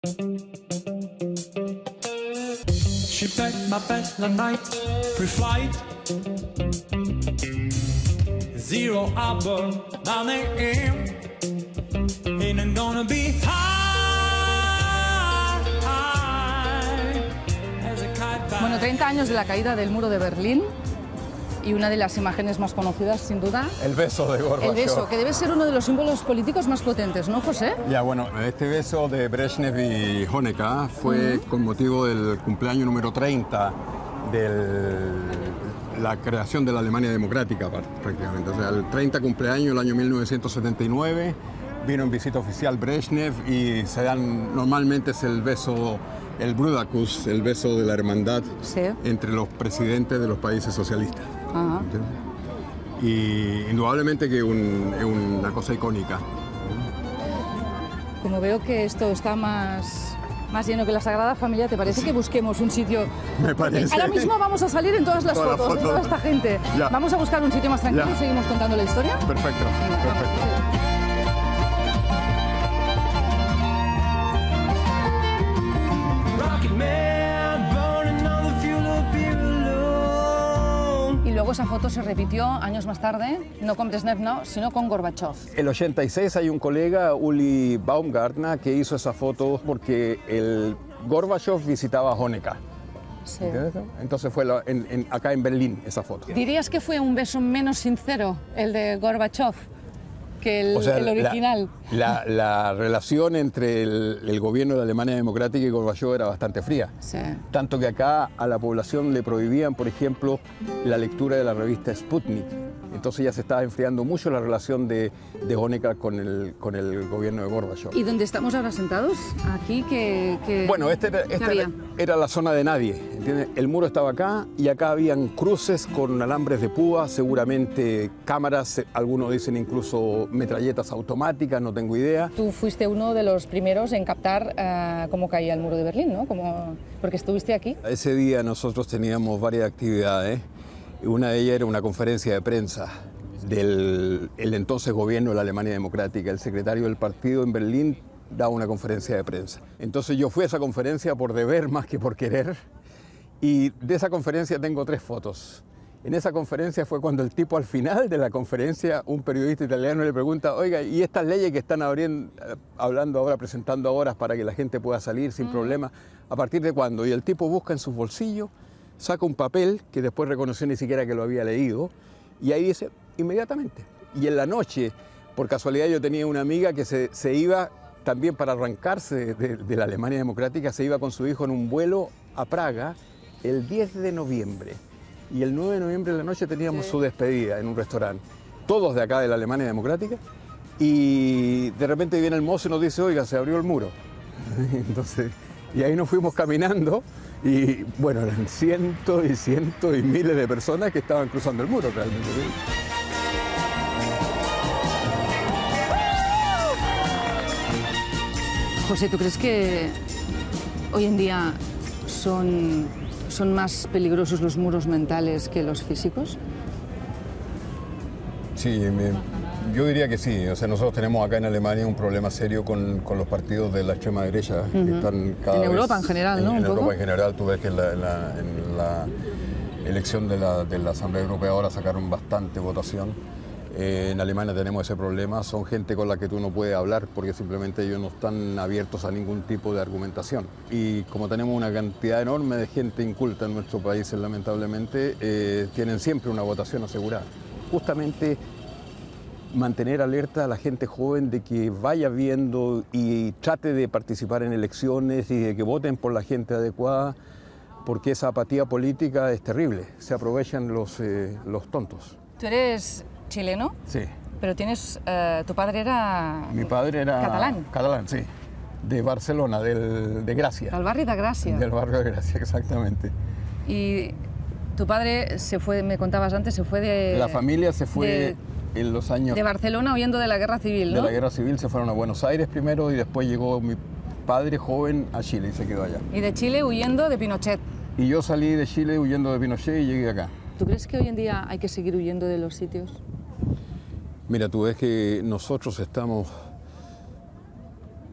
She packed my bed that night, pre-flight. 0 hour, 9 a.m. Ain't it gonna be high as a kite by. Bueno, 30 años de la caída del muro de Berlín y una de las imágenes más conocidas, sin duda. El beso de Gorbachov. El beso, que debe ser uno de los símbolos políticos más potentes, ¿no, José? Ya, bueno, este beso de Brezhnev y Honecker fue con motivo del cumpleaños número 30 de la creación de la Alemania democrática, prácticamente. O sea, el 30 cumpleaños, el año 1979, vino en visita oficial Brezhnev y se dan, normalmente es el beso, el Bruderkuss, el beso de la hermandad entre los presidentes de los países socialistas. Ajá. Y indudablemente que es una cosa icónica. Como veo que esto está más lleno que la Sagrada Familia, ¿te parece que busquemos un sitio? Me parece. Ahora mismo vamos a salir en todas las fotos de toda esta gente. Ya. Vamos a buscar un sitio más tranquilo Ya. y seguimos contando la historia. Perfecto, perfecto. Y luego esa foto se repitió años más tarde, no con Brezhnev, no, sino con Gorbachov. El 86 hay un colega, Uli Baumgartner, que hizo esa foto porque el Gorbachov visitaba a Honecker. Sí. ¿Entiendes? Entonces fue acá en Berlín esa foto. ¿Dirías que fue un beso menos sincero el de Gorbachov que el, O sea, el original? La relación entre el gobierno de la Alemania Democrática y Gorbachov era bastante fría. Sí. Tanto que acá a la población le prohibían, por ejemplo, la lectura de la revista Sputnik. Entonces ya se estaba enfriando mucho la relación de Honecker con el gobierno de Gorbachov. ¿Y dónde estamos ahora sentados? Aquí, Bueno, esta había? era la zona de nadie, ¿entiendes? El muro estaba acá y acá habían cruces con alambres de púa, seguramente cámaras, algunos dicen incluso metralletas automáticas, no tengo idea. Tú fuiste uno de los primeros en captar cómo caía el muro de Berlín, ¿no? Porque estuviste aquí. Ese día nosotros teníamos varias actividades. Una de ellas era una conferencia de prensa del entonces gobierno de la Alemania Democrática. El secretario del partido en Berlín daba una conferencia de prensa. Entonces yo fui a esa conferencia por deber más que por querer. Y de esa conferencia tengo 3 fotos. En esa conferencia fue cuando el tipo al final de la conferencia, un periodista italiano le pregunta, oiga, ¿y estas leyes que están hablando ahora, presentando ahora para que la gente pueda salir sin problema, a partir de cuándo? Y el tipo busca en sus bolsillos, saca un papel que después reconoció ni siquiera que lo había leído y ahí dice, inmediatamente. Y en la noche, por casualidad yo tenía una amiga que se iba también para arrancarse de la Alemania Democrática, se iba con su hijo en un vuelo a Praga el 10 de noviembre. Y el 9 de noviembre de la noche teníamos su despedida en un restaurante. Todos de acá de la Alemania Democrática. Y de repente viene el mozo y nos dice, oiga, se abrió el muro. Entonces, y ahí nos fuimos caminando. Y bueno, eran cientos y cientos y miles de personas que estaban cruzando el muro realmente. José, ¿tú crees que hoy en día son más peligrosos los muros mentales que los físicos? Sí, yo diría que sí. O sea, nosotros tenemos acá en Alemania un problema serio con los partidos de la extrema derecha que están cada vez... En Europa en general, ¿no? En Europa en general, tú ves que en la elección de la Asamblea Europea ahora sacaron bastante votación. En Alemania tenemos ese problema, son gente con la que tú no puedes hablar porque simplemente ellos no están abiertos a ningún tipo de argumentación. Y como tenemos una cantidad enorme de gente inculta en nuestro país, lamentablemente, tienen siempre una votación asegurada. Justamente mantener alerta a la gente joven de que vaya viendo y trate de participar en elecciones y de que voten por la gente adecuada, porque esa apatía política es terrible, se aprovechan los tontos. ¿Tú eres chileno? Sí. Pero tienes... tu padre era... Mi padre era... Catalán. Catalán, sí. De Barcelona, de Gracia. Del barrio de Gracia. Del barrio de Gracia, exactamente. Y tu padre se fue, me contabas antes, se fue de... La familia se fue en los años... De Barcelona huyendo de la guerra civil, ¿no? De la guerra civil se fueron a Buenos Aires primero y después llegó mi padre joven a Chile y se quedó allá. Y de Chile huyendo de Pinochet. Y yo salí de Chile huyendo de Pinochet y llegué acá. ¿Tú crees que hoy en día hay que seguir huyendo de los sitios? Mira, tú ves que nosotros estamos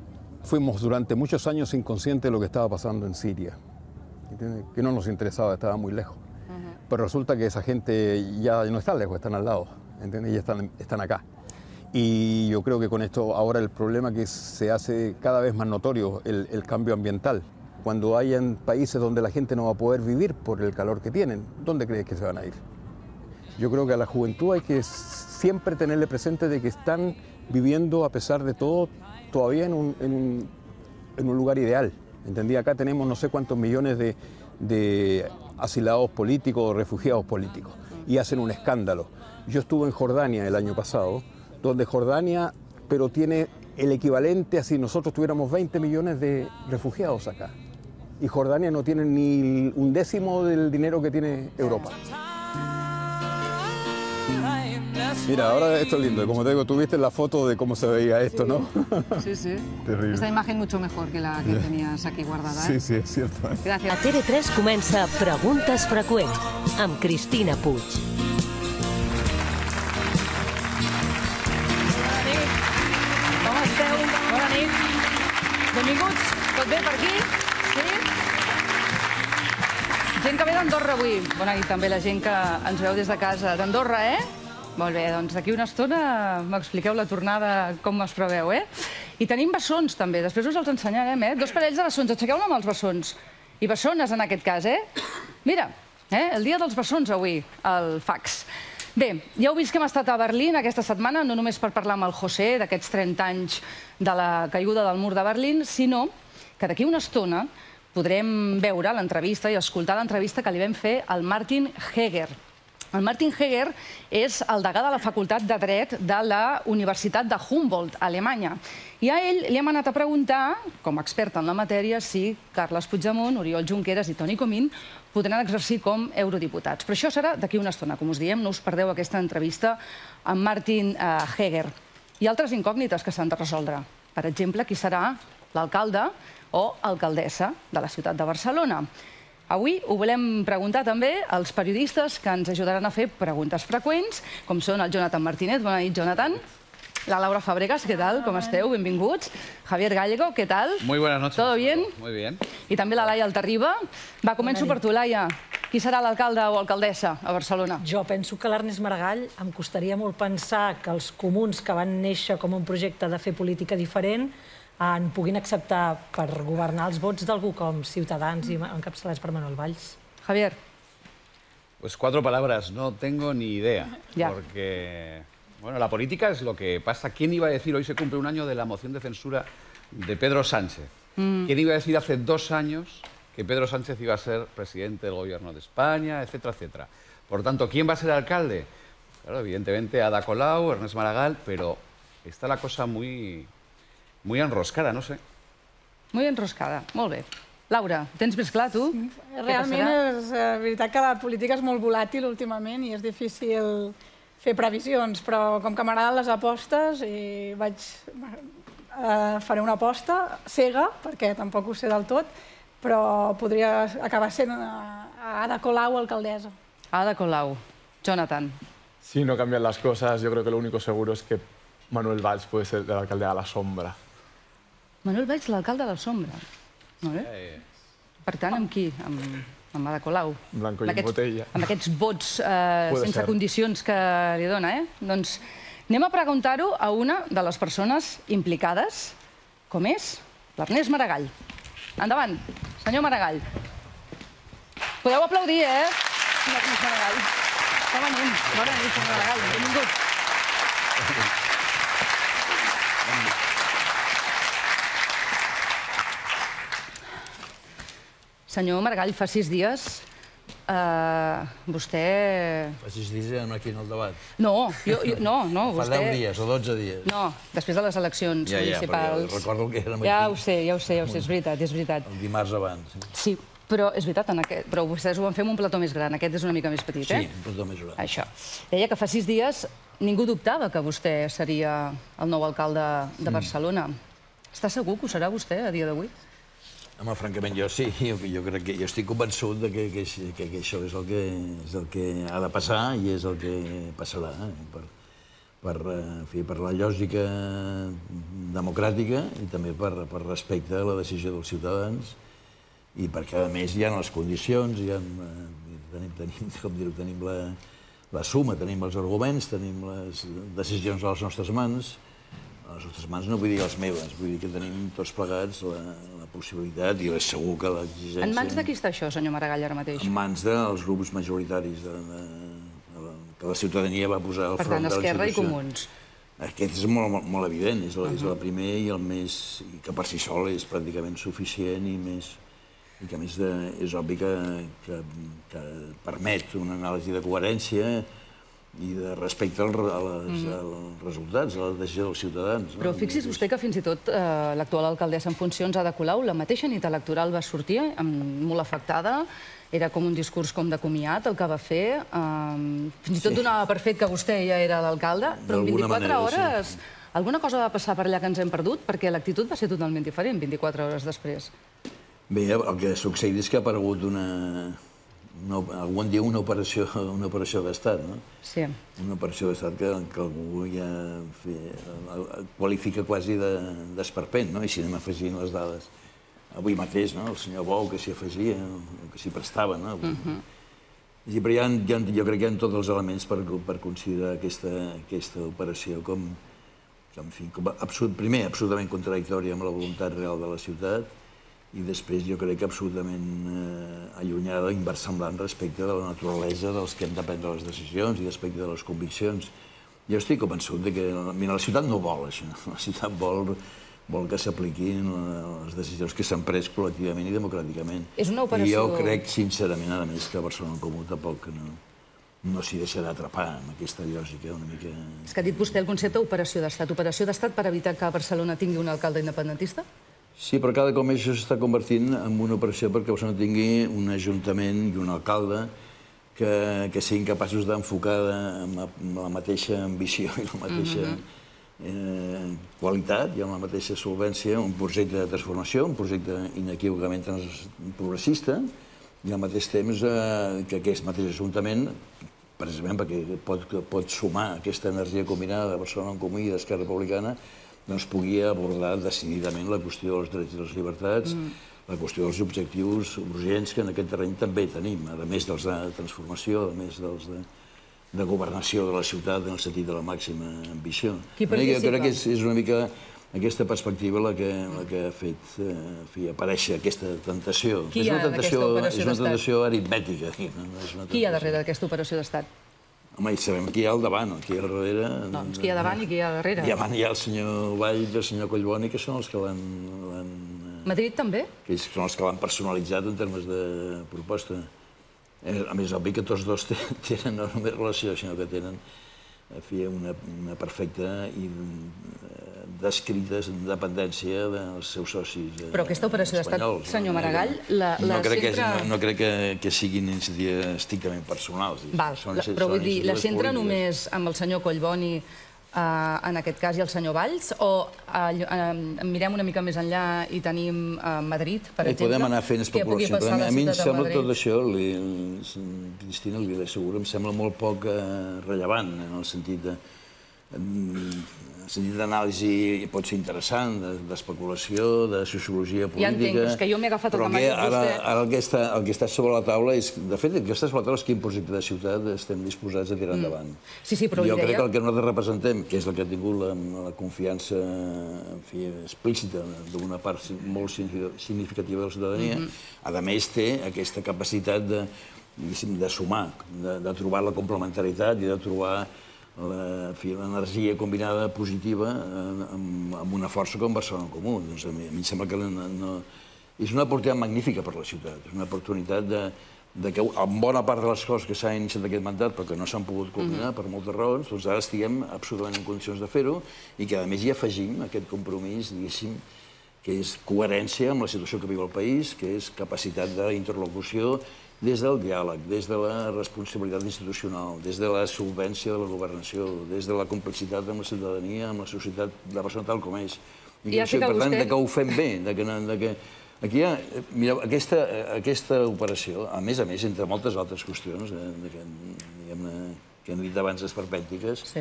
fuimos durante muchos años inconscientes de lo que estaba pasando en Siria, ¿entiendes? Que no nos interesaba, estaba muy lejos. Pero resulta que esa gente ya no está lejos, están al lado, ¿entiendes? Y están acá. Y yo creo que con esto ahora el problema que se hace cada vez más notorio, el cambio ambiental. Cuando hayan países donde la gente no va a poder vivir por el calor que tienen, ¿dónde crees que se van a ir? Yo creo que a la juventud hay que siempre tenerle presente de que están viviendo, a pesar de todo, todavía en un lugar ideal. ¿Entendí? Acá tenemos no sé cuántos millones de asilados políticos o refugiados políticos y hacen un escándalo. Yo estuve en Jordania el año pasado, donde Jordania, pero tiene el equivalente a si nosotros tuviéramos 20 millones de refugiados acá. Y Jordania no tiene ni un décimo del dinero que tiene Europa. Mira, ahora esto es lindo. Como te digo, tú viste la foto de cómo se veía esto, ¿no? Sí, sí. Terrible. Esta imagen mucho mejor que la que tenías aquí guardada. Sí, sí, es cierto. Gràcies. A TV3 comença Preguntes freqüents amb Cristina Puig. Com esteu? Bona nit. Benvinguts. Tot bé per aquí? Sí? Gent que ve d'Andorra avui. Bona nit també la gent que ens veu des de casa. D'Andorra, eh? Molt bé, doncs d'aquí una estona m'expliqueu la tornada com es preveu, eh? I tenim bessons també, després us els ensenyarem, eh? 2 parells de bessons, aixequeu-me amb els bessons. I bessones en aquest cas, eh? Mira, el dia dels bessons avui, al fax. Bé, ja heu vist que hem estat a Berlín aquesta setmana, no només per parlar amb el José d'aquests 30 anys de la caiguda del mur de Berlín, sinó que d'aquí una estona podrem veure l'entrevista i escoltar l'entrevista que li vam fer al Martin Heger. El Martin Heger és el degà de la Facultat de Dret de la Universitat de Humboldt, a Alemanya. I a ell li hem anat a preguntar, com a expert en la matèria, si Carles Puigdemont, Oriol Junqueras i Toni Comín podran exercir com eurodiputats. Però això serà d'aquí una estona. Com us diem, no us perdeu aquesta entrevista amb Martin Heger. Hi ha altres incògnites que s'han de resoldre. Per exemple, qui serà l'alcalde o alcaldessa de la ciutat de Barcelona. Avui ho volem preguntar també als periodistes que ens ajudaran a fer preguntes freqüents, com són el Jonathan Martínez. Bona nit, Jonathan. La Laura Fàbregas, què tal? Com esteu? Benvinguts. Javier Gallego, què tal? Muy buenas noches. ¿Todo bien? Muy bien. I també la Laia Altarriba. Va, començo per tu, Laia. Qui serà l'alcalde o alcaldessa a Barcelona? Jo penso que l'Ernest Maragall. Em costaria molt pensar que els comuns que van néixer com un projecte de fer política diferent en puguin acceptar per governar els vots d'algú com Ciutadans i encapçalats per Manuel Valls. Javier. Pues 4 palabras, no tengo ni idea. Ya. Porque, bueno, la política es lo que pasa. ¿Quién iba a decir, hoy se cumple un año de la moción de censura de Pedro Sánchez? ¿Quién iba a decir hace 2 años que Pedro Sánchez iba a ser presidente del gobierno de España, etcétera, etcétera? Por tanto, ¿quién va a ser alcalde? Claro, evidentemente Ada Colau, Ernest Maragall, pero está la cosa muy enroscada, no sé. Muy enroscada, molt bé. Laura, tens més clar, tu? Realment és veritat que la política és molt volàtil últimament i és difícil fer previsions, però com que m'agraden les apostes, faré una aposta cega, perquè tampoc ho sé del tot, però podria acabar sent Ada Colau alcaldessa. Ada Colau. Jonathan. Si no cambian las cosas, yo creo que lo único seguro es que Manuel Valls puede ser el alcalde a la sombra. Manuel Valls, l'alcalde de la Sombra. Molt bé. Per tant, amb qui? Amb Ada Colau. Blanco i botella. Amb aquests vots sense condicions que li dona, eh? Doncs anem a preguntar-ho a una de les persones implicades, com és l'Ernest Maragall. Endavant, senyor Maragall. Podeu aplaudir, eh? L'Ernest Maragall. Està venint. Bona nit, senyor Maragall. Benvingut. Senyor Maragall, fa 6 dies vostè... Fa 6 dies aquí en el debat? No, no, vostè... Fa 10 dies o 12 dies? No, després de les eleccions municipals. Ja, recordo que érem aquí. Ja ho sé, és veritat, és veritat. El dimarts abans. Sí, però és veritat, però vostès ho van fer amb un plató més gran, aquest és una mica més petit, eh? Sí, un plató més gran. Això. Deia que fa 6 dies ningú dubtava que vostè seria el nou alcalde de Barcelona. Està segur que ho serà vostè a dia d'avui? Home, francament, jo sí. Jo crec que jo estic convençut que això és el que ha de passar i és el que passarà. per la lògica democràtica i també per respecte a la decisió dels ciutadans i perquè, a més, hi ha les condicions, tenim la suma, tenim els arguments, tenim les decisions a les nostres mans. A les nostres mans no vull dir les meves, vull dir que tenim tots plegats la possibilitat i segur que l'exigència... En mans de qui està això, senyor Maragall, ara mateix? En mans dels grups majoritaris que la ciutadania va posar al front de la institució. Per tant, Esquerra i Comuns. Aquest és molt evident, és el primer i el més... que per si sol és pràcticament suficient i que a més és obvi que permet una anàlisi de coherència i de respecte als resultats, a la decisió dels ciutadans. Però fixi's vostè que fins i tot l'actual alcaldessa en funcions, Ada Colau, la mateixa nit electoral va sortir molt afectada, era com un discurs com de comiat el que va fer, fins i tot donava per fet que vostè ja era l'alcalde, però en 24 hores alguna cosa va passar per allà que ens hem perdut, perquè l'actitud va ser totalment diferent 24 hores després. Bé, el que ha succeït és que ha aparegut algú en diu una operació d'estat, no? Sí. Una operació d'estat que algú ja qualifica quasi d'esperpent, no? I si anem afegint les dades. Avui mateix, no? El senyor Bou que s'hi afegia, que s'hi prestava, no? Però jo crec que hi ha tots els elements per considerar aquesta operació com, primer, absolutament contradictòria amb la voluntat real de la ciutat, i després jo crec que absolutament allunyada, inversemblant respecte de la naturalesa dels que hem de prendre les decisions i respecte de les conviccions. Jo estic convençut que la ciutat no vol això, la ciutat vol que s'apliquin les decisions que s'han pres col·lectivament i democràticament. És una operació... I jo crec, sincerament, a més, que Barcelona en Comú tampoc no s'hi deixarà atrapar amb aquesta lògica una mica... És que ha dit vostè el concepte operació d'estat. Operació d'estat per evitar que Barcelona tingui un alcalde independentista? Sí, però cada cop més això s'està convertint en una operació perquè Barcelona tingui un ajuntament i un alcalde que siguin capaços d'enfocar amb la mateixa ambició i la mateixa qualitat i amb la mateixa solvència un projecte de transformació, un projecte inequívocament progressista i al mateix temps que aquest mateix ajuntament, precisament perquè pot sumar aquesta energia combinada de Barcelona en Comú i d'Esquerra Republicana, doncs pugui abordar decididament la qüestió dels drets i les llibertats, la qüestió dels objectius urgents que en aquest terreny també tenim, a més dels de transformació, a més dels de governació de la ciutat en el sentit de la màxima ambició. Qui participa? Jo crec que és una mica aquesta perspectiva la que ha fet aparèixer aquesta tentació. Qui hi ha d'aquesta operació d'estat? És una tentació aritmètica. Qui hi ha darrere d'aquesta operació d'estat? Home, i sabem qui hi ha al davant, qui hi ha al darrere... Doncs qui hi ha davant i qui hi ha darrere. I davant hi ha el senyor Valls i el senyor Collboni, que són els que l'han... Madrid també? Que són els que l'han personalitzat en termes de proposta. A més, obvi que tots dos tenen no només relació, sinó que tenen una perfecta i descrita dependència dels seus socis espanyols. Però aquesta operació d'estat, senyor Maragall, no crec que siguin iniciatives estrictament personals. Però vull dir, la centra només amb el senyor Collboni en aquest cas i el senyor Valls, o mirem una mica més enllà i tenim Madrid, per exemple? Podem anar fent especulació, però a mi em sembla tot això, Cristina, li asseguro, em sembla molt poc rellevant en el sentit d'anàlisi pot ser interessant, d'especulació, de sociologia política... Ja entenc, és que jo m'he agafat el que m'ha dit vostè... Ara el que està sobre la taula és... De fet, el que està sobre la taula és quin projecte de ciutat estem disposats a tirar endavant. Sí, però jo crec que el que nosaltres representem, que és el que ha tingut la confiança explícita d'una part molt significativa de la ciutadania, a més té aquesta capacitat de sumar, de trobar la complementaritat i de trobar l'energia combinada positiva amb una força com Barcelona en Comú. A mi em sembla que és una oportunitat magnífica per la ciutat. És una oportunitat que en bona part de les coses que s'han iniciat aquest mandat però que no s'han pogut culminar per moltes raons, doncs ara estiguem absolutament en condicions de fer-ho i que a més hi afegim aquest compromís, diguéssim, que és coherència amb la situació que viu el país, que és capacitat d'interlocució des del diàleg, des de la responsabilitat institucional, des de la solvència de la governació, des de la complexitat amb la ciutadania, amb la societat de Barcelona tal com és. I per tant, que ho fem bé, aquí hi ha... Mireu, aquesta operació, a més, entre moltes altres qüestions que hem dit abans esperpèntiques,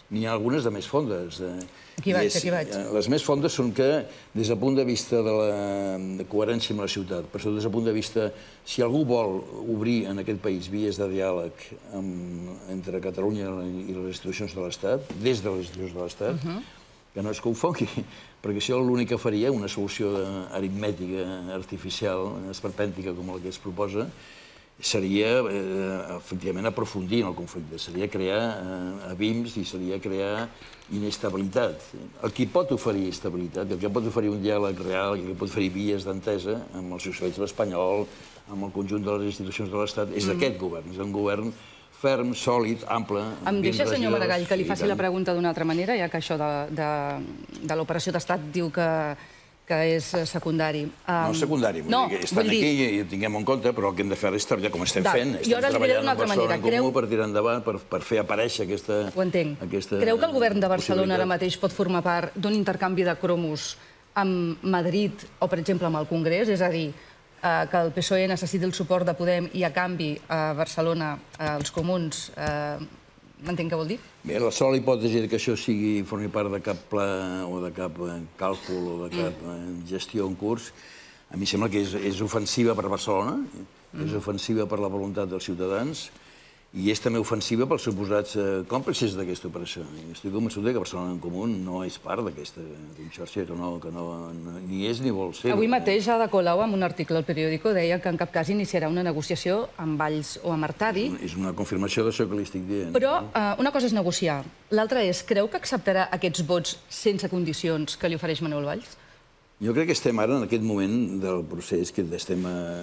n'hi ha algunes de més fondes. Aquí vaig. Les més fondes són que, des del punt de vista de la coherència amb la ciutat, per això des del punt de vista, si algú vol obrir en aquest país vies de diàleg entre Catalunya i les institucions de l'Estat, des de les institucions de l'Estat, que no es confongui, perquè això l'únic que faria, una solució aritmètica, artificial, esperpèntica com la que es proposa, seria, efectivament, aprofundir en el conflicte, seria crear abims i seria crear inestabilitat. El que pot oferir estabilitat, el que pot oferir un diàleg real, el que pot oferir vies d'entesa amb el socialisme espanyol, amb el conjunt de les institucions de l'Estat, és aquest govern. És un govern ferm, sòlid, ample... Em deixa, senyor Maragall, que li faci la pregunta d'una altra manera, ja que això de l'operació d'estat diu que és secundari. No és secundari, vull dir que estan aquí i ho tinguem en compte, però el que hem de fer és treballar com estem fent. Estem treballant amb Barcelona en Comú per tirar endavant, per fer aparèixer aquesta... Ho entenc. Creu que el govern de Barcelona ara mateix pot formar part d'un intercanvi de cromos amb Madrid o, per exemple, amb el Congrés? És a dir, que el PSOE necessiti el suport de Podem i, a canvi, a Barcelona, els comuns... M'entenc què vol dir? Bé, la sola hipòtesi que això formi part de cap pla o de cap càlcul o de cap gestió en curs, a mi sembla que és ofensiva per Barcelona, és ofensiva per la voluntat dels ciutadans i és també ofensiva pels suposats còmplices d'aquesta operació. Estic convençut que Barcelona en Comú no és part d'aquesta conxorxa, que ni és ni vol ser. Avui mateix Ada Colau, en un article al periòdico, deia que en cap cas iniciarà una negociació amb Valls o amb Artadi. És una confirmació d'això que li estic dient. Però una cosa és negociar, l'altra és, creu que acceptarà aquests vots sense condicions que li ofereix Manuel Valls? Jo crec que estem ara en aquest moment del procés, que estem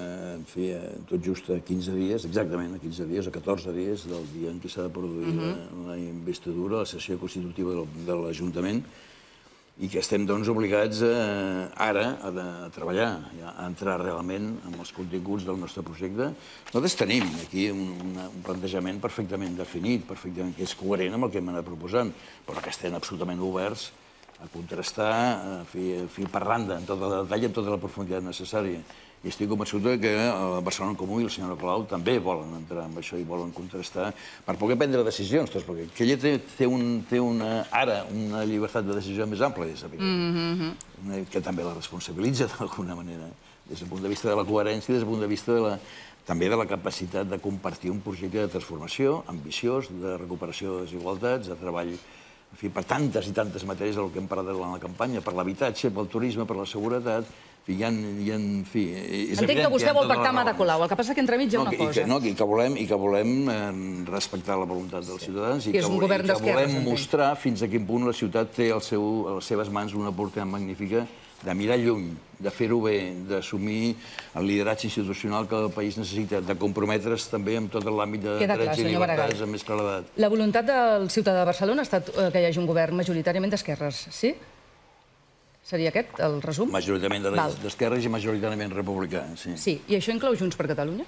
tot just a 15 dies, exactament a 15 dies, a 14 dies del dia en què s'ha de produir la investidura, la sessió constitutiva de l'Ajuntament, i que estem doncs obligats ara a treballar, a entrar realment en els continguts del nostre projecte. Nosaltres tenim aquí un plantejament perfectament definit, perfectament que és coherent amb el que hem anat proposant, però que estem absolutament oberts a contrastar fil per randa, en tot el detall i en tota la profunditat necessària. I estic convençut que Barcelona en Comú i la senyora Colau també volen entrar en això i volen contrastar per poder prendre decisions, perquè ella té ara una llibertat de decisió més àmplia, és evident, que també la responsabilitza d'alguna manera, des del punt de vista de la coherència i des del punt de vista també de la capacitat de compartir un projecte de transformació ambiciós, de recuperació de desigualtats, de treball per tantes i tantes matèries del que hem parlat durant la campanya, per l'habitatge, pel turisme, per la seguretat. Entenc que vostè vol pactar amb Ada Colau, el que passa que entremig hi ha una cosa. I que volem respectar la voluntat dels ciutadans i que volem mostrar fins a quin punt la ciutat té a les seves mans una oportunitat magnífica de mirar lluny, de fer-ho bé, d'assumir el lideratge institucional que el país necessita, de comprometre's també amb tot l'àmbit de drets i llibertats amb més claredat. La voluntat del ciutadà de Barcelona ha estat que hi hagi un govern majoritàriament d'esquerres, sí? Seria aquest el resum? Majoritàriament d'esquerres i majoritàriament republicà, sí. Sí, i això inclou Junts per Catalunya?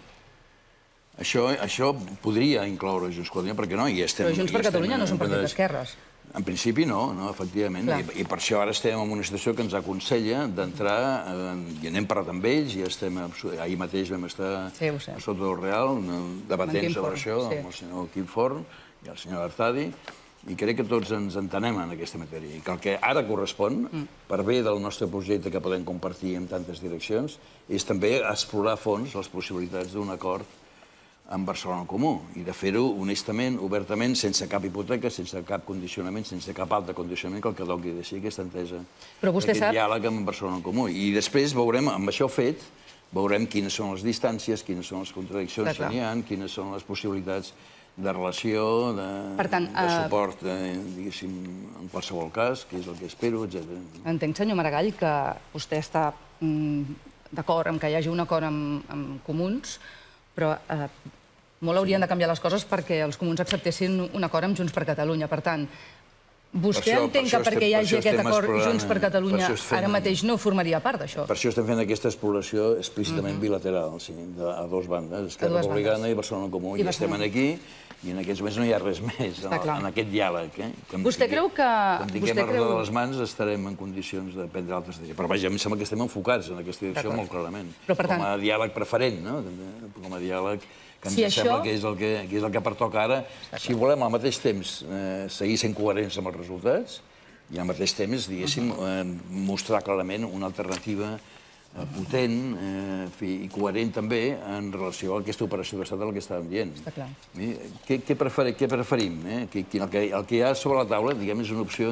Això podria incloure Junts per Catalunya, perquè no? Però Junts per Catalunya no és un partit d'esquerres. En principi no, efectivament, i per això ara estem en una situació que ens aconsella d'entrar, i n'hem parlat amb ells, i ahir mateix vam estar a Sot del Real debatent sobre això amb el senyor Quim Forn i el senyor Artadi, i crec que tots ens entenem en aquesta matèria, i que el que ara correspon, per bé del nostre projecte que podem compartir en tantes direccions, és també explorar a fons les possibilitats d'un acord amb Barcelona en Comú, i de fer-ho honestament, obertament, sense cap hipoteca, sense cap condicionament, sense cap altre condicionament que el que doni de si aquesta entesa, aquest diàleg amb Barcelona en Comú. I després veurem, amb això fet, veurem quines són les distàncies, quines són les contradiccions que n'hi ha, quines són les possibilitats de relació, de suport, diguéssim, en qualsevol cas, que és el que espero, etc. Entenc, senyor Maragall, que vostè està d'acord amb que hi hagi un acord amb comuns, però molt haurien de canviar les coses perquè els comuns acceptessin un acord amb Junts per Catalunya. Per tant, vostè entén que perquè hi hagi aquest acord Junts per Catalunya ara mateix no formaria part d'això? Per això estem fent aquesta exploració explícitament bilateral, a dues bandes, Esquerra Republicana i Barcelona en Comú. I estem aquí, i en aquests moments no hi ha res més en aquest diàleg. Vostè creu que... Quan tinguem la roda de les mans estarem en condicions de prendre altres decisions. Però vaja, em sembla que estem enfocats en aquesta direcció molt clarament. Com a diàleg preferent, com a diàleg que ens sembla que és el que pertoca ara. Si volem al mateix temps seguir sent coherents amb els resultats i al mateix temps, diguéssim, mostrar clarament una alternativa potent i coherent també en relació a aquesta operació d'estat del que estàvem dient. Està clar. Què preferim? El que hi ha sobre la taula, diguem, és una opció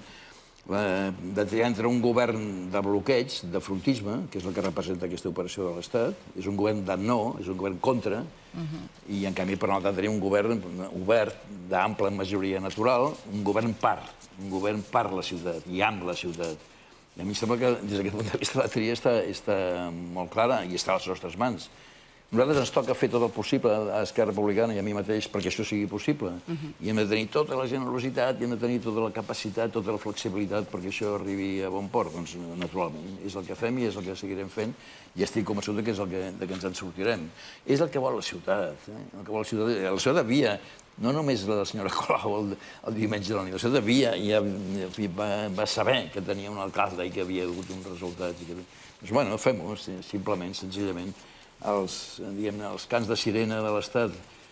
de triar entre un govern de bloqueig, de frontisme, que és el que representa aquesta operació de l'Estat, és un govern de no, és un govern contra, i en canvi, per l'altre, tenim un govern obert, d'ampla majoria natural, un govern per la ciutat i amb la ciutat. I a mi sembla que, des d'aquest punt de vista, la tria està molt clara i està a les nostres mans. A nosaltres ens toca fer tot el possible a Esquerra Republicana i a mi mateix perquè això sigui possible. I hem de tenir tota la generositat, i hem de tenir tota la capacitat, tota la flexibilitat perquè això arribi a bon port. Doncs, naturalment, és el que fem i és el que seguirem fent i estic convençut que és el que ens en sortirem. És el que vol la ciutat. La ciutat havia, no només la senyora Colau el diumenge de la nit, la ciutat havia i va saber que tenia un alcalde i que havia hagut uns resultats. Doncs, bueno, fem-ho, simplement, senzillament. Els cants de sirena de l'Estat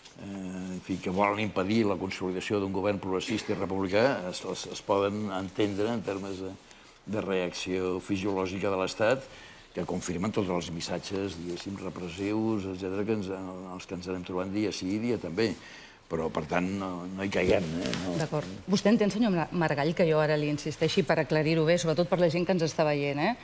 que volen impedir la consolidació d'un govern progressista i republicà es poden entendre en termes de reacció fisiològica de l'Estat que confirmen tots els missatges, diguéssim, repressius, etcètera, els que ens anem trobant dia sí i dia també. Però, per tant, no hi caiguem. D'acord. Vostè entén, senyor Maragall, que jo ara li insisteixi per aclarir-ho bé, sobretot per la gent que ens està veient,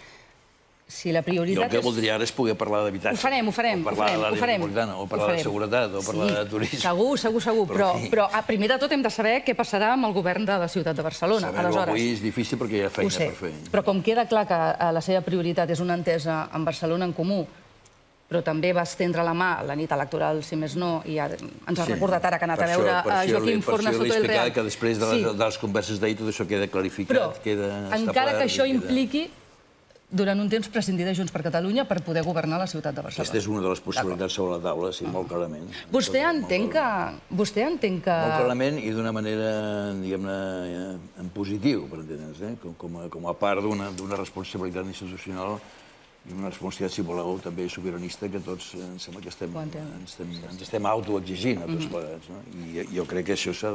si la prioritat jo el que voldria ara és poder parlar d'habitatge. Ho farem. O parlar de l'àrea metropolitana, o parlar de seguretat, o parlar de turisme. Segur. Però primer de tot hem de saber què passarà amb el govern de la ciutat de Barcelona. Saber-ho avui és difícil perquè hi ha feina per fer. Però com queda clar que la seva prioritat és una entesa amb Barcelona en Comú, però també va estendre la mà la nit electoral, si més no, i ens ha recordat ara que ha anat a veure Joaquim Forna Soto del Real. Que després de les converses d'ahir tot això queda clarificat, queda establert. Però encara que això impliqui durant un temps prescindir de Junts per Catalunya per poder governar la ciutat de Barcelona. Aquesta és una de les possibilitats sobre la taula, sí, molt clarament. Vostè entén que... Molt clarament i d'una manera, diguem-ne, en positiu, per entendre's, com a part d'una responsabilitat institucional i una responsabilitat, si voleu, també sobiranista, que tots em sembla que ens estem autoexigint a tots plegats. I jo crec que això s'ha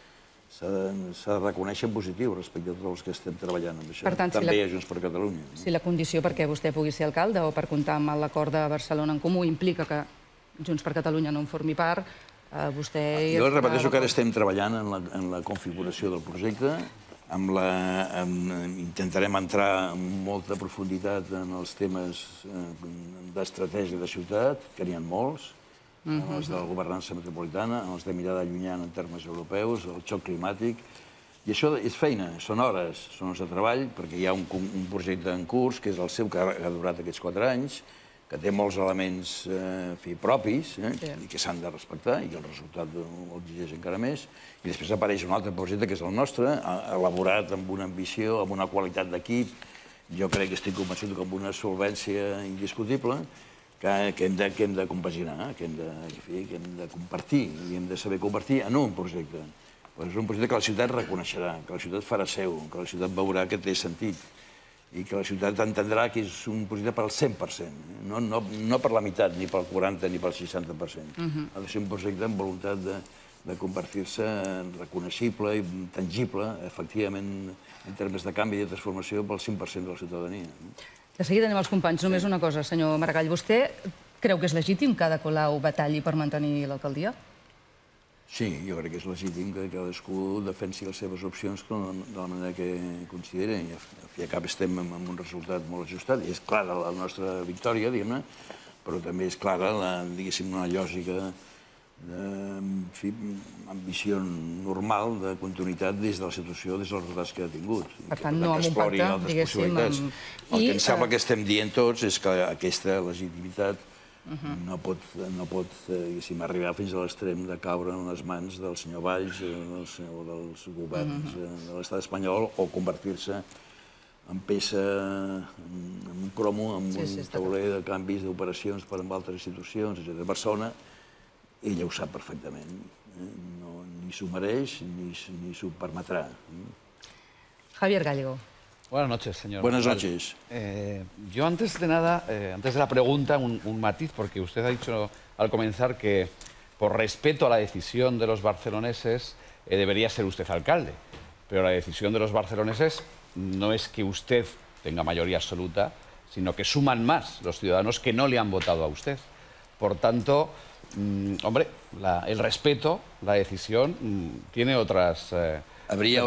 de reconèixer en positiu respecte a tots els que estem treballant amb això. També a Junts per Catalunya. Si la condició perquè vostè pugui ser alcalde o per comptar amb l'acord de Barcelona en Comú implica que Junts per Catalunya no en formi part, vostè... Jo repeteixo que ara estem treballant en la configuració del projecte, intentarem entrar amb molta profunditat en els temes d'estratègia de ciutat, que n'hi ha molts, els de la governança metropolitana, els de mirada llunyana en termes europeus, el xoc climàtic. I això és feina, són hores de treball, perquè hi ha un projecte en curs, que és el seu, que ha durat aquests 4 anys, que té molts elements propis i que s'han de respectar i el resultat ho exigeix encara més. I després apareix un altre projecte, que és el nostre, elaborat amb una ambició, amb una qualitat d'equip, jo crec que estic convençut que amb una solvència indiscutible, que hem de compaginar, que hem de compartir i hem de saber convertir en un projecte. És un projecte que la ciutat reconeixerà, que la ciutat farà seu, que la ciutat veurà que té sentit i que la ciutat entendrà que és un projecte per al 100%, no per la meitat, ni pel 40% ni pel 60%. Ha de ser un projecte amb voluntat de convertir-se en reconeixible i tangible, efectivament, en termes de canvi i de transformació pel 100% de la ciutadania. De seguida anem als companys. Només una cosa, senyor Maragall. Vostè creu que és legítim que Ada Colau batalli per mantenir l'alcaldia? Sí, jo crec que és legítim que cadascú defensi les seves opcions de la manera que considera. I al fi i al cap estem amb un resultat molt ajustat. I és clara la nostra victòria, diguem-ne, però també és clara, diguéssim, una lògica d'ambició normal de continuïtat des de la situació, des dels resultats que ha tingut. Per tant, no amb un pacte, diguéssim... El que em sembla que estem dient tots és que aquesta legitimitat no pot arribar fins a l'extrem de caure en les mans del senyor Valls o dels governs de l'estat espanyol o convertir-se en peça, en un cromo, en un tauler de canvis d'operacions per amb altres institucions, etc. Barcelona, ella ho sap perfectament. Ni s'ho mereix ni s'ho permetrà. Javier Gallego. Buenas noches, señor. Buenas noches. Yo antes de nada, antes de la pregunta, un matiz, porque usted ha dicho al comenzar que por respeto a la decisión de los barceloneses, debería ser usted alcalde. Pero la decisión de los barceloneses no es que usted tenga mayoría absoluta, sino que suman más los ciudadanos que no le han votado a usted. Por tanto, hombre, el respeto, la decisión, tiene otras... Habría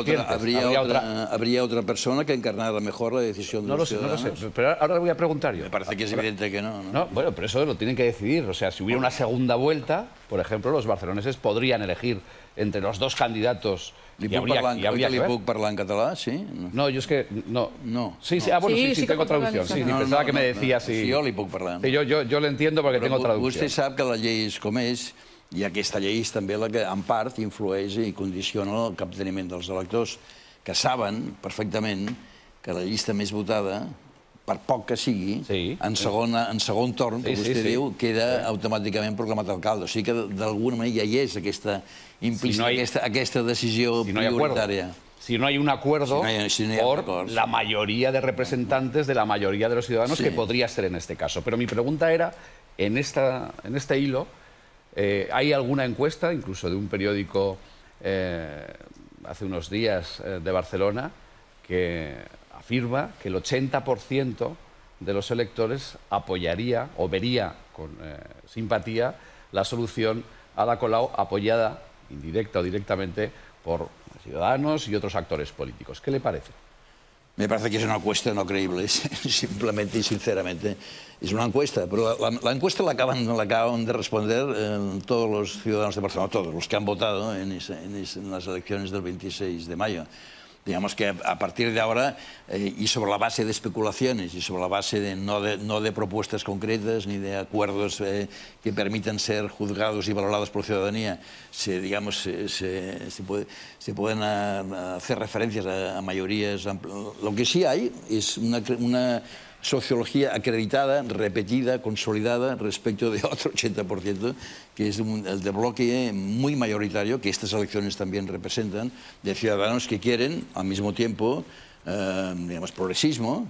otra persona que encarnara mejor la decisión de los ciudadanos. No lo sé, pero ahora le voy a preguntar yo. Me parece que es evidente que no. No, bueno, pero eso lo tienen que decidir. O sea, si hubiera una segunda vuelta, por ejemplo, los barceloneses podrían elegir entre los dos candidatos. Li puc parlar en català, sí? No, yo es que... No. Sí, sí, bueno, sí, tengo traducción. Sí, pensaba que me decía si... Sí, jo li puc parlar. Sí, yo lo entiendo porque tengo traducción. Vostè sap que la llei és com és, i aquesta llei és també la que, en part, influeix i condiciona el capteniment dels electors, que saben perfectament que la llista més votada, per poc que sigui, en segon torn, com vostè diu, queda automàticament proclamat alcalde. O sigui que, d'alguna manera, ja hi és aquesta decisió prioritària. Si no hay un acuerdo por la mayoría de representantes de la mayoría de los ciudadanos, que podría ser en este caso. Pero mi pregunta era, en este hilo, ¿hay alguna encuesta, incluso de un periódico hace unos días de Barcelona, que afirma que el 80% de los electores apoyaría o vería con simpatía la solución Ada Colau, apoyada indirecta o directamente por Ciudadanos y otros actores políticos? ¿Qué le parece? Me parece que es una encuesta no creíble, simplemente y sinceramente. Es una encuesta, pero la encuesta la acaban de responder todos los ciudadanos de Barcelona, todos los que han votado en las elecciones del 26 de mayo. Digamos que a partir de ahora, y sobre la base de especulaciones y sobre la base de no de propuestas concretas ni de acuerdos que permitan ser juzgados y valorados por la ciudadanía, se pueden hacer referencias a mayorías. Lo que sí hay es una sociología acreditada, repetida, consolidada respecto de otro 80%, que es el de bloque muy mayoritario, que estas elecciones también representan, de ciudadanos que quieren, al mismo tiempo, digamos, progresismo,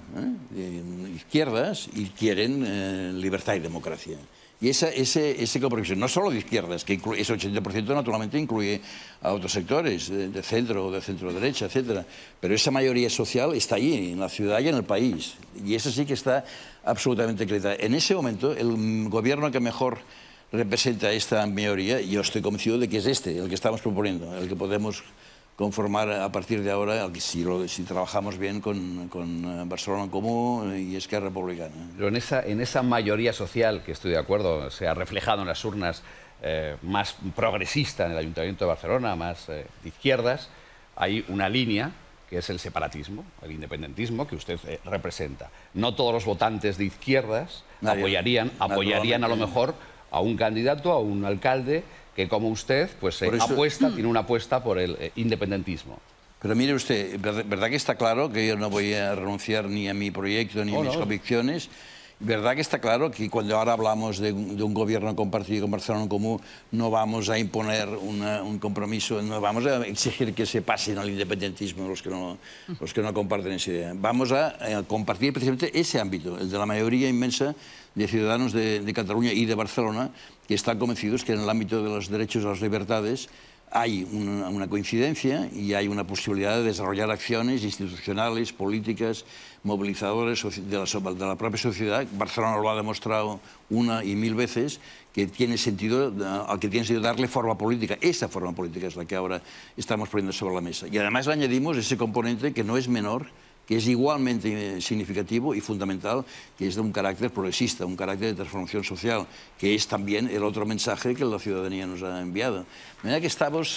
izquierdas, y quieren libertad y democracia. Y ese compromiso, no solo de izquierdas, que ese 80% naturalmente incluye a otros sectores, de centro o de centro-derecha, etc. Pero esa mayoría social está ahí, en la ciudad y en el país. Y eso sí que está absolutamente acreditada. En ese momento, el gobierno que mejor representa esta mayoría, yo estoy convencido de que es el que estamos proponiendo, el que podemos conformar a partir de ahora, si trabajamos bien con Barcelona en Comú y Esquerra Republicana. Pero en esa mayoría social, que estoy de acuerdo, se ha reflejado en las urnas más progresista en el Ayuntamiento de Barcelona, más de izquierdas, hay una línea que es el separatismo, el independentismo que usted representa. No todos los votantes de izquierdas apoyarían a lo mejor a un candidato, a un alcalde que, como usted, pues tiene una apuesta por el independentismo. Pero mire usted, verdad que está claro que yo no voy a renunciar ni a mi proyecto ni a mis convicciones. Verdad que está claro que cuando ahora hablamos de un gobierno compartido con Barcelona en Comú, no vamos a imponer un compromiso, no vamos a exigir que se pasen al independentismo los que no comparten esa idea. Vamos a compartir precisamente ese ámbito, el de la mayoría inmensa de ciudadanos de Cataluña y de Barcelona, que están convencidos que en el ámbito de los derechos y las libertades hay una coincidencia y hay una posibilidad de desarrollar acciones institucionales, políticas, movilizadoras de la propia sociedad. Barcelona lo ha demostrado una y mil veces, que tiene sentido darle forma política. Esa forma política es la que ahora estamos poniendo sobre la mesa. Y además le añadimos ese componente que no es menor, que es igualmente significativo y fundamental, que es de un carácter progresista, un carácter de transformación social, que es también el otro mensaje que la ciudadanía nos ha enviado. De manera que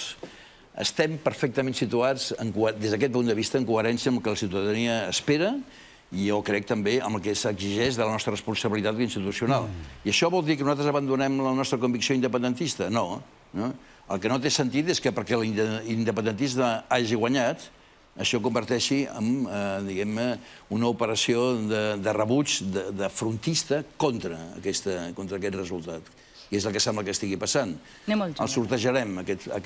estem perfectament situats, des d'aquest punt de vista, en coherència amb el que la ciutadania espera i jo crec també amb el que s'exigeix de la nostra responsabilitat institucional. I això vol dir que nosaltres abandonem la nostra convicció independentista? No. El que no té sentit és que perquè l'independentisme hagi guanyat, això converteixi en, diguem-ne, una operació de rebuig, de frontista contra aquest resultat. I és el que sembla que estigui passant. El sortejarem,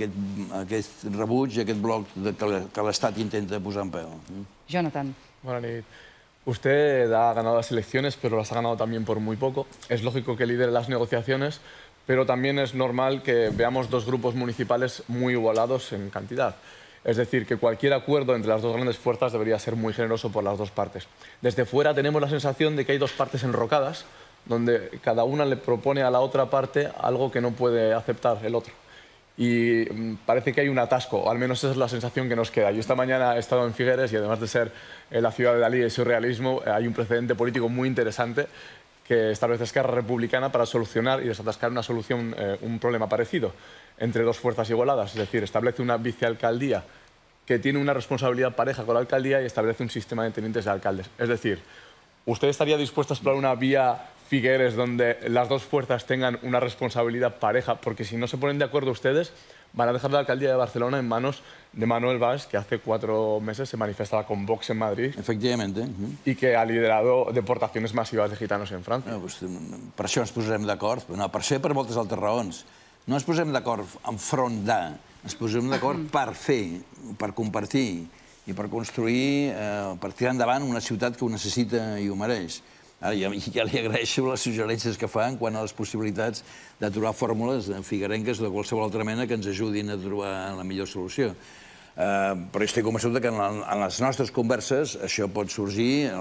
aquest rebuig, aquest bloc que l'Estat intenta posar en peu. Jonathan. Buenas noches. Usted ha ganado las elecciones, pero las ha ganado también por muy poco. Es lógico que lidere las negociaciones, pero también es normal que veamos dos grupos municipales muy igualados en cantidad. Es decir, que cualquier acuerdo entre las dos grandes fuerzas debería ser muy generoso por las dos partes. Desde fuera tenemos la sensación de que hay dos partes enrocadas, donde cada una le propone a la otra parte algo que no puede aceptar el otro. Y parece que hay un atasco, o al menos esa es la sensación que nos queda. Yo esta mañana he estado en Figueres y además de ser la ciudad de Dalí y el surrealismo, hay un precedente político muy interesante que establece Esquerra Republicana para solucionar y desatascar un problema parecido entre dos fuerzas igualadas. Es decir, establece una vicealcaldía que tiene una responsabilidad pareja con la alcaldía y establece un sistema de tenientes de alcaldes. Es decir, ¿usted estaría dispuesto a explorar una vía Figueres donde las dos fuerzas tengan una responsabilidad pareja? Porque si no se ponen de acuerdo ustedes, van a dejar la alcaldía de Barcelona en manos de Manuel Valls, que hace 4 meses se manifestaba con Vox en Madrid. Efectivamente. Y que ha liderado deportacions massives de gitanos en França. Per això ens posarem d'acord. No, per això i per moltes altres raons. No ens posem d'acord enfront de, ens posem d'acord per fer, per compartir i per construir, per tirar endavant una ciutat que ho necessita i ho mereix. Ara ja li agraeixo les suggerències que fan quant a les possibilitats de trobar fórmules figuerenques o de qualsevol altra mena que ens ajudin a trobar la millor solució. Però estic convençut que en les nostres converses això pot sorgir,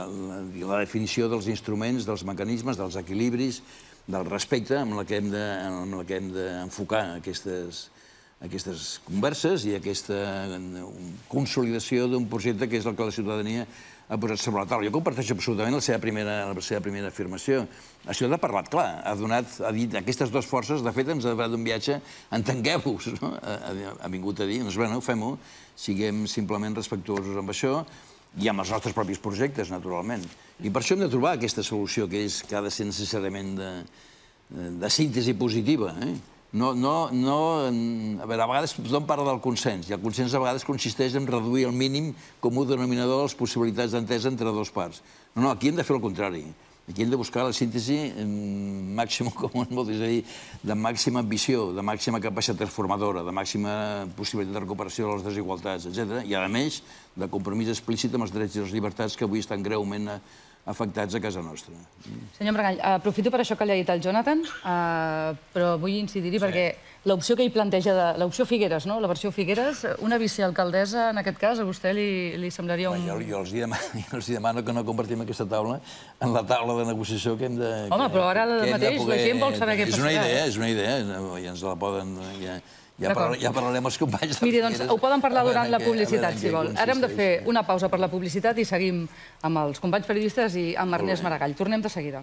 la definició dels instruments, dels mecanismes, dels equilibris, del respecte amb la que hem d'enfocar aquestes converses i aquesta consolidació d'un projecte que és el que la ciutadania ha posat sobre la taula. Jo comparteixo absolutament la seva primera afirmació. La ciutat ha parlat clar, ha dit aquestes dues forces, de fet ens ha donat un viatge, entengueu-vos, ha vingut a dir, doncs bé, fem-ho, siguem simplement respectuosos amb això i amb els nostres propis projectes, naturalment. I per això hem de trobar aquesta solució que ha de ser necessàriament de síntesi positiva. A vegades tothom parla del consens, i el consens a vegades consisteix en reduir el mínim comú denominador de les possibilitats d'entesa entre dues parts. No, aquí hem de fer el contrari. Aquí hem de buscar la síntesi màxima, com es vol dir, de màxima ambició, de màxima capacitat transformadora, de màxima possibilitat de recuperació de les desigualtats, etc. I, a més, de compromís explícit amb els drets i les llibertats que avui estan greument afectats a casa nostra. Senyor Maragall, aprofito per això que li ha dit el Jonathan, però vull incidir-hi perquè l'opció que ell planteja, l'opció Figueres, la versió Figueres, una vicealcaldessa, en aquest cas, a vostè li semblaria un... Jo els demano que no convertim aquesta taula en la taula de negociació que hem de... Home, però ara mateix la gent vol saber què passarà. És una idea, ja ens la poden... Ja parlarem els companys. Miri, doncs ho poden parlar durant la publicitat, si vol. Ara hem de fer una pausa per la publicitat i seguim amb els companys periodistes i amb Ernest Maragall. Tornem de seguida.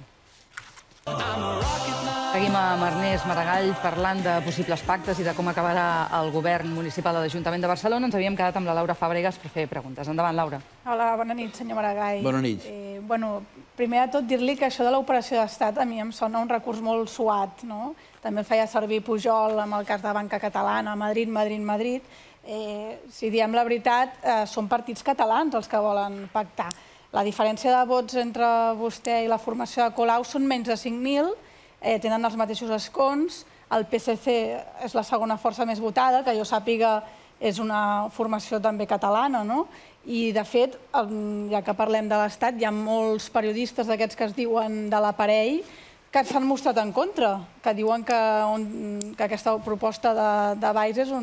Seguim amb Ernest Maragall parlant de possibles pactes i de com acabarà el govern municipal de l'Ajuntament de Barcelona. Ens havíem quedat amb la Laura Fàbregas per fer preguntes. Endavant, Laura. Hola, bona nit, senyor Maragall. Bona nit. Primer de tot, dir-li que això de l'operació d'estat a mi em sona un recurs molt suat, no? També el feia servir Pujol amb el cas de Banca Catalana, Madrid, Madrid, Madrid. Si diem la veritat, són partits catalans els que volen pactar. La diferència de vots entre vostè i la formació de Colau són menys de 5.000, tenen els mateixos escons, el PSC és la segona força més votada, que jo sàpiga és una formació també catalana, no? I, de fet, ja que parlem de l'Estat, hi ha molts periodistes d'aquests que es diuen de l'aparell que s'han mostrat en contra, que diuen que aquesta proposta de Valls és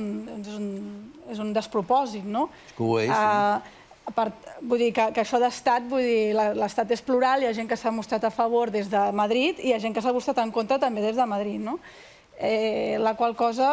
un despropòsit, no? Que ho és. Vull dir que això d'estat, l'estat és plural, hi ha gent que s'ha mostrat a favor des de Madrid i hi ha gent que s'ha mostrat en contra també des de Madrid, no? La qual cosa,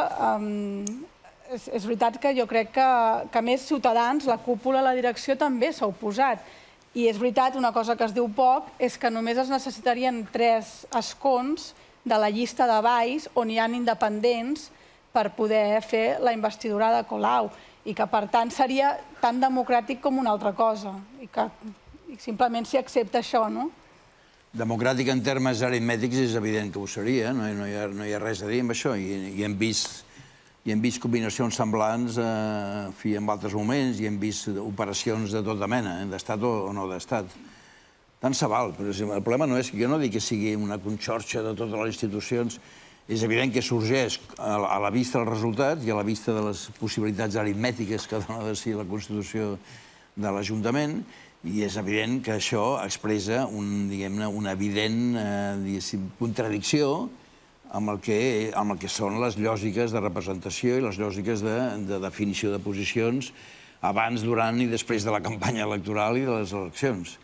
és veritat que jo crec que més Ciutadans, la cúpula, la direcció també s'ha oposat. I és veritat, una cosa que es diu poc, és que només es necessitarien 3 escons de la llista de Valls on hi ha independents per poder fer la investidura de Colau i que, per tant, seria tan democràtic com una altra cosa i que simplement s'hi accepta això, no? Democràtic en termes aritmètics és evident que ho seria, no hi ha res a dir amb això i hem vist combinacions semblants en altres moments i hem vist operacions de tota mena, d'estat o no d'estat. Tant se val, però el problema no és que jo no dic que sigui una conxorxa de totes les institucions. És evident que sorgeix a la vista dels resultats i a la vista de les possibilitats aritmètiques que dona de si la Constitució de l'Ajuntament i és evident que això expressa una evident contradicció amb el que són les lògiques de representació i les lògiques de definició de posicions abans, durant i després de la campanya electoral i de les eleccions.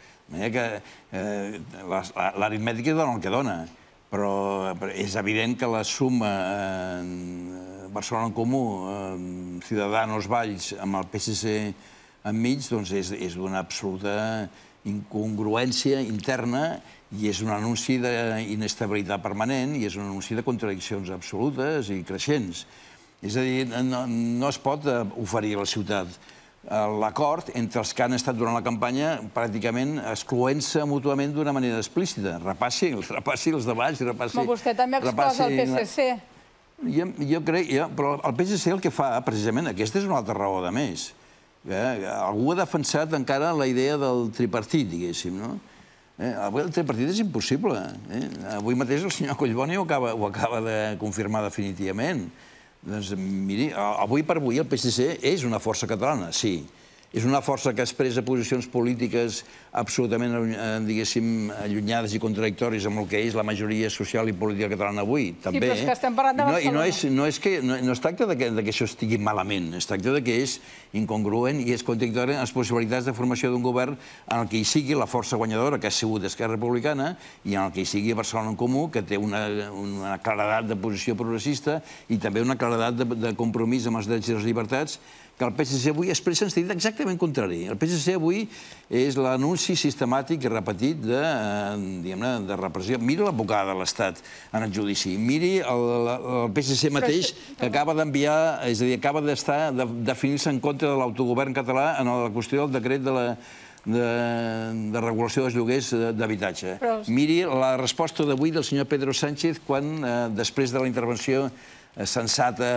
L'aritmètica dona el que dona, però és evident que la suma Barcelona en Comú, Ciudadanos, Valls, amb el PSC enmig, doncs és d'una absoluta incongruència interna i és un anunci d'inestabilitat permanent i és un anunci de contradiccions absolutes i creixents. És a dir, no es pot oferir a la ciutat l'acord entre els que han estat durant la campanya pràcticament excloent-se mútuament d'una manera explícita. Repassi els debats i repassi... Però vostè també exclosa el PSC. Jo crec... Però el PSC el que fa, precisament, aquesta és una altra raó de més. Algú ha defensat encara la idea del tripartit, diguéssim, no? Avui el tripartit és impossible. Avui mateix el senyor Collboni ho acaba de confirmar definitivament. Doncs miri, avui per avui el PSC és una força catalana, sí. És una força que expressa posicions polítiques absolutament, diguéssim, allunyades i contradictòries amb el que és la majoria social i política catalana avui, també. Sí, però és que estem parlant de Barcelona. I no es tracta que això estigui malament, es tracta que és incongruent i és contradictori en les possibilitats de formació d'un govern en el que hi sigui la força guanyadora, que ha sigut Esquerra Republicana, i en el que hi sigui Barcelona en Comú, que té una claredat de posició progressista i també una claredat de compromís amb els drets i les llibertats, que el PSC avui expressa en sentit exactament contrari. El PSC avui és l'anunci sistemàtic i repetit de repressió. Miri l'advocada de l'Estat en el judici. Miri el PSC mateix que acaba d'enviar, és a dir, acaba de definir-se en contra de l'autogovern català en la qüestió del decret de regulació dels lloguers d'habitatge. Miri la resposta d'avui del senyor Pedro Sánchez quan, després de la intervenció sensata,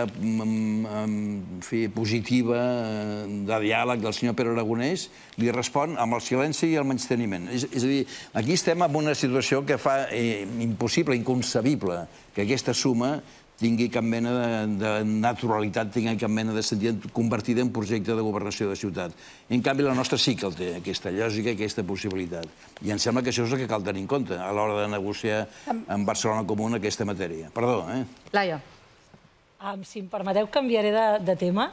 positiva, de diàleg del senyor Pere Aragonès, li respon amb el silenci i el menysteniment. És a dir, aquí estem en una situació que fa impossible, inconcebible, que aquesta suma tingui cap mena de naturalitat, tingui cap mena de sentit convertida en projecte de governació de ciutat. En canvi, la nostra sí que el té, aquesta lògica i aquesta possibilitat. I em sembla que això és el que cal tenir en compte a l'hora de negociar amb Barcelona Comú en aquesta matèria. Perdó, Laia. Si em permeteu, canviaré de tema.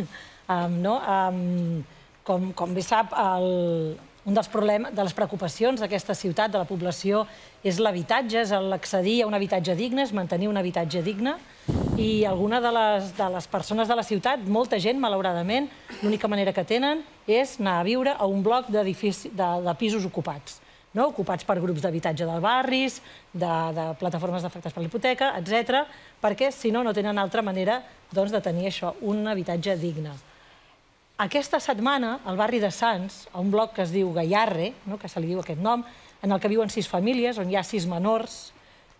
Com bé sap, un dels problemes, de les preocupacions d'aquesta ciutat, de la població, és l'habitatge, és l'accedir a un habitatge digne, és mantenir un habitatge digne. I alguna de les persones de la ciutat, molta gent, malauradament, l'única manera que tenen és anar a viure a un bloc de pisos ocupats. Ocupats per grups d'habitatge de barris, de plataformes d'afectats per l'hipoteca, etc., perquè, si no, no tenen altra manera de tenir això, un habitatge digne. Aquesta setmana, al barri de Sants, a un bloc que es diu Gaiarre, que se li diu aquest nom, en el que viuen 6 famílies, on hi ha 6 menors,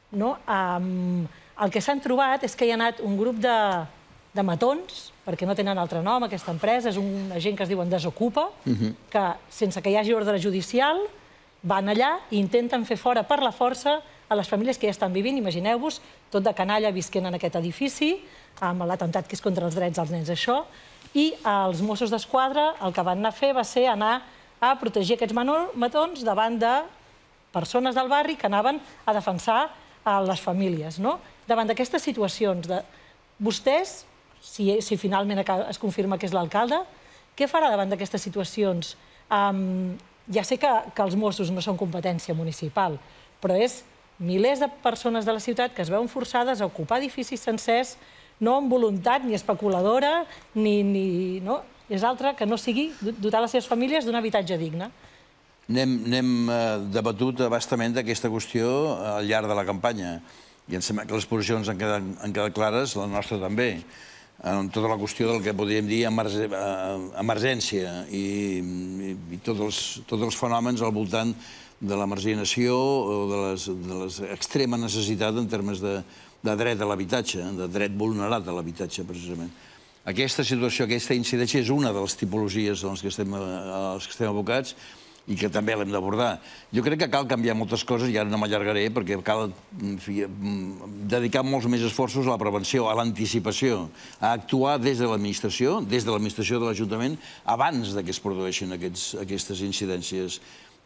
el que s'han trobat és que hi ha anat un grup de matons, perquè no tenen altre nom, aquesta empresa, és una gent que es diuen Desocupa, que, sense que hi hagi ordre judicial, van allà i intenten fer fora per la força a les famílies que ja estan vivint. Imagineu-vos, tot de canalla visquent en aquest edifici, amb l'atemptat que és contra els drets dels nens, això, i els Mossos d'Esquadra el que van anar a fer va ser anar a protegir aquests matons davant de persones del barri que anaven a defensar les famílies. Davant d'aquestes situacions, vostès, si finalment es confirma que és l'alcalde, què farà davant d'aquestes situacions? Ja sé que els Mossos no són competència municipal, però és milers de persones de la ciutat que es veuen forçades a ocupar edificis sencers, no amb voluntat ni especuladora, ni... És altra que no sigui dotar les seves famílies d'un habitatge digne. N'hem debatut bastament d'aquesta qüestió al llarg de la campanya i em sembla que les posicions han quedat clares, la nostra també, en tota la qüestió del que podríem dir emergència i tots els fenòmens al voltant de la marginació o de l'extrema necessitat en termes de dret a l'habitatge, de dret vulnerat a l'habitatge, precisament. Aquesta situació, aquesta incidència és una de les tipologies als que estem abocats i que també l'hem d'abordar. Jo crec que cal canviar moltes coses, i ara no m'allargaré, perquè cal dedicar molts més esforços a la prevenció, a l'anticipació, a actuar des de l'administració de l'Ajuntament, abans que es produeixin aquestes incidències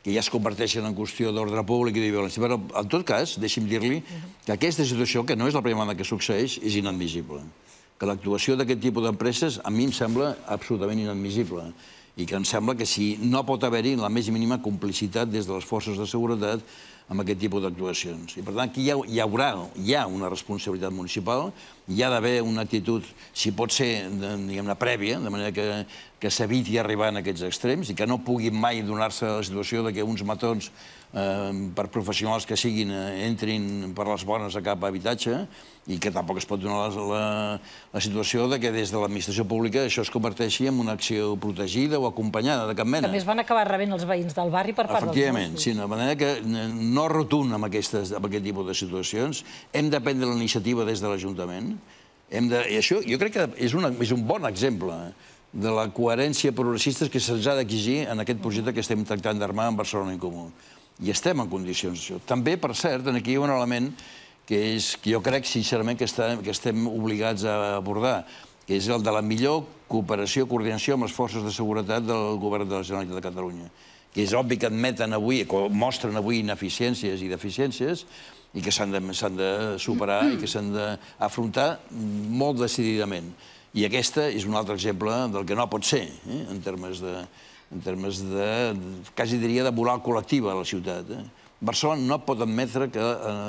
que ja es converteixen en qüestió d'ordre públic i de violència. Però, en tot cas, deixi'm dir-li que aquesta situació, que no és la primera vegada que succeeix, és inadmissible. Que l'actuació d'aquest tipus d'empreses a mi em sembla absolutament inadmissible i que em sembla que si no pot haver-hi la més mínima complicitat des de les forces de seguretat amb aquest tipus d'actuacions. I, per tant, aquí hi ha una responsabilitat municipal, hi ha d'haver una actitud, si pot ser, diguem-ne, prèvia, de manera que s'eviti arribar a aquests extrems i que no pugui mai donar-se la situació que uns matons, per professionals que siguin, entrin per les bones a cap habitatge i que tampoc es pot donar la situació que des de l'administració pública això es converteixi en una acció protegida o acompanyada de cap mena. També es van acabar rebent els veïns del barri per part dels Mossos. Efectivament, sí, de manera que no rotund amb aquest tipus de situacions. Hem de prendre la iniciativa des de l'Ajuntament. I això jo crec que és un bon exemple de la coherència progressista que se'ns ha d'exigir en aquest projecte que estem tractant d'armar en Barcelona en Comú. I estem en condicions d'això. També, per cert, aquí hi ha un element que jo crec, sincerament, que estem obligats a abordar, que és el de la millor cooperació i coordinació amb les forces de seguretat del govern de la Generalitat de Catalunya. Que és obvi que admeten avui, que mostren avui ineficiències i deficiències i que s'han de superar i que s'han d'afrontar molt decididament. I aquesta és un altre exemple del que no pot ser, en termes quasi diria, de moral col·lectiva a la ciutat. Barcelona no pot admetre que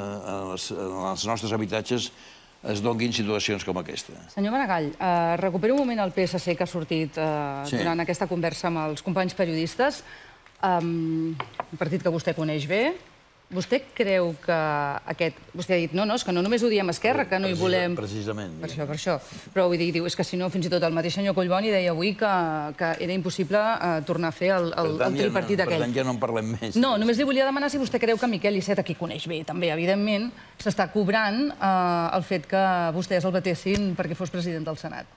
als nostres habitatges es donguin situacions com aquesta. Senyor Maragall, recupero un moment el PSC que ha sortit durant aquesta conversa amb els companys periodistes, un partit que vostè coneix bé. Vostè creu que aquest... Vostè ha dit, no, és que no només ho diem a Esquerra, que no hi volem... Precisament. Per això. Però vull dir, és que si no, fins i tot el mateix senyor Collboni deia avui que era impossible tornar a fer el tripartit aquell. Per tant, ja no en parlem més. No, només li volia demanar si vostè creu que Miquel Iceta, qui coneix bé també, evidentment, s'està cobrant el fet que vostès el batessin perquè fos president del Senat.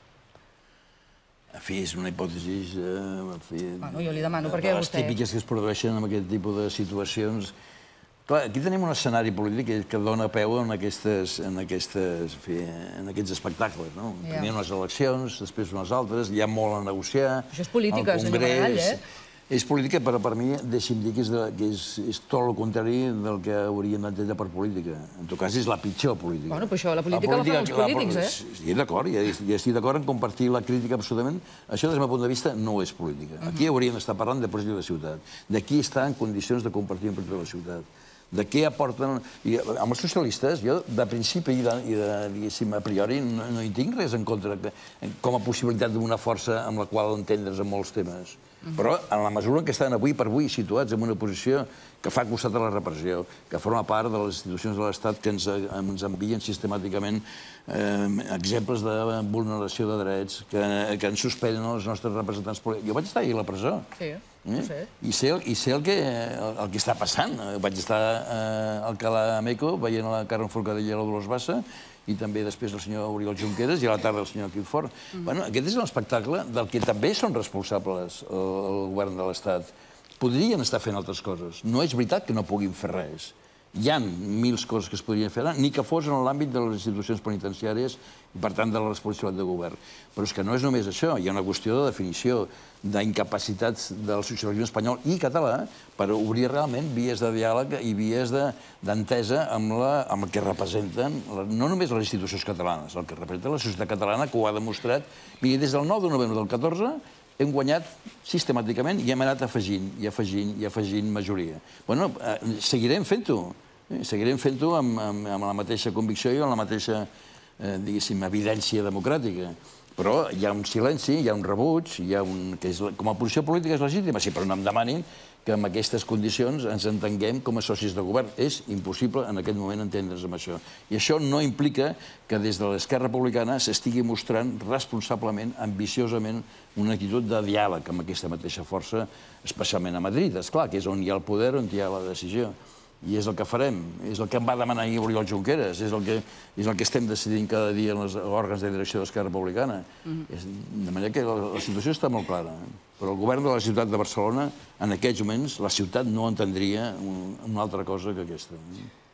En fi, és una hipòtesi... Jo li demano perquè vostè... Les típiques que es produeixen en aquest tipus de situacions... Clar, aquí tenim un escenari polític que dona peu en aquests espectacles. Primer unes eleccions, després unes altres, hi ha molt a negociar. Això és política, senyor Maragall, És política, però per mi, deixi'm dir que és tot el contrari del que hauríem d'entendre per política. En tot cas, és la pitjor política. Bueno, però això, la política la fan els polítics, Sí, d'acord, ja estic d'acord en compartir la crítica absolutament. Això, des del meu punt de vista, no és política. Aquí hauríem d'estar parlant de projecte de ciutat, de qui està en condicions de compartir un projecte de ciutat, de què aporten... Amb els socialistes, jo, de principi i diguéssim, a priori, no hi tinc res en contra com a possibilitat d'una força amb la qual entendre's en molts temes. Però, en la mesura en què estan avui per avui situats en una posició que fa costat a la repressió, que forma part de les institucions de l'Estat que ens envien sistemàticament exemples de vulneració de drets, que ens suspenen els nostres representants polítics. Jo vaig estar ahir a la presó. Sí, ho sé. I sé el que està passant. Vaig estar al Cala Meco veient la Carme Forcadell i la Dolors Bassa i també després el senyor Oriol Junqueras i a la tarda el senyor Quim Forn. Aquest és un espectacle del que també són responsables el govern de l'Estat. Podrien estar fent altres coses. No és veritat que no puguin fer res. Hi ha mils coses que es podrien fer, ni que fos en l'àmbit de les institucions penitenciàries i, per tant, de la responsabilitat de govern. Però és que no és només això. Hi ha una qüestió de definició d'incapacitats del socialisme espanyol i català per obrir realment vies de diàleg i vies d'entesa amb el que representen no només les institucions catalanes, el que representa la societat catalana, que ho ha demostrat. Miri, des del 9 de novembre del 14 hem guanyat sistemàticament i hem anat afegint i afegint majoria. Bueno, seguirem fent-ho. Seguirem fent-ho amb la mateixa convicció i amb la mateixa, diguéssim, evidència democràtica. Però hi ha un silenci, hi ha un rebuig, com a posició política és legítima, sí, però no em demanin que en aquestes condicions ens entenguem com a socis de govern. És impossible en aquest moment entendre's amb això. I això no implica que des de l'Esquerra Republicana s'estigui mostrant responsablement, ambiciosament, una actitud de diàleg amb aquesta mateixa força, especialment a Madrid. Esclar, que és on hi ha el poder, on hi ha la decisió. I és el que farem, és el que em va demanar ahir Oriol Junqueras, és el que estem decidint cada dia en els òrgans de direcció d'Esquerra Republicana. De manera que la situació està molt clara. Però el govern de la ciutat de Barcelona, en aquests moments, la ciutat no entendria una altra cosa que aquesta.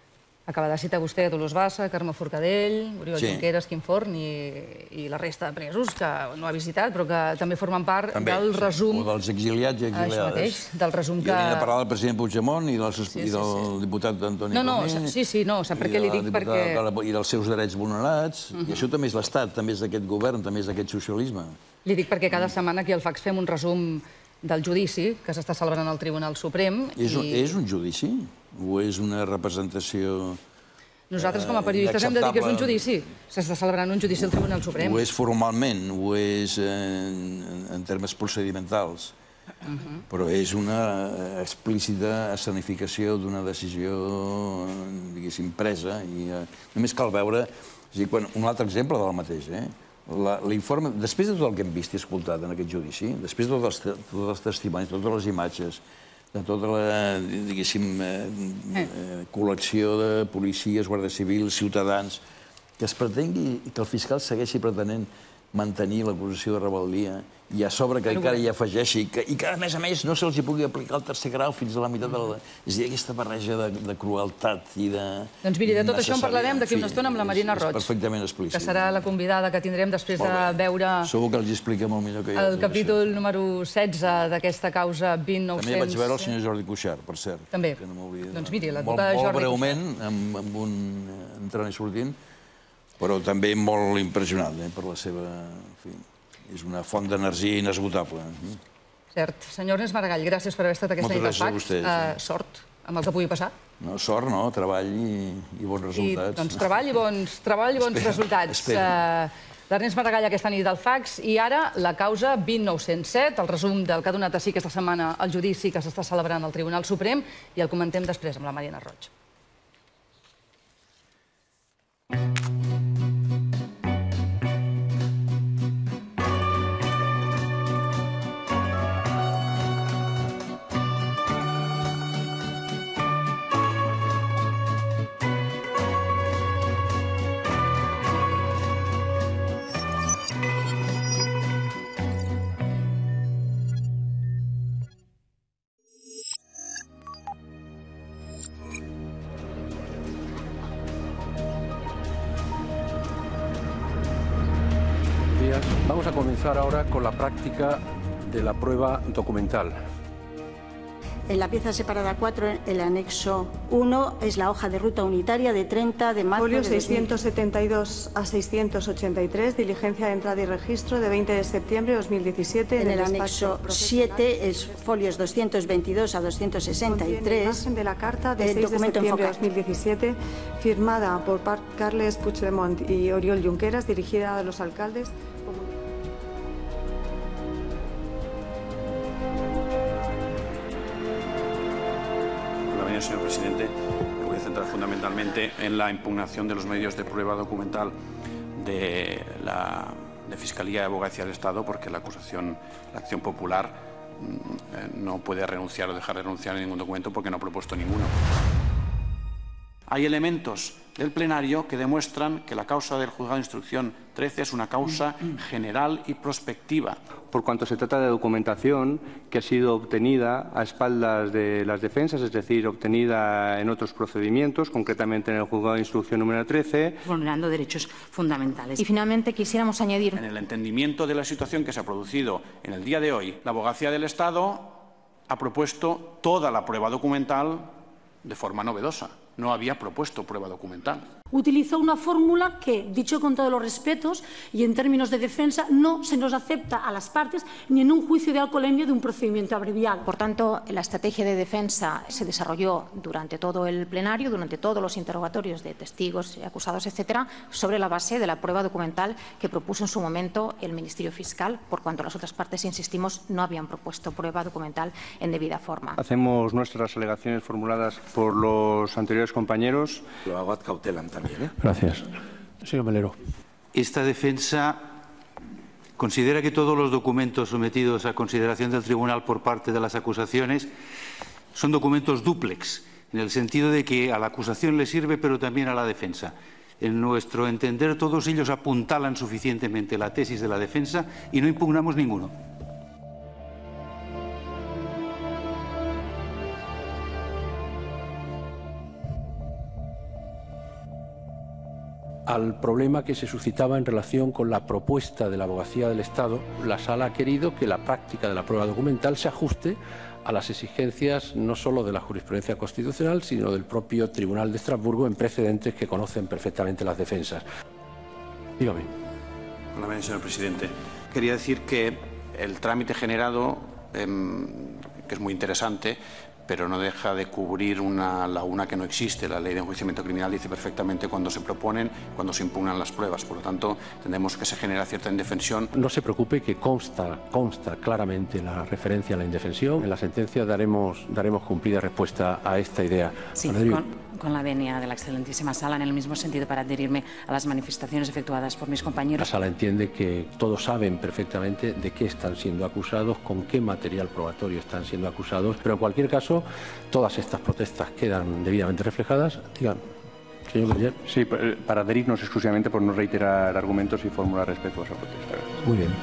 Acaba de citar vostè Dolors Bassa, Carme Forcadell, Oriol Junqueras, Quim Forn i la resta de presos que no ha visitat, però que també formen part del resum... O dels exiliats i exiliades. Això mateix, del resum que... Jo venia a parlar del president Puigdemont i del diputat Antoni Comín. Sí, sap per què li dic, perquè... I dels seus drets vulnerats. I això també és l'Estat, també és d'aquest govern, també és d'aquest socialisme. Li dic perquè cada setmana aquí al FAX fem un resum del judici que s'està celebrant al Tribunal Suprem. És un judici? O és una representació... Nosaltres, com a periodistes, hem de dir que és un judici. S'està celebrant un judici al Tribunal Suprem. O és formalment, o és en termes procedimentals. Però és una explícita escenificació d'una decisió, diguéssim, presa. Només cal veure... Un altre exemple del mateix, l'informe... Després de tot el que hem vist i escoltat en aquest judici, després de tots els testimonis, totes les imatges, de tota la, diguéssim, col·lecció de policies, guàrdies civils, ciutadans, que es pretengui i que el fiscal segueixi pretenent mantenir l'acusació de rebel·lia i a sobre que encara hi afegeixi i que, a més, no se'ls pugui aplicar el tercer grau fins a la meitat de la... És a dir, aquesta barreja de crueltat i de... Doncs miri, de tot això en parlarem d'aquí una estona amb la Marina Roig. És perfectament explícit. Que serà la convidada que tindrem després de veure... Segur que els explica molt millor que jo. El capítol número 16 d'aquesta causa 2900... També vaig veure el senyor Jordi Cuixart, per cert. També. Doncs miri, l'advocat Jordi Cuixart. Molt breument, amb un entrant i sortint, però també molt impressionant per la seva... És una font d'energia inesgotable. Cert. Senyor Ernest Maragall, gràcies per haver estat aquesta nit al FAX. Moltes gràcies a vostès. Sort amb el que pugui passar. No, sort no, treball i bons resultats. Doncs treball i bons resultats. L'Ernest Maragall aquesta nit al FAX. I ara la causa 2907, el resum del que ha donat així aquesta setmana el judici que s'està celebrant al Tribunal Suprem, i el comentem després amb la Marina Roig. Vamos a comenzar ahora con la práctica de la prueba documental. En la pieza separada 4, el anexo 1, es la hoja de ruta unitaria de 30 de marzo Folio 672 a 683, diligencia de entrada y registro de 20 de septiembre de 2017. En el anexo 7, es folios 222 a 263. Imagen de la carta de 6 de septiembre de 2017, firmada por Carles Puigdemont y Oriol Junqueras, dirigida a los alcaldes. Señor presidente, me voy a centrar fundamentalmente en la impugnación de los medios de prueba documental de la Fiscalía y Abogacía del Estado, porque la acusación, la acción popular, no puede renunciar o dejar de renunciar a ningún documento porque no ha propuesto ninguno. Hay elementos del plenario que demuestran que la causa del juzgado de instrucción 13 es una causa general y prospectiva. Por cuanto se trata de documentación que ha sido obtenida a espaldas de las defensas, es decir, obtenida en otros procedimientos, concretamente en el juzgado de instrucción número 13. Vulnerando derechos fundamentales. Y finalmente quisiéramos añadir... En el entendimiento de la situación que se ha producido en el día de hoy, la Abogacía del Estado ha propuesto toda la prueba documental de forma novedosa. No había propuesto prueba documental. Utilizó una fórmula que, dicho con todos los respetos y en términos de defensa, no se nos acepta a las partes ni en un juicio de alcoholemia de un procedimiento abreviado. Por tanto, la estrategia de defensa se desarrolló durante todo el plenario, durante todos los interrogatorios de testigos, acusados, etcétera, sobre la base de la prueba documental que propuso en su momento el Ministerio Fiscal, por cuanto las otras partes, insistimos, no habían propuesto prueba documental en debida forma. Hacemos nuestras alegaciones formuladas por los anteriores compañeros. Lo hago ad cautelam también, Gracias. Señor Melero. Esta defensa considera que todos los documentos sometidos a consideración del tribunal por parte de las acusaciones son documentos dúplex, en el sentido de que a la acusación le sirve, pero también a la defensa. En nuestro entender, todos ellos apuntalan suficientemente la tesis de la defensa y no impugnamos ninguno. al problema que se suscitaba en relación con la propuesta de la Abogacía del Estado, la Sala ha querido que la práctica de la prueba documental se ajuste a las exigencias no solo de la jurisprudencia constitucional, sino del propio Tribunal de Estrasburgo en precedentes que conocen perfectamente las defensas. Dígame. Hola, señor presidente. Quería decir que el trámite generado, que es muy interesante, pero no deja de cubrir una laguna que no existe. La ley de enjuiciamiento criminal dice perfectamente cuándo se proponen, cuándo se impugnan las pruebas. Por lo tanto, entendemos que se genera cierta indefensión. No se preocupe, que consta claramente la referencia a la indefensión. En la sentencia daremos cumplida respuesta a esta idea. Sí, con la venia de la excelentísima Sala, en el mismo sentido, para adherirme a las manifestaciones efectuadas por mis compañeros. La Sala entiende que todos saben perfectamente de qué están siendo acusados, con qué material probatorio están siendo acusados, pero en cualquier caso, todas estas protestas quedan debidamente reflejadas. Digan, señor Berger. Sí, para adherirnos exclusivamente por no reiterar argumentos y formular respetuosa protesta. Muy bien.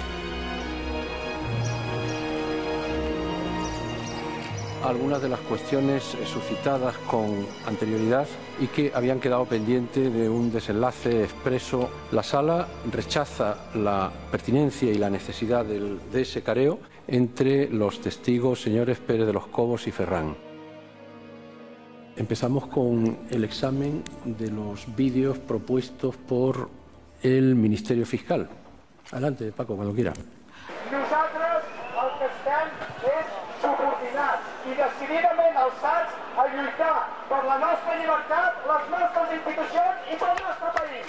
Algunas de las cuestiones suscitadas con anterioridad y que habían quedado pendientes de un desenlace expreso. La Sala rechaza la pertinencia y la necesidad de ese careo entre los testigos señores Pérez de los Cobos y Ferrán. Empezamos con el examen de los vídeos propuestos por el Ministerio Fiscal. Adelante, Paco, cuando quiera. Nosaltres el que estem és subordinats i decididament alçats a lluitar per la nostra llibertat, les nostres institucions i pel nostre país.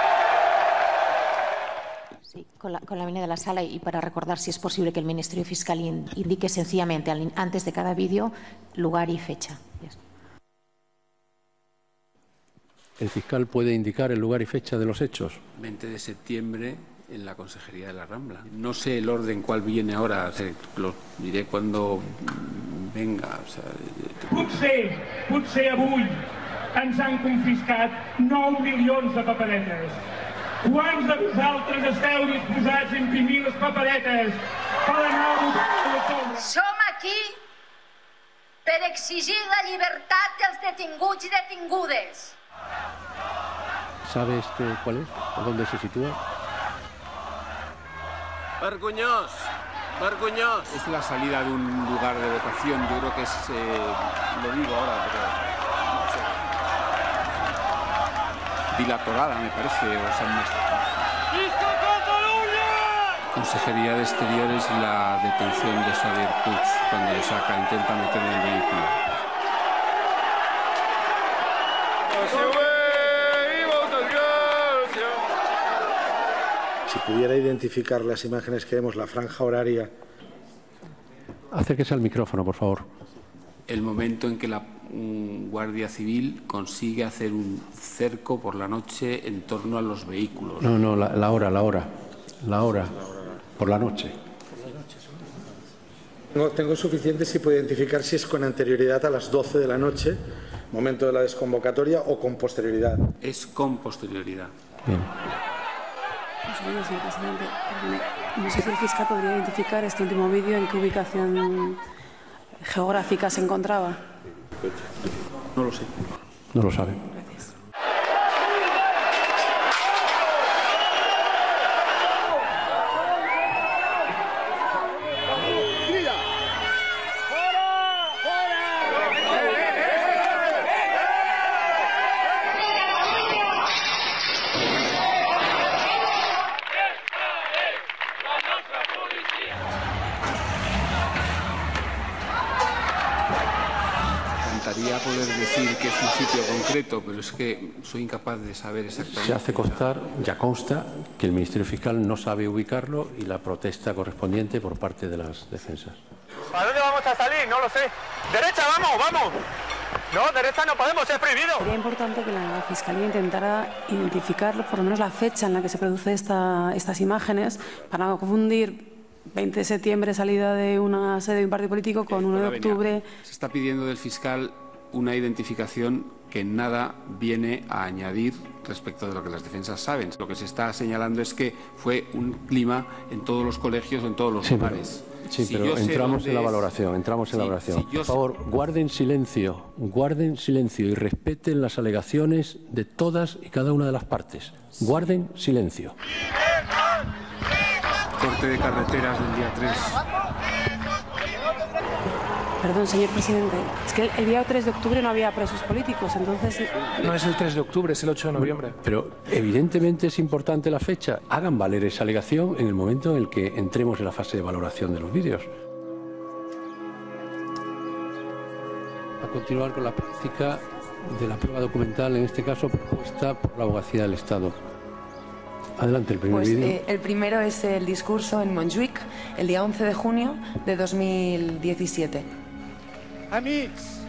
Sí, con la venia de la Sala y para recordar si es posible que el Ministerio Fiscal indique sencillamente antes de cada vídeo lugar y fecha. ¿El fiscal puede indicar el lugar y fecha de los hechos? 20 de septiembre en la Consejería de la Rambla. No sé el orden cuál viene ahora, lo diré cuando venga. O sea, Potser avui ens han confiscat 9 milions de paperetes. Quants de vosaltres esteu disposats a imprimir les paperetes per anar a votar a l'octubre? Som aquí per exigir la llibertat dels detinguts i detingudes. ¿Sabe cuál es? ¿A dónde se sitúa? Vergonyós, vergonyós. Es la salida de un lugar de votación. Yo creo que es, lo digo ahora, pero no sé, dilatorada, me parece, o sea, Consejería de Exteriores y la detención de Xavier Puig cuando lo saca, intenta meter en el vehículo. Si pudiera identificar las imágenes que vemos, la franja horaria. Acérquese al micrófono, por favor. El momento en que la Guardia Civil consigue hacer un cerco por la noche en torno a los vehículos. No, la hora. Por la noche. Tengo suficiente si puedo identificar si es con anterioridad a las 12 de la noche, momento de la desconvocatoria, o con posterioridad. Es con posterioridad. Bien. Señor presidente, no sé si el fiscal podría identificar este último vídeo en qué ubicación geográfica se encontraba. No lo sé. No lo sabe. Poder decir que es un sitio concreto, pero es que soy incapaz de saber exactamente. Se hace constar, ya consta, que el Ministerio Fiscal no sabe ubicarlo y la protesta correspondiente por parte de las defensas. ¿A dónde vamos a salir? No lo sé. ¡Derecha, vamos! No, derecha no podemos, es prohibido. Sería importante que la Fiscalía intentara identificar por lo menos la fecha en la que se produce estas imágenes para no confundir 20 de septiembre, salida de una sede de un partido político, con 1 de octubre. Se está pidiendo del fiscal una identificación que nada viene a añadir respecto de lo que las defensas saben. Lo que se está señalando es que fue un clima en todos los colegios, en todos los lugares. Sí, pero entramos en la valoración, Por favor, guarden silencio y respeten las alegaciones de todas y cada una de las partes. Guarden silencio. Corte de carreteras del día 3. Perdón, señor presidente, es que el día 3 de octubre no había presos políticos, entonces... No es el 3 de octubre, es el 8 de noviembre. Pero evidentemente es importante la fecha. Hagan valer esa alegación en el momento en el que entremos en la fase de valoración de los vídeos. A continuar con la práctica de la prueba documental, en este caso propuesta por la Abogacía del Estado. Adelante, el primer vídeo. El primero es el discurso en Montjuïc, el día 11 de junio de 2017. Amics,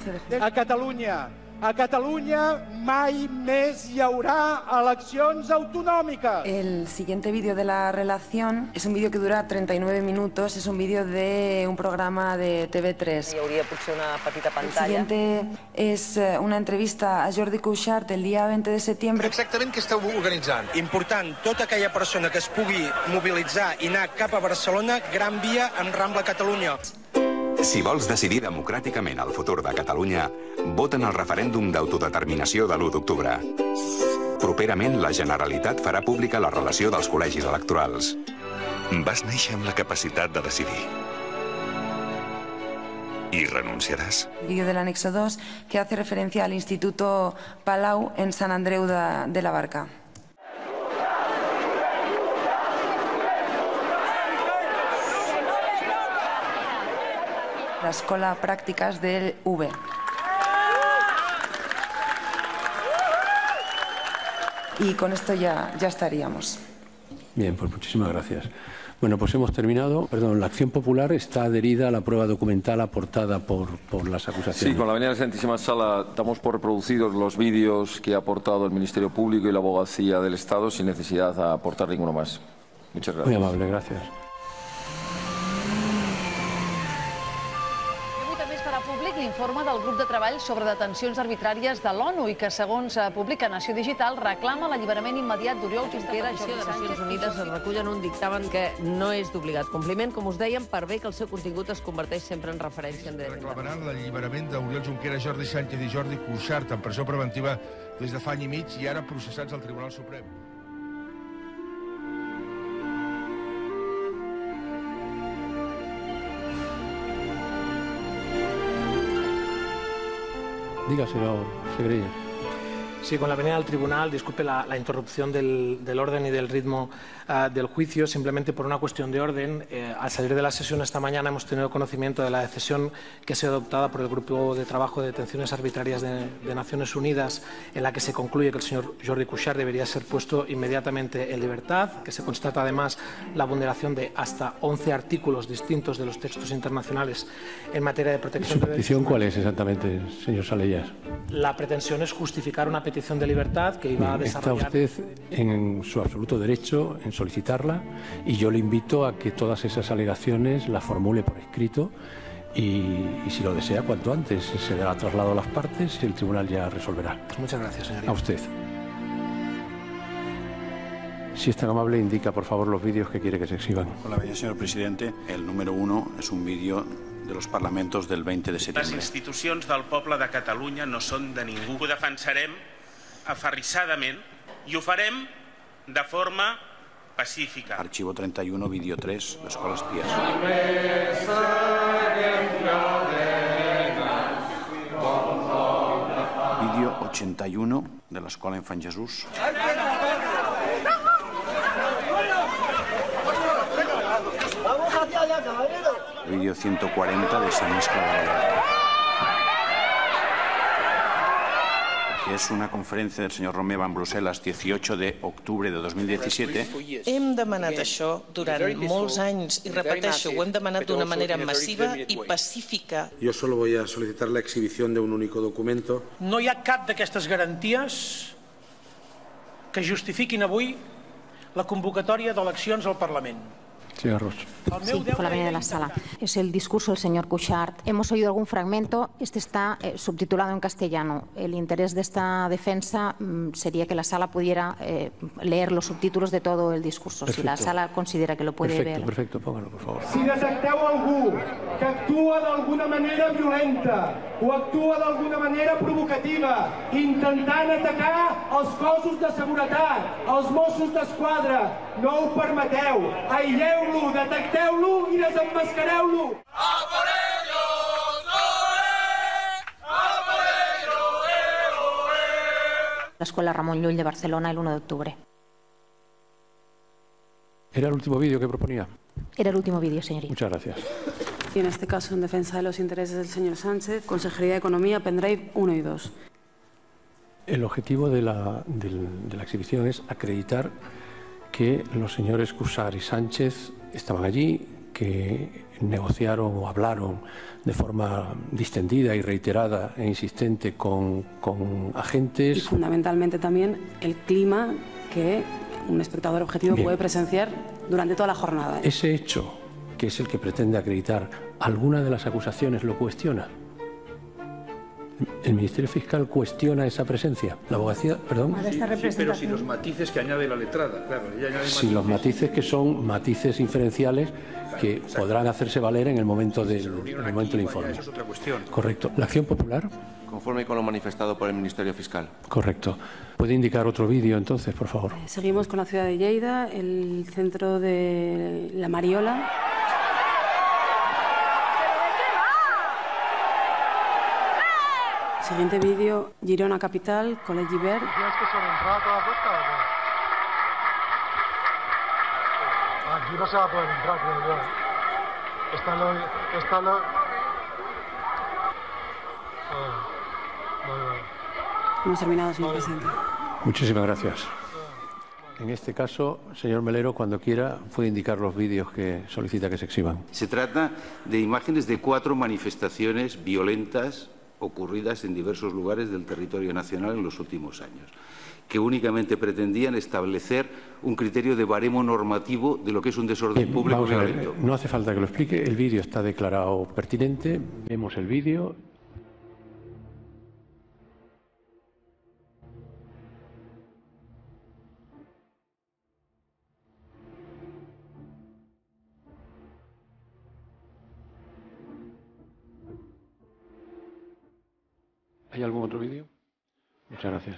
a Catalunya mai més hi haurà eleccions autonòmiques. El siguiente vídeo de la relación es un vídeo que dura 39 minutos, es un vídeo de un programa de TV3. Hi hauria potser una petita pantalla. El siguiente es una entrevista a Jordi Cuixart el día 20 de septiembre. Exactament què esteu organitzant? Important, tota aquella persona que es pugui mobilitzar i anar cap a Barcelona, Gran Via amb Rambla Catalunya. Si vols decidir democràticament el futur de Catalunya, vota en el referèndum d'autodeterminació de l'1 d'octubre. Properament, la Generalitat farà pública la relació dels col·legis electorals. Vas néixer amb la capacitat de decidir. ¿Y renunciarás? Vídeo del anexo 2 que hace referencia al Instituto Palau en Sant Andreu de la Barca. La Escola Prácticas del V. Y con esto ya estaríamos. Bien, pues muchísimas gracias. Bueno, pues hemos terminado. Perdón, la acción popular está adherida a la prueba documental aportada por las acusaciones. Sí, con la venida de la Santísima Sala damos por reproducidos los vídeos que ha aportado el Ministerio Público y la Abogacía del Estado sin necesidad de aportar ninguno más. Muchas gracias. Muy amable, gracias. L'informe del grup de treball sobre detencions arbitràries de l'ONU i que, segons publica Nació Digital, reclama l'alliberament immediat d'Oriol Junqueras. La petició de Nacions Unides es recull en un dictamen que no és d'obligat compliment, com us dèiem, per bé que el seu contingut es converteix sempre en referència en dret. Reclamaran l'alliberament d'Oriol Junqueras, Jordi Sánchez i Jordi Cuixart en presó preventiva des de fa any i mig i ara processats al Tribunal Suprem. Diga, señor Segrella. Sí, con la venida del tribunal, disculpe la interrupción del orden y del ritmo del juicio, simplemente por una cuestión de orden. Al salir de la sesión esta mañana hemos tenido conocimiento de la decisión que ha sido adoptada por el Grupo de Trabajo de Detenciones Arbitrarias de Naciones Unidas, en la que se concluye que el señor Jordi Cuixart debería ser puesto inmediatamente en libertad, que se constata además la vulneración de hasta 11 artículos distintos de los textos internacionales en materia de protección de derechos humanos. ¿Cuál es exactamente, señor Salellas? La pretensión es justificar una petición de libertad que iba a desarrollar. Está usted en su absoluto derecho en solicitarla y yo le invito a que todas esas alegaciones las formule por escrito y si lo desea, cuanto antes. Se dará traslado a las partes y el tribunal ya resolverá. Muchas gracias, señoría. A usted. Si es tan amable, indica por favor los vídeos que quiere que se exhiban. Hola, señor presidente. El número 1 es un vídeo de los parlamentos del 20 de septiembre. Les institucions del poble de Catalunya no són de ningú. Ho defensarem aferrissadament i ho farem de forma pacífica. Archivo 31, vídeo 3, l'Escola Espies. Vídeo 81 de l'Escola Infant Jesús. Vídeo 140 de San Iscle de Valladolid. Que es una conferència del senyor Romeva en Brussel·les 18 d'octubre de 2017. Hem demanat això durant molts anys i repeteixo, ho hem demanat d'una manera massiva i pacífica. Yo solo voy a solicitar la exhibición de un único documento. No hi ha cap d'aquestes garanties que justifiquin avui la convocatòria d'eleccions al Parlament. Señor Roig. Sí, con la venia de la sala. Es el discurso del señor Cuixart. Hemos oído algún fragmento. Este está subtitulado en castellano. El interés de esta defensa sería que la sala pudiera leer los subtítulos de todo el discurso, si la sala considera que lo puede ver. Perfecto, póngalo, por favor. Si detecteu algú que actua d'alguna manera violenta o actua d'alguna manera provocativa, intentant atacar els cossos de seguretat, els Mossos d'Esquadra, no ho permeteu. Aïlleu-lo, detecteu-lo i desemmascareu-lo. La Escuela Ramón Llull de Barcelona el 1 de octubre. ¿Era el último vídeo que proponía? Era el último vídeo, señoría. Muchas gracias. Y en este caso, en defensa de los intereses del señor Sánchez, Consejería de Economía, pendrive 1 y 2. El objetivo de la exhibición es acreditar que los señores Cuixart y Sánchez estaban allí, que negociaron o hablaron de forma distendida y reiterada e insistente con agentes. Y fundamentalmente también el clima que un espectador objetivo puede presenciar durante toda la jornada. Ese hecho, que es el que pretende acreditar, ¿alguna de las acusaciones lo cuestiona? ¿El Ministerio Fiscal cuestiona esa presencia? ¿La abogacía, perdón? Sí, pero si los matices que añade la letrada, claro. Si los matices que son matices inferenciales que podrán hacerse valer en el momento del informe. Eso es otra cuestión. Correcto. ¿La acción popular? Conforme con lo manifestado por el Ministerio Fiscal. Correcto. ¿Puede indicar otro vídeo entonces, por favor? Seguimos con la ciudad de Lleida, el centro de La Mariola. Siguiente vídeo, Girona Capital, Col·legi Verd. ¿Tienes que son entrada toda la puerta o qué? Aquí no se va a poder entrar, creo yo. Está lo... Hemos terminado, señor presidente. Muchísimas gracias. En este caso, señor Melero, cuando quiera, puede indicar los vídeos que solicita que se exhiban. Se trata de imágenes de 4 manifestaciones violentas ocurridas en diversos lugares del territorio nacional en los últimos años, que únicamente pretendían establecer un criterio de baremo normativo de lo que es un desorden público violento. No hace falta que lo explique, el vídeo está declarado pertinente, vemos el vídeo. ¿Hay algún otro vídeo? Muchas gracias.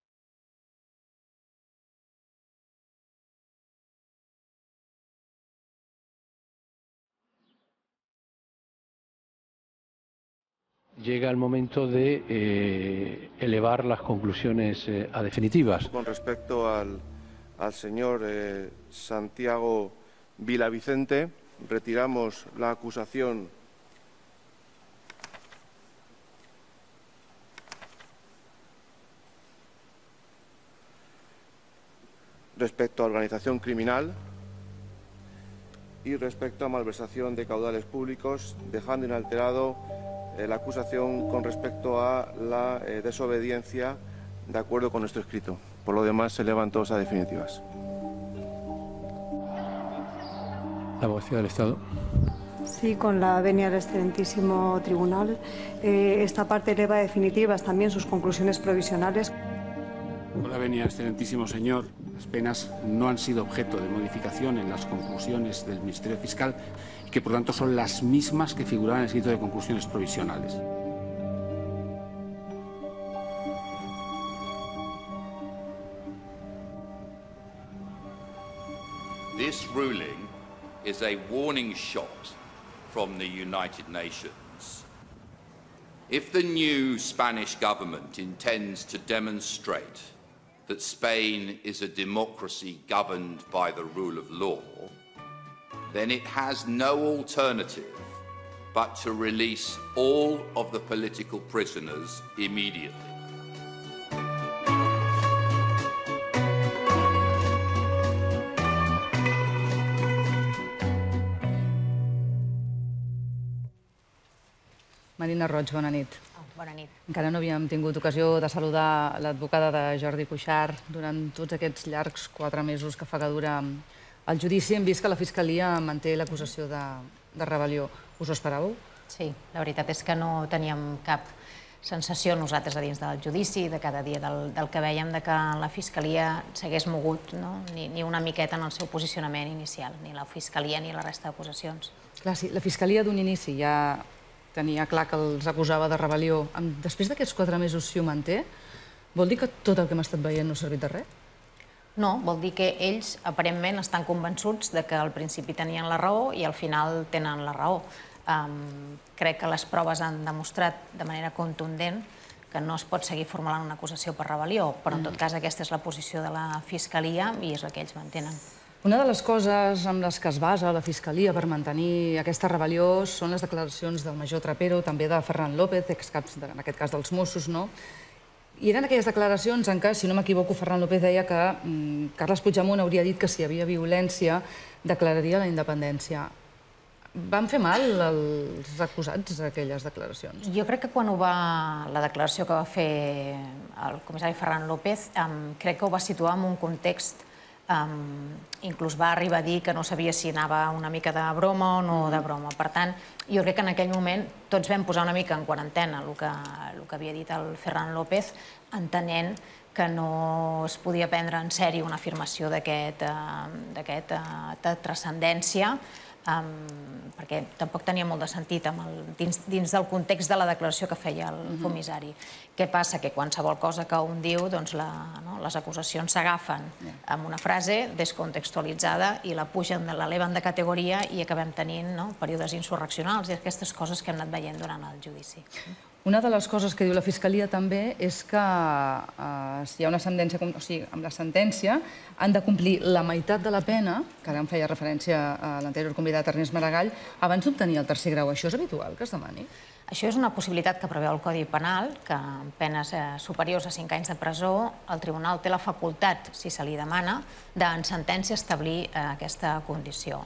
Llega el momento de elevar las conclusiones a definitivas. Con respecto al señor Santiago Vilavicente, retiramos la acusación respecto a organización criminal y respecto a malversación de caudales públicos, dejando inalterado la acusación con respecto a la desobediencia de acuerdo con nuestro escrito. Por lo demás, se elevan todos a definitivas. La abogacía del Estado. Sí, con la venia del excelentísimo tribunal. Esta parte eleva a definitivas también sus conclusiones provisionales. Con la venia, excelentísimo señor, las penas no han sido objeto de modificación en las conclusiones del Ministerio Fiscal y que, por tanto, son las mismas que figuraban en el escrito de conclusiones provisionales. This ruling is a warning shot from the United Nations. If the new Spanish government intends to demonstrate that Spain is a democracy governed by the rule of law, then it has no alternative but to release all of the political prisoners immediately. Marina Roig, bona nit. Bona nit. Encara no havíem tingut ocasió de saludar l'advocada de Jordi Cuixart durant tots aquests llargs 4 mesos que fa que dura al judici hem vist que la Fiscalia manté l'acusació de rebel·lió. Us ho esperàveu? Sí, la veritat és que no teníem cap sensació nosaltres a dins del judici, de cada dia del que vèiem, de que la Fiscalia s'hagués mogut ni una miqueta en el seu posicionament inicial, ni la Fiscalia ni la resta d'acusacions. Clar, sí, la Fiscalia d'un inici ja tenia clar que els acusava de rebel·lió. Després d'aquests 4 mesos, si ho manté, vol dir que tot el que hem estat veient no ha servit de res? No, vol dir que ells aparentment estan convençuts de que al principi tenien la raó i al final tenen la raó. Crec que les proves han demostrat de manera contundent que no es pot seguir formulant una acusació per rebel·lió, però en tot cas aquesta és la posició de la Fiscalia i és la que ells mantenen. Una de les coses amb les que es basa la Fiscalia per mantenir aquesta rebel·lió són les declaracions del major Trapero, també de Ferran López, excaps, en aquest cas dels Mossos, no? I eren aquelles declaracions en què, si no m'equivoco, Ferran López deia que Carles Puigdemont hauria dit que si hi havia violència declararia la independència. Van fer mal els acusats aquelles declaracions? Jo crec que quan la declaració que va fer el comissari Ferran López, crec que ho va situar en un context, inclús va arribar a dir que no sabia si anava una mica de broma o no de broma. Per tant, jo crec que en aquell moment tots vam posar una mica en quarantena el que havia dit el Ferran López, entenent que no es podia prendre en sèrio una afirmació d'aquesta transcendència, perquè tampoc tenia molt de sentit dins del context de la declaració que feia el comissari. Què passa? Que qualsevol cosa que un diu, les acusacions s'agafen amb una frase descontextualitzada i la pugen, l'eleven de categoria i acabem tenint períodes insurreccionals i aquestes coses que hem anat veient durant el judici. Una de les coses que diu la Fiscalia també és que si hi ha una sentència, o sigui, amb la sentència han de complir la meitat de la pena, que ara em feia referència a l'anterior convidat Ernest Maragall, abans d'obtenir el tercer grau. Això és habitual que es demani? Això és una possibilitat que preveu el Codi Penal, que en penes superiors a 5 anys de presó el tribunal té la facultat, si se li demana, de en sentència establir aquesta condició.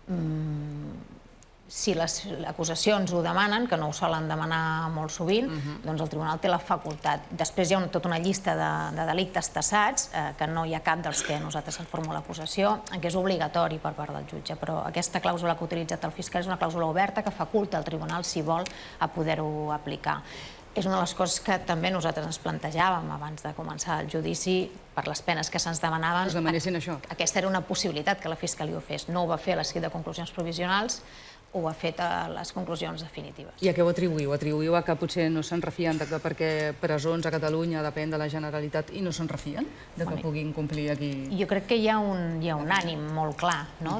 Si les acusacions ho demanen, que no ho solen demanar molt sovint, doncs el tribunal té la facultat. Després hi ha tota una llista de delictes tassats, que no hi ha cap dels que nosaltres en formula acusació, en què és obligatori per part del jutge, però aquesta clàusula que ha utilitzat el fiscal és una clàusula oberta que faculta al tribunal, si vol, a poder-ho aplicar. És una de les coses que també nosaltres ens plantejàvem abans de començar el judici per les penes que se'ns demanaven. Us demanessin això? Aquesta era una possibilitat que la Fiscalia ho fes. No ho va fer a l'escrit de conclusions provisionals, ho ha fet a les conclusions definitives. I a què ho atribuïu? Atribuïu a que potser no se'n refien perquè presons a Catalunya depèn de la Generalitat i no se'n refien de que puguin complir aquí? Jo crec que hi ha un ànim molt clar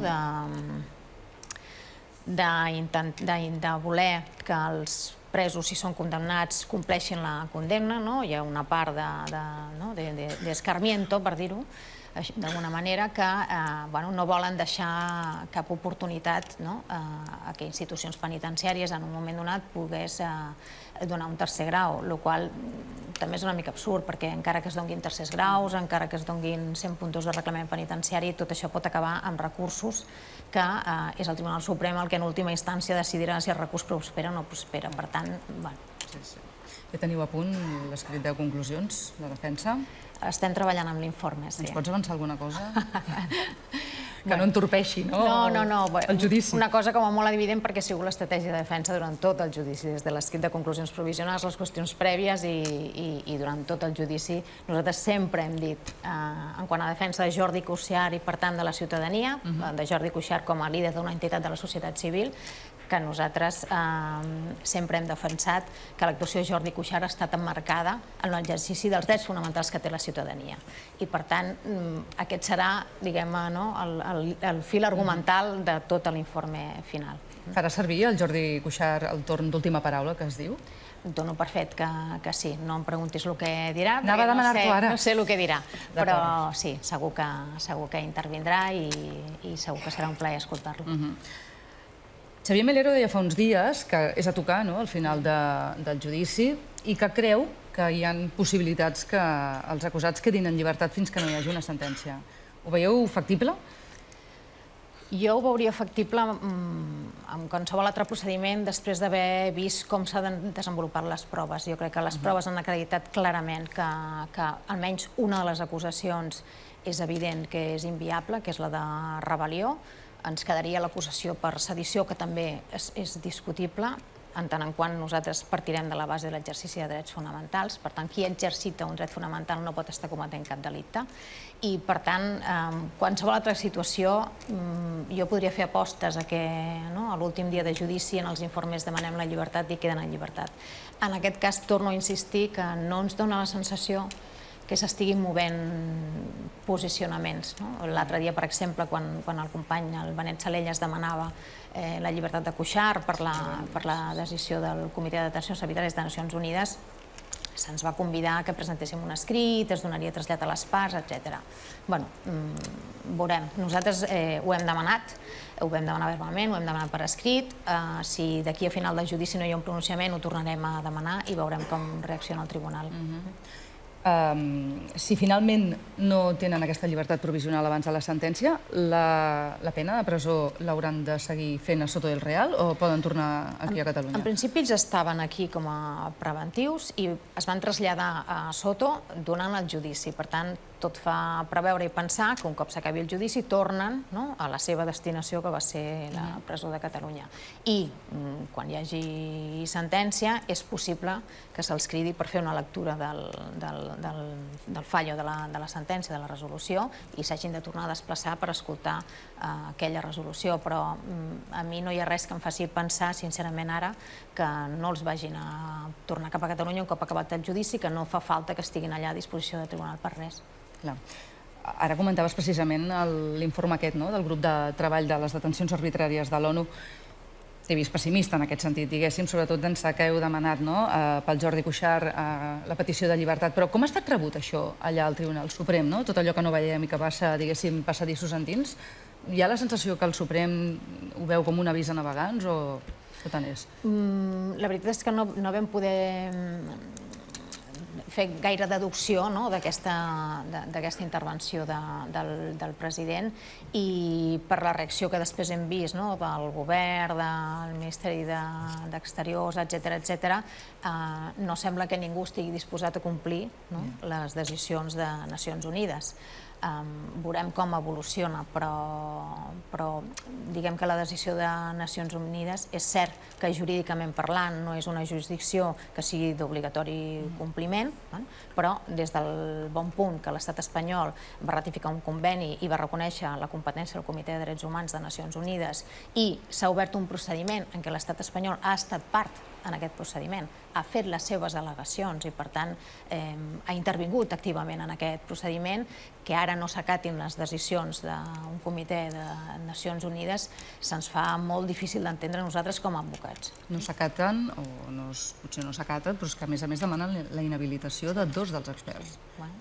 de voler que els presos, si són condemnats, compleixin la condemna. Hi ha una part d'escarmiento, per dir-ho, d'alguna manera, que no volen deixar cap oportunitat a que institucions penitenciàries en un moment donat pogués donar un tercer grau, el qual també és una mica absurd, perquè encara que es donin tercers graus, encara que es donin 100 puntos de reglament penitenciari, tot això pot acabar amb recursos que és el Tribunal Suprem el que en última instància decidirà si el recurs prospera o no prospera. Per tant, Ja teniu a punt l'escrit de conclusions, la defensa? Estem treballant amb l'informe, sí. Ens pots avançar alguna cosa? Que no entorpeixi, no? No. El judici. Una cosa com a molt evident, perquè ha sigut l'estratègia de defensa durant tot el judici, des de l'escrit de conclusions provisionals, les qüestions prèvies i durant tot el judici. Nosaltres sempre hem dit, en quant a defensa de Jordi Cuixart i, per tant, de la ciutadania, de Jordi Cuixart com a líder d'una entitat de la societat civil, que nosaltres sempre hem defensat que l'actuació de Jordi Cuixart ha estat emmarcada en l'exercici dels drets fonamentals que té la ciutadania. I, per tant, aquest serà, diguem-ne, el fil argumental de tot l'informe final. Farà servir el Jordi Cuixart el torn d'última paraula, que es diu? Dono per fet que sí. No em preguntis el que dirà, Anava a demanar-t'ho ara. No sé el que dirà, però sí, segur que intervindrà i segur que serà un plaer escoltar-lo. Xavier Melero deia fa uns dies que és a tocar al final del judici i que creu que hi ha possibilitats que els acusats quedin en llibertat fins que no hi hagi una sentència. Ho veieu factible? Jo ho veuria factible amb qualsevol altre procediment després d'haver vist com s'han desenvolupat les proves. Jo crec que les proves han acreditat clarament que almenys una de les acusacions és evident que és inviable, que és la de rebel·lió. Ens quedaria l'acusació per sedició, que també és discutible, en tant en quant nosaltres partirem de la base de l'exercici de drets fonamentals. Per tant, qui exercita un dret fonamental no pot estar cometent cap delicte. I, per tant, qualsevol altra situació, jo podria fer apostes a que a l'últim dia de judici en els informes demanem la llibertat i queden en llibertat. En aquest cas, torno a insistir que no ens dona la sensació que s'estiguin movent posicionaments. L'altre dia, per exemple, quan el company, el Benet Salellas, demanava la llibertat de Cuixart per la decisió del Comitè de Detencions Arbitràries de Nacions Unides, se'ns va convidar que presentéssim un escrit, es donaria trasllat a les parts, etc. Bé, veurem. Nosaltres ho hem demanat, ho vam demanar verbalment, ho hem demanat per escrit. Si d'aquí a final del judici no hi ha un pronunciament, ho tornarem a demanar i veurem com reacciona el tribunal. Si finalment no tenen aquesta llibertat provisional abans de la sentència, la pena de presó l'hauran de seguir fent a Soto del Real o poden tornar aquí a Catalunya? En principi ells estaven aquí com a preventius i es van traslladar a Soto durant el judici. Per tant, tot fa preveure i pensar que un cop s'acabi el judici tornen a la seva destinació, que va ser la presó de Catalunya. I quan hi hagi sentència és possible que se'ls cridi per fer una lectura del fallo de la sentència, de la resolució, i s'hagin de tornar a desplaçar per escoltar aquella resolució. Però a mi no hi ha res que em faci pensar, sincerament ara, que no els vagin a tornar cap a Catalunya un cop acabat el judici, que no fa falta que estiguin allà a disposició del tribunal per res. Ara comentaves precisament l'informe aquest del grup de treball de les detencions arbitràries de l'ONU. T'he vist pessimista en aquest sentit, diguéssim, sobretot d'ençà que heu demanat pel Jordi Cuixart la petició de llibertat. Però com ha estat rebut això allà al Tribunal Suprem? Tot allò que no veiem i que passa, diguéssim, passadissos endins? Hi ha la sensació que el Suprem ho veu com un avís a navegants o tant és? La veritat és que no vam poder fer gaire deducció d'aquesta intervenció del president, i per la reacció que després hem vist del govern, del Ministeri d'Exteriors, etc., no sembla que ningú estigui disposat a complir les decisions de Nacions Unides. Veurem com evoluciona, però diguem que la decisió de Nacions Unides és cert que jurídicament parlant no és una jurisdicció que sigui d'obligatori compliment, però des del bon punt que l'estat espanyol va ratificar un conveni i va reconèixer la competència del Comitè de Drets Humans de Nacions Unides i s'ha obert un procediment en què l'estat espanyol ha estat part en aquest procediment, ha fet les seves al·legacions i, per tant, ha intervingut activament en aquest procediment, que ara no s'acatin les decisions d'un comitè de Nacions Unides, se'ns fa molt difícil d'entendre nosaltres com a advocats. No s'acaten, o potser no s'acaten, però és que a més demanen la inhabilitació de 2 dels experts.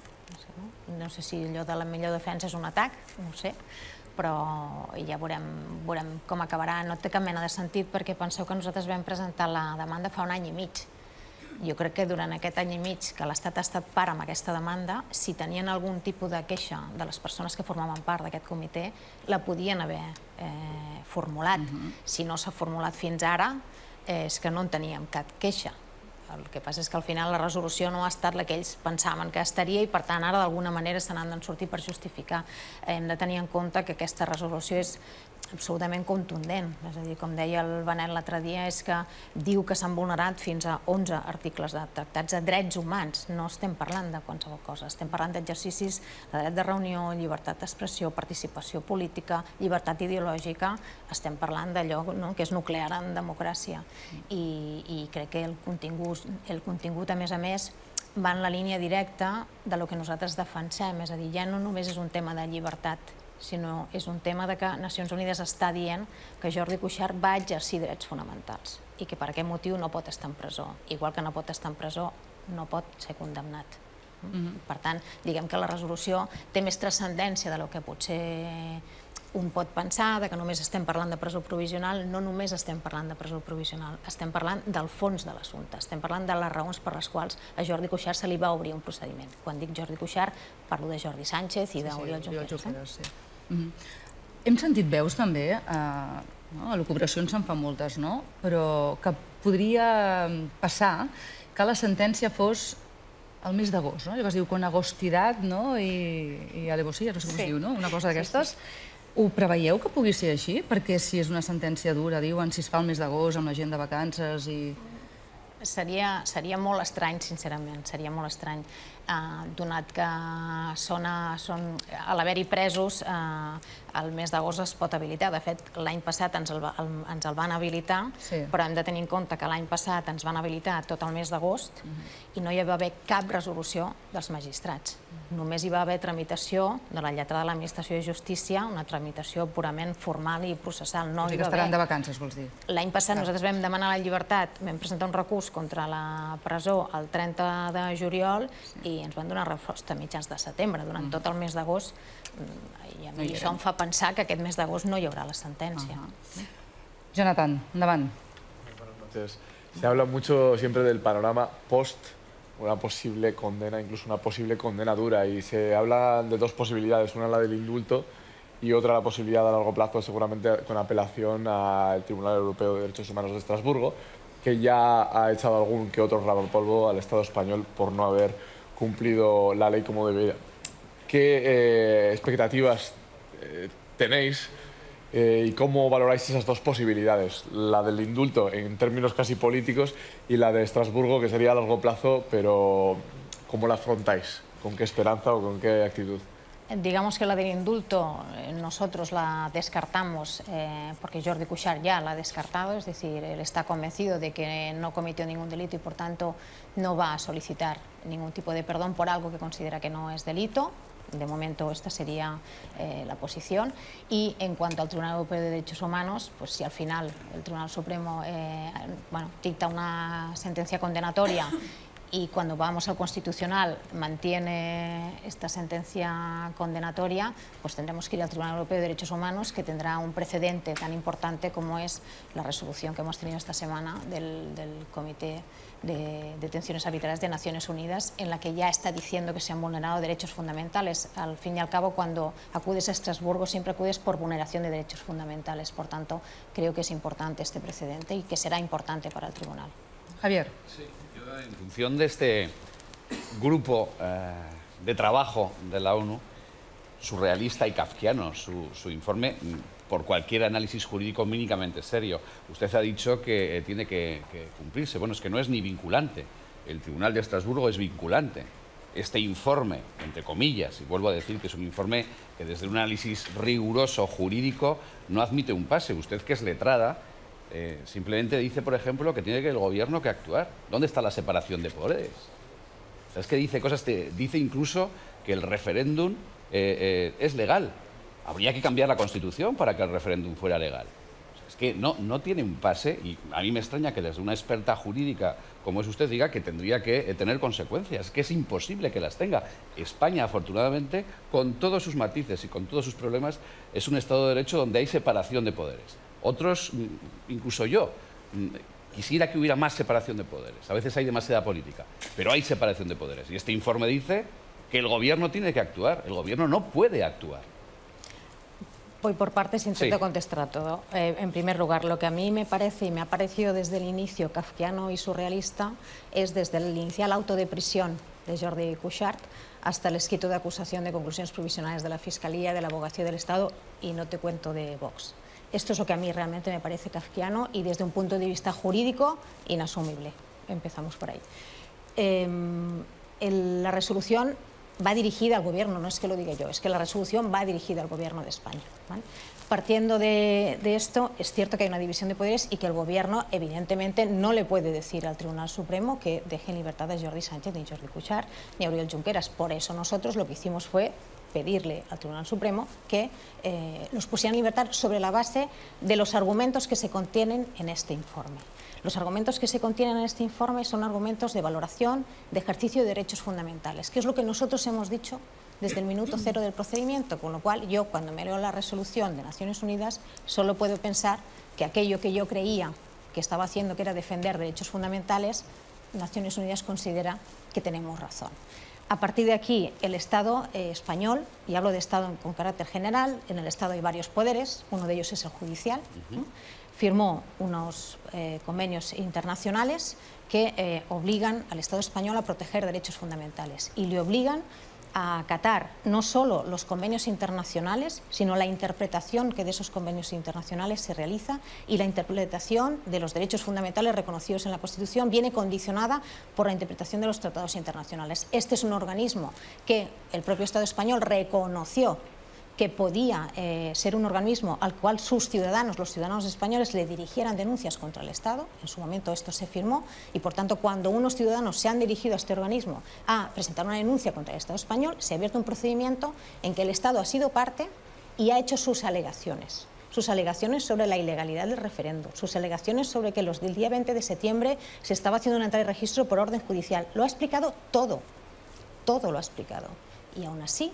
No sé si allò de la millor defensa és un atac, no ho sé, però ja veurem com acabarà. No té cap mena de sentit, perquè penseu que nosaltres vam presentar la demanda fa un any i mig. Jo crec que durant aquest any i mig que l'Estat ha estat part amb aquesta demanda, si tenien algun tipus de queixa de les persones que formaven part d'aquest comitè, la podien haver formulat. Si no s'ha formulat fins ara, és que no en teníem cap queixa. El que passa és que al final la resolució no ha estat la que ells pensaven que estaria i, per tant, ara d'alguna manera se n'han de sortir per justificar. Hem de tenir en compte que aquesta resolució és absolutament contundent. És a dir, com deia el Benet l'altre dia, és que diu que s'han vulnerat fins a 11 articles de tractats de drets humans. No estem parlant de qualsevol cosa, estem parlant d'exercicis de dret de reunió, llibertat d'expressió, participació política, llibertat ideològica. Estem parlant d'allò que és nuclear en democràcia. I crec que el contingut, a més, va en la línia directa del que nosaltres defensem. És a dir, ja no només és un tema de llibertat, sinó és un tema que Nacions Unides està dient que Jordi Cuixart va exercir drets fonamentals i que per aquest motiu no pot estar en presó. Igual que no pot estar en presó, no pot ser condemnat. Per tant, diguem que la resolució té més transcendència del que potser un pot pensar, que només estem parlant de presó provisional. No només estem parlant de presó provisional, estem parlant del fons de l'assumpte, estem parlant de les raons per les quals a Jordi Cuixart se li va obrir un procediment. Quan dic Jordi Cuixart, parlo de Jordi Sánchez i d'Oriol Junqueras. Hem sentit veus també, elucubracions se'n fan moltes, no? Però que podria passar que la sentència fos el mes d'agost, no? Allò que es diu con agostidad, no? I alevosía, no sé com es diu, no? Una cosa d'aquestes. Ho preveieu que pugui ser així? Perquè si és una sentència dura, diuen, si es fa el mes d'agost amb la gent de vacances i... Seria molt estrany, sincerament, seria molt estrany, donat que a l'haver-hi presos el mes d'agost es pot habilitar. De fet, l'any passat ens el van habilitar, però hem de tenir en compte que l'any passat ens van habilitar tot el mes d'agost i no hi va haver cap resolució dels magistrats. Només hi va haver tramitació de la lletrada de l'Administració de Justícia, una tramitació purament formal i processal. O sigui que estaran de vacances, vols dir? L'any passat nosaltres vam demanar la llibertat, vam presentar un recurs contra la presó el 30 de juliol i ens van donar resposta a mitjans de setembre, durant tot el mes d'agost. I a mi això em fa pensar que aquest mes d'agost no hi haurà la sentència. Jonathan, endavant. Buenas noches. Se habla mucho siempre del panorama post una posible condena, incluso una posible condena dura, y se habla de dos posibilidades, una la del indulto y otra la posibilidad a largo plazo, seguramente con apelación al Tribunal Europeo de Derechos Humanos de Estrasburgo, que ya ha echado algún que otro rapapolvo al Estado español por no haber cumplido la ley como debía. ¿Qué expectativas tenéis y cómo valoráis esas dos posibilidades? La del indulto en términos casi políticos y la de Estrasburgo, que sería a largo plazo, pero ¿cómo la afrontáis? ¿Con qué esperanza o con qué actitud? Digamos que la del indulto nosotros la descartamos porque Jordi Cuixart ya la ha descartado, es decir, él está convencido de que no cometió ningún delito y por tanto no va a solicitar ningún tipo de perdón por algo que considera que no es delito. De momento esta sería la posición. Y en cuanto al Tribunal Europeo de Derechos Humanos, pues si al final el Tribunal Supremo dicta una sentencia condenatoria y cuando vamos al Constitucional mantiene esta sentencia condenatoria, pues tendremos que ir al Tribunal Europeo de Derechos Humanos, que tendrá un precedente tan importante como es la resolución que hemos tenido esta semana del Comité de Detenciones Arbitrarias de Naciones Unidas, en la que ya está diciendo que se han vulnerado derechos fundamentales. Al fin y al cabo, cuando acudes a Estrasburgo, siempre acudes por vulneración de derechos fundamentales. Por tanto, creo que es importante este precedente y que será importante para el Tribunal. Javier. Sí, yo, en función de este grupo de trabajo de la ONU, surrealista y kafkiano, su informe, por cualquier análisis jurídico mínimamente serio. Usted ha dicho que tiene que cumplirse. Bueno, es que no es ni vinculante. El Tribunal de Estrasburgo es vinculante. Este informe, entre comillas, y vuelvo a decir que es un informe que desde un análisis riguroso jurídico no admite un pase. Usted, que es letrada, simplemente dice, por ejemplo, que tiene que el gobierno que actuar. ¿Dónde está la separación de poderes? O sea, es que dice cosas, dice incluso que el referéndum es legal. Habría que cambiar la Constitución para que el referéndum fuera legal. O sea, es que no tiene un pase, y a mí me extraña que desde una experta jurídica como es usted diga que tendría que tener consecuencias, que es imposible que las tenga. España, afortunadamente, con todos sus matices y con todos sus problemas, es un Estado de Derecho donde hay separación de poderes. Otros, incluso yo, quisiera que hubiera más separación de poderes. A veces hay demasiada política, pero hay separación de poderes. Y este informe dice que el gobierno tiene que actuar. El gobierno no puede actuar. Voy por partes, intento contestar a todo. En primer lugar, lo que a mí me parece y me ha parecido desde el inicio kafkiano y surrealista es desde el inicial auto de prisión de Jordi Cuixart hasta el escrito de acusación de conclusiones provisionales de la Fiscalía, de la Abogacía del Estado y no te cuento de Vox. Esto es lo que a mí realmente me parece kafkiano y desde un punto de vista jurídico inasumible. Empezamos por ahí. La resolución va dirigida al Gobierno, no es que lo diga yo, es que la resolución va dirigida al Gobierno de España, ¿vale? Partiendo de esto, es cierto que hay una división de poderes y que el Gobierno, evidentemente, no le puede decir al Tribunal Supremo que deje en libertad a Jordi Sánchez, ni Jordi Cuixart, ni a Oriol Junqueras. Por eso nosotros lo que hicimos fue pedirle al Tribunal Supremo que los pusiera en libertad sobre la base de los argumentos que se contienen en este informe. Los argumentos que se contienen en este informe son argumentos de valoración, de ejercicio de derechos fundamentales, que es lo que nosotros hemos dicho desde el minuto cero del procedimiento, con lo cual yo, cuando me leo la resolución de Naciones Unidas, solo puedo pensar que aquello que yo creía que estaba haciendo, que era defender derechos fundamentales, Naciones Unidas considera que tenemos razón. A partir de aquí, el Estado español, y hablo de Estado con carácter general, en el Estado hay varios poderes, uno de ellos es el judicial, firmó unos convenios internacionales que obligan al Estado español a proteger derechos fundamentales y le obligan a acatar no solo los convenios internacionales, sino la interpretación que de esos convenios internacionales se realiza, y la interpretación de los derechos fundamentales reconocidos en la Constitución viene condicionada por la interpretación de los tratados internacionales. Este es un organismo que el propio Estado español reconoció que podía ser un organismo al cual sus ciudadanos, los ciudadanos españoles, le dirigieran denuncias contra el Estado. En su momento esto se firmó y, por tanto, cuando unos ciudadanos se han dirigido a este organismo a presentar una denuncia contra el Estado español, se ha abierto un procedimiento en que el Estado ha sido parte y ha hecho sus alegaciones sobre la ilegalidad del referendo, sus alegaciones sobre que los del día 20 de septiembre se estaba haciendo una entrada y registro por orden judicial. Lo ha explicado todo, todo lo ha explicado. Y aún así,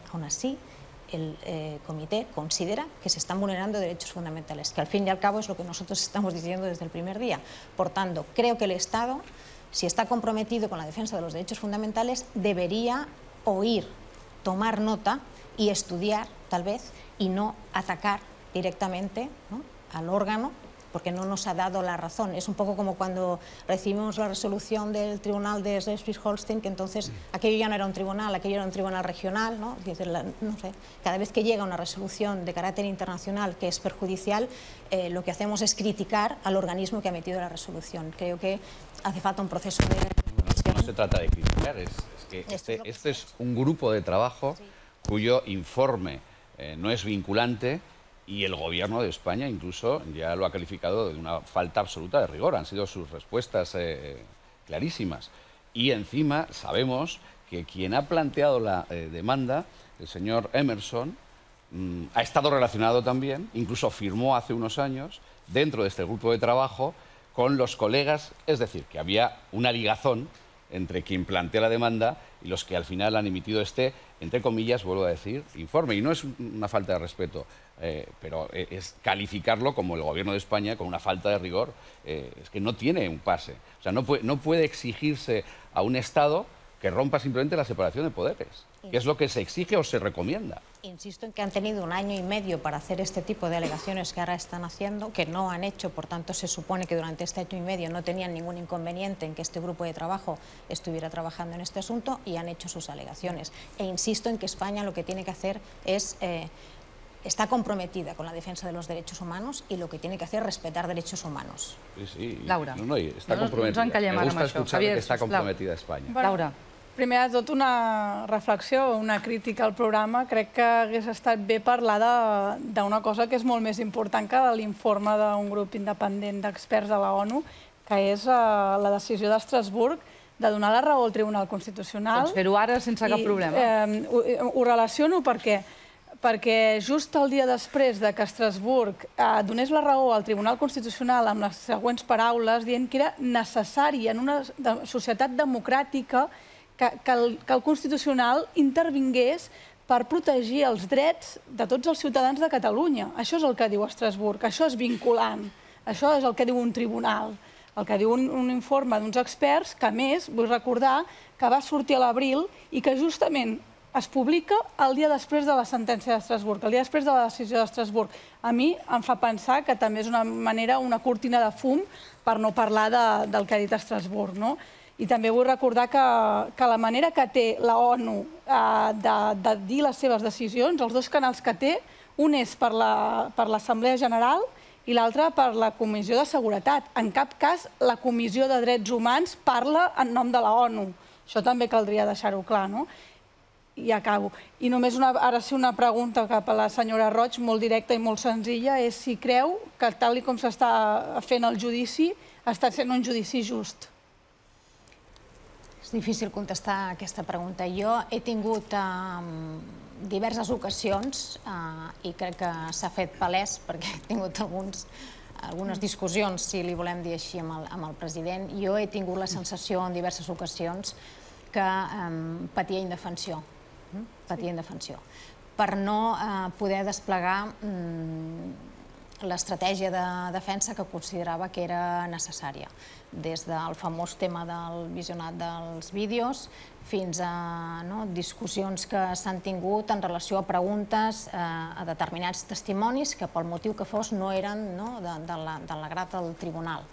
el comité considera que se están vulnerando derechos fundamentales, que al fin y al cabo es lo que nosotros estamos diciendo desde el primer día. Por tanto, creo que el Estado, si está comprometido con la defensa de los derechos fundamentales, debería oír, tomar nota y estudiar, tal vez, y no atacar directamente, ¿no?, al órgano, porque no nos ha dado la razón. Es un poco como cuando recibimos la resolución del tribunal de Schleswig-Holstein, que entonces aquello ya no era un tribunal, aquello era un tribunal regional, ¿no? Es decir, no sé, cada vez que llega una resolución de carácter internacional que es perjudicial, lo que hacemos es criticar al organismo que ha emitido la resolución. Creo que hace falta un proceso de... No se trata de criticar, es que este es un grupo de trabajo cuyo informe no es vinculante. Y el Gobierno de España incluso ya lo ha calificado de una falta absoluta de rigor. Han sido sus respuestas clarísimas. Y encima sabemos que quien ha planteado la demanda, el señor Emerson, ha estado relacionado también, incluso firmó hace unos años, dentro de este grupo de trabajo, con los colegas. Es decir, que había una ligazón entre quien plantea la demanda y los que al final han emitido este, entre comillas, vuelvo a decir, informe. Y no es una falta de respeto, pero es calificarlo como el Gobierno de España con una falta de rigor. Es que no tiene un pase. O sea, no puede exigirse a un Estado que rompa simplemente la separación de poderes, que es lo que se exige o se recomienda. Insisto en que han tenido 1 año y medio para hacer este tipo de alegaciones que ahora están haciendo, que no han hecho, por tanto se supone que durante este año y medio no tenían ningún inconveniente en que este grupo de trabajo estuviera trabajando en este asunto, y han hecho sus alegaciones. E insisto en que España lo que tiene que hacer es... está comprometida con la defensa de los derechos humanos, y lo que tiene que hacer es respetar derechos humanos. Sí, sí. Laura. No, està comprometida. Me gusta escuchar que està comprometida Espanya. Laura. Primer de tot, una reflexió, una crítica al programa. Crec que hagués estat bé parlar d'una cosa que és molt més important que l'informe d'un grup independent d'experts de la ONU, que és la decisió d'Estrasburg de donar la raó al Tribunal Constitucional. Pots fer-ho ara sense cap problema. Ho relaciono perquè just el dia després que Estrasburg donés la raó al Tribunal Constitucional amb les següents paraules, dient que era necessari en una societat democràtica que el Constitucional intervingués per protegir els drets de tots els ciutadans de Catalunya. Això és el que diu Estrasburg, això és vinculant, això és el que diu un tribunal, el que diu un informe d'uns experts que, a més, vull recordar que va sortir a l'abril i que justament es publica el dia després de la sentència d'Estrasburg, el dia després de la decisió d'Estrasburg. A mi em fa pensar que també és una manera, una cortina de fum per no parlar del que ha dit Estrasburg, no? I també vull recordar que la manera que té la ONU de dir les seves decisions, els dos canals que té, un és per l'Assemblea General i l'altre per la Comissió de Seguretat. En cap cas la Comissió de Drets Humans parla en nom de la ONU. Això també caldria deixar-ho clar, no? I acabo. I només ara sí una pregunta cap a la senyora Roig, molt directa i molt senzilla, és si creu que tal com s'està fent el judici, està sent un judici just. És difícil contestar aquesta pregunta. Jo he tingut diverses ocasions, i crec que s'ha fet palès, perquè he tingut algunes discussions, si li volem dir així, amb el president. Jo he tingut la sensació en diverses ocasions que patia indefensió. Per no poder desplegar l'estratègia de defensa que considerava que era necessària. Des del famós tema del visionat dels vídeos fins a discussions que s'han tingut en relació a preguntes a determinats testimonis que pel motiu que fos no eren de l'agrat del tribunal.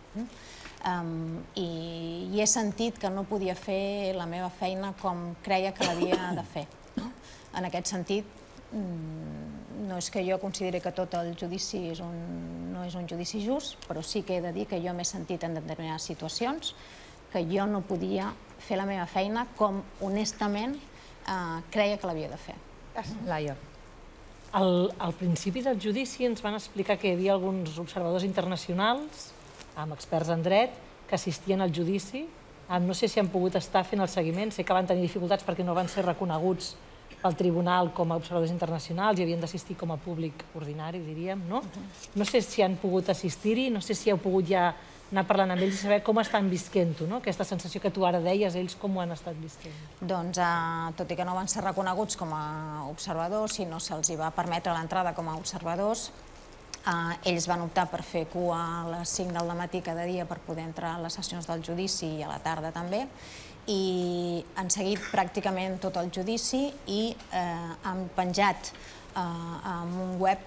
I he sentit que no podia fer la meva feina com creia que l'havia de fer. En aquest sentit, no és que jo consideri que tot el judici no és un judici just, però sí que he de dir que jo m'he sentit en determinades situacions que jo no podia fer la meva feina com honestament creia que l'havia de fer. Laia. Al principi del judici ens van explicar que hi havia alguns observadors internacionals amb experts en dret que assistien al judici. No sé si han pogut estar fent el seguiment, sé que van tenir dificultats perquè no van ser reconeguts pel tribunal com a observadors internacionals i havien d'assistir com a públic ordinari, diríem, no? No sé si han pogut assistir-hi, no sé si heu pogut ja anar parlant amb ells i saber com estan visquent-ho, no? Aquesta sensació que tu ara deies, ells com ho han estat visquent? Doncs, tot i que no van ser reconeguts com a observadors i no se'ls va permetre l'entrada com a observadors, ells van optar per fer cua a les 5 del matí cada dia per poder entrar a les sessions del judici i a la tarda també, i han seguit pràcticament tot el judici i han penjat en un web,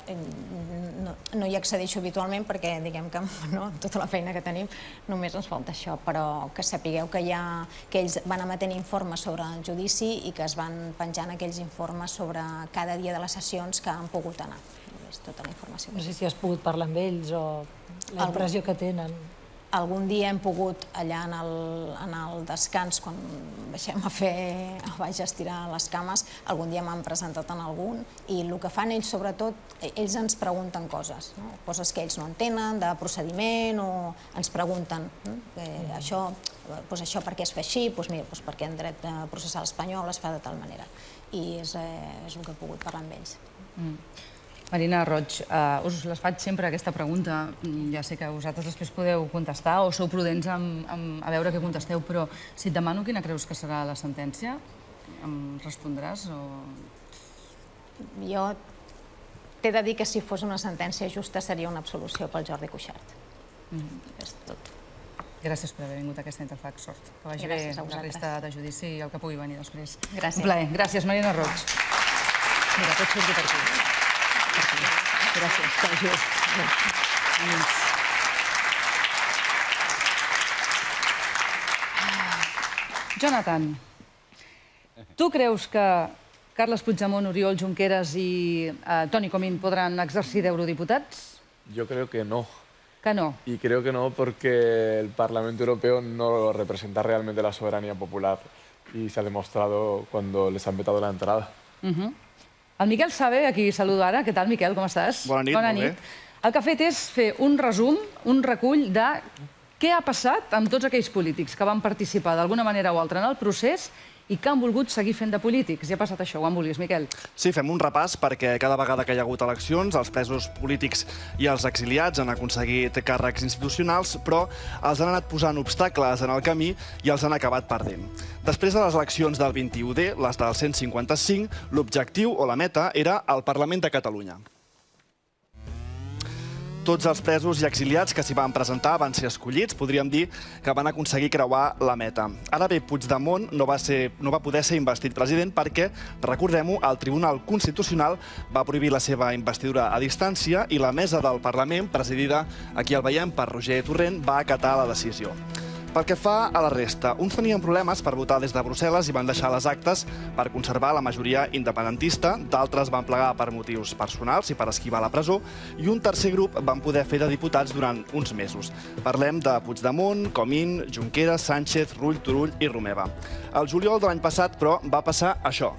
no hi accedeixo habitualment perquè diguem que amb tota la feina que tenim només ens falta això, però que sapigueu que ells van emetent informes sobre el judici i que es van penjant aquells informes sobre cada dia de les sessions que han pogut anar. Tota la informació. No sé si has pogut parlar amb ells o la impressió que tenen. Algun dia hem pogut, allà en el descans, quan baixem vaig a estirar les cames, algun dia m'han presentat en algun, i el que fan ells, sobretot, ells ens pregunten coses, coses que ells no entenen, de procediment, o ens pregunten això per què es fa així, doncs perquè en dret processal espanyol es fa de tal manera. I és el que he pogut parlar amb ells. Marina Roig, us les faig sempre aquesta pregunta. Ja sé que vosaltres després podeu contestar o sou prudents a veure què contesteu, però si et demano quina creus que serà la sentència, em respondràs o...? Jo t'he de dir que si fos una sentència justa seria una absolució pel Jordi Cuixart. És tot. Gràcies per haver vingut a aquesta Interfax. Sort. Que vagi bé la resta de judici i el que pugui venir després. Gràcies. Un plaer. Gràcies, Marina Roig. Mira, pots sortir per aquí. Gràcies, t'ajut. Jonathan, tu creus que Carles Puigdemont, Oriol Junqueras i Toni Comín podran exercir d'eurodiputats? Yo creo que no. Que no. Y creo que no porque el Parlamento Europeo no representa realmente la soberanía popular y se ha demostrado cuando les han vetado la entrada. El Miquel Sabe, a qui saludo ara. Què tal, Miquel, com estàs? Bona nit, molt bé. El que ha fet és fer un resum, un recull de què ha passat amb tots aquells polítics que van participar d'alguna manera o altra en el procés i que han volgut seguir fent de polítics. I ha passat això, ho en volies, Miquel? Sí, fem un repàs perquè cada vegada que hi ha hagut eleccions, els presos polítics i els exiliats han aconseguit càrrecs institucionals, però els han anat posant obstacles en el camí i els han acabat perdent. Després de les eleccions del 21D, les del 155, l'objectiu o la meta era el Parlament de Catalunya. Tots els presos i exiliats que s'hi van presentar van ser escollits, podríem dir que van aconseguir creuar la meta. Ara bé, Puigdemont no va poder ser investit president perquè, recordem-ho, el Tribunal Constitucional va prohibir la seva investidura a distància i la mesa del Parlament, presidida, aquí el veiem, per Roger Torrent, va acatar la decisió. Pel que fa a la resta, uns tenien problemes per votar des de Brussel·les i van deixar les actes per conservar la majoria independentista, d'altres van plegar per motius personals i per esquivar la presó, i un tercer grup van poder fer de diputats durant uns mesos. Parlem de Puigdemont, Comín, Junqueras, Sánchez, Rull, Turull i Romeva. El juliol de l'any passat, però, va passar això.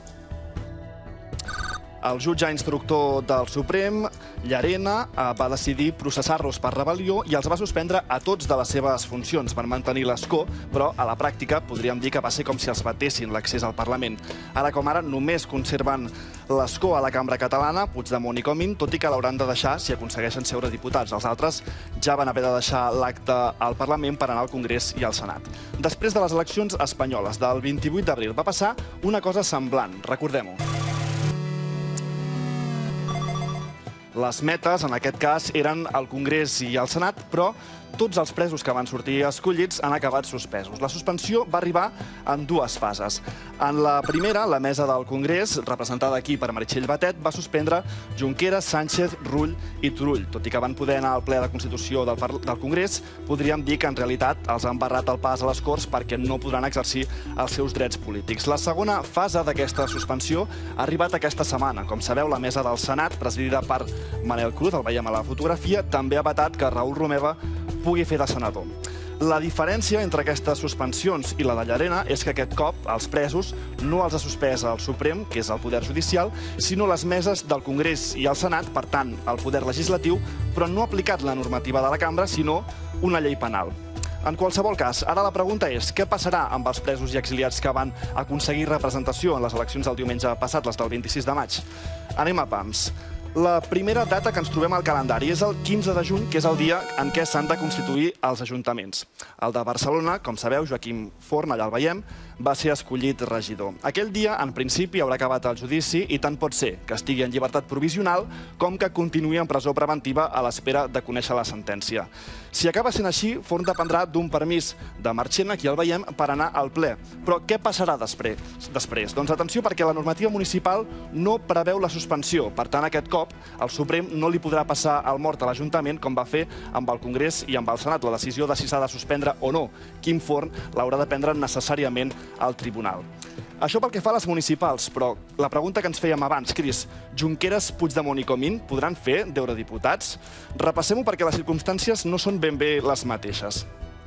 El jutge instructor del Suprem, Llarena, va decidir processar-los per rebel·lió i els va suspendre a tots de les seves funcions per mantenir l'escó, però a la pràctica podríem dir que va ser com si els batessin l'accés al Parlament. Ara com ara només conserven l'escó a la cambra catalana, Puigdemont i Comín, tot i que l'hauran de deixar si aconsegueixen ser eurodiputats. Els altres ja van haver de deixar l'acte al Parlament per anar al Congrés i al Senat. Després de les eleccions espanyoles del 28 d'abril va passar una cosa semblant, recordem-ho. Les metes, en aquest cas, eren el Congrés i el Senat, però tots els presos que van sortir escollits han acabat suspesos. La suspensió va arribar en dues fases. En la primera, la mesa del Congrés, representada aquí per Meritxell Batet, va suspendre Junqueras, Sánchez, Rull i Turull. Tot i que van poder anar al ple de Constitució del Congrés, podríem dir que en realitat els han barrat el pas a les Corts perquè no podran exercir els seus drets polítics. La segona fase d'aquesta suspensió ha arribat aquesta setmana. Com sabeu, la mesa del Senat, presidida per Manel Cruz, el veiem a la fotografia, també ha vetat que Raül Romeva pugui fer de senador. La diferència entre aquestes suspensions i la de Llarena és que aquest cop els presos no els ha suspès el Suprem, que és el poder judicial, sinó les meses del Congrés i el Senat, per tant, el poder legislatiu, però no ha aplicat la normativa de la cambra, sinó una llei penal. En qualsevol cas, ara la pregunta és què passarà amb els presos i exiliats que van aconseguir representació en les eleccions del diumenge passat, les del 26 de maig? Anem a pams. La primera data que ens trobem al calendari és el 15 de juny, que és el dia en què s'han de constituir els ajuntaments. El de Barcelona, com sabeu, Joaquim Forn, allà el veiem, va ser escollit regidor. Aquell dia, en principi, haurà acabat el judici i tant pot ser que estigui en llibertat provisional com que continuï en presó preventiva a l'espera de conèixer la sentència. Si acaba sent així, Forn dependrà d'un permís de Marchena, aquí el veiem, per anar al ple. Però què passarà després? Doncs atenció, perquè la normativa municipal no preveu la suspensió. Per tant, aquest cop, el Suprem no li podrà passar el mort a l'Ajuntament com va fer amb el Congrés i amb el Senat. La decisió de si s'ha de suspendre o no Quim Forn l'haurà de prendre necessàriament al tribunal. Això pel que fa a les municipals, però la pregunta que ens fèiem abans, Cris, Junqueras, Puigdemont i Comín podran fer d'eurodiputats? Repassem-ho perquè les circumstàncies no són ben bé les mateixes.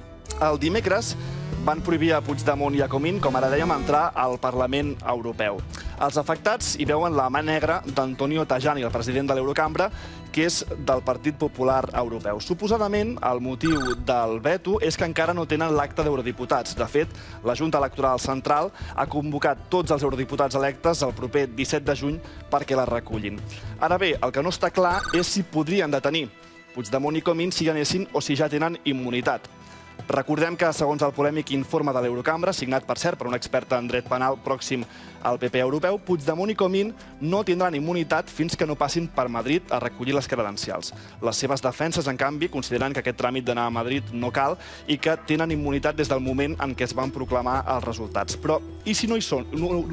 El dimecres van prohibir a Puigdemont i a Comín, com ara dèiem, entrar al Parlament Europeu. Els afectats hi veuen la mà negra d'Antonio Tajani, el president de l'Eurocambra, que és del Partit Popular Europeu. Suposadament, el motiu del veto és que encara no tenen l'acta d'eurodiputats. De fet, la Junta Electoral Central ha convocat tots els eurodiputats electes el proper 17 de juny perquè la recullin. Ara bé, el que no està clar és si podrien detenir Puigdemont i Comín si hi anessin o si ja tenen immunitat. Recordem que, segons el polèmic informe de l'Eurocambra, signat, per cert, per un expert en dret penal pròxim al PP europeu, Puigdemont i Comín no tindran immunitat fins que no passin per Madrid a recollir les credencials. Les seves defenses, en canvi, consideren que aquest tràmit d'anar a Madrid no cal i que tenen immunitat des del moment en què es van proclamar els resultats. Però i si no són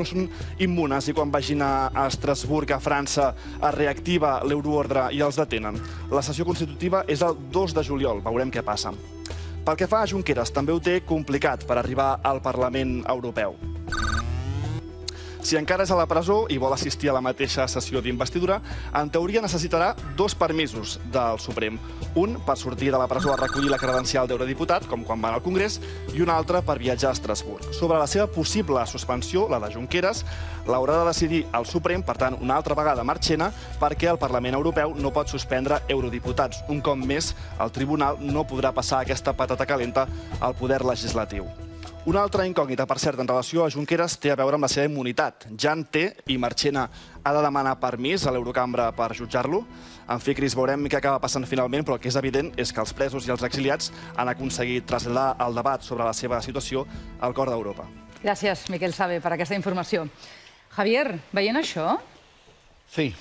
immunes i quan vagin a Estrasburg, a França, es reactiva l'euroordre i els detenen? La sessió constitutiva és el 2 de juliol, veurem què passa. Pel que fa a Junqueras, també ho té complicat per arribar al Parlament Europeu. Si encara és a la presó i vol assistir a la mateixa sessió d'investidura, en teoria necessitarà 2 permisos del Suprem. Un per sortir de la presó a recollir la credencial d'eurodiputat, com quan van al Congrés, i un altre per viatjar a Estrasburg. Sobre la seva possible suspensió, la de Junqueras, l'haurà de decidir el Suprem, per tant, una altra vegada Marchena, perquè el Parlament Europeu no pot suspendre eurodiputats. Un cop més, el Tribunal no podrà passar aquesta patata calenta al poder legislatiu. Una altra incògnita, per cert, en relació a Junqueras té a veure amb la seva immunitat. Ja en té i Marchena ha de demanar permís a l'Eurocambra per jutjar-lo. En fi, Cris, veurem què acaba passant finalment, però el que és evident és que els presos i els exiliats han aconseguit traslladar el debat sobre la seva situació al cor d'Europa. Gràcies, Miquel Sabe, per aquesta informació. Javier, veient això... Sí.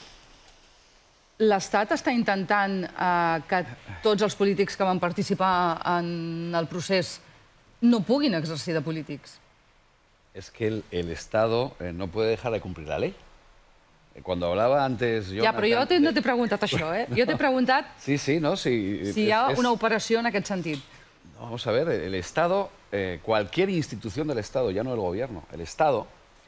L'Estat està intentant que tots els polítics que van participar en el procés no puguin exercir de polítics. Es que el Estado no puede dejar de cumplir la ley. Cuando hablaba antes... Ja, però jo no t'he preguntat això, eh? Jo t'he preguntat si hi ha una operació en aquest sentit. Vamos a ver, el Estado, cualquier institución del Estado, ya no el gobierno, el Estado,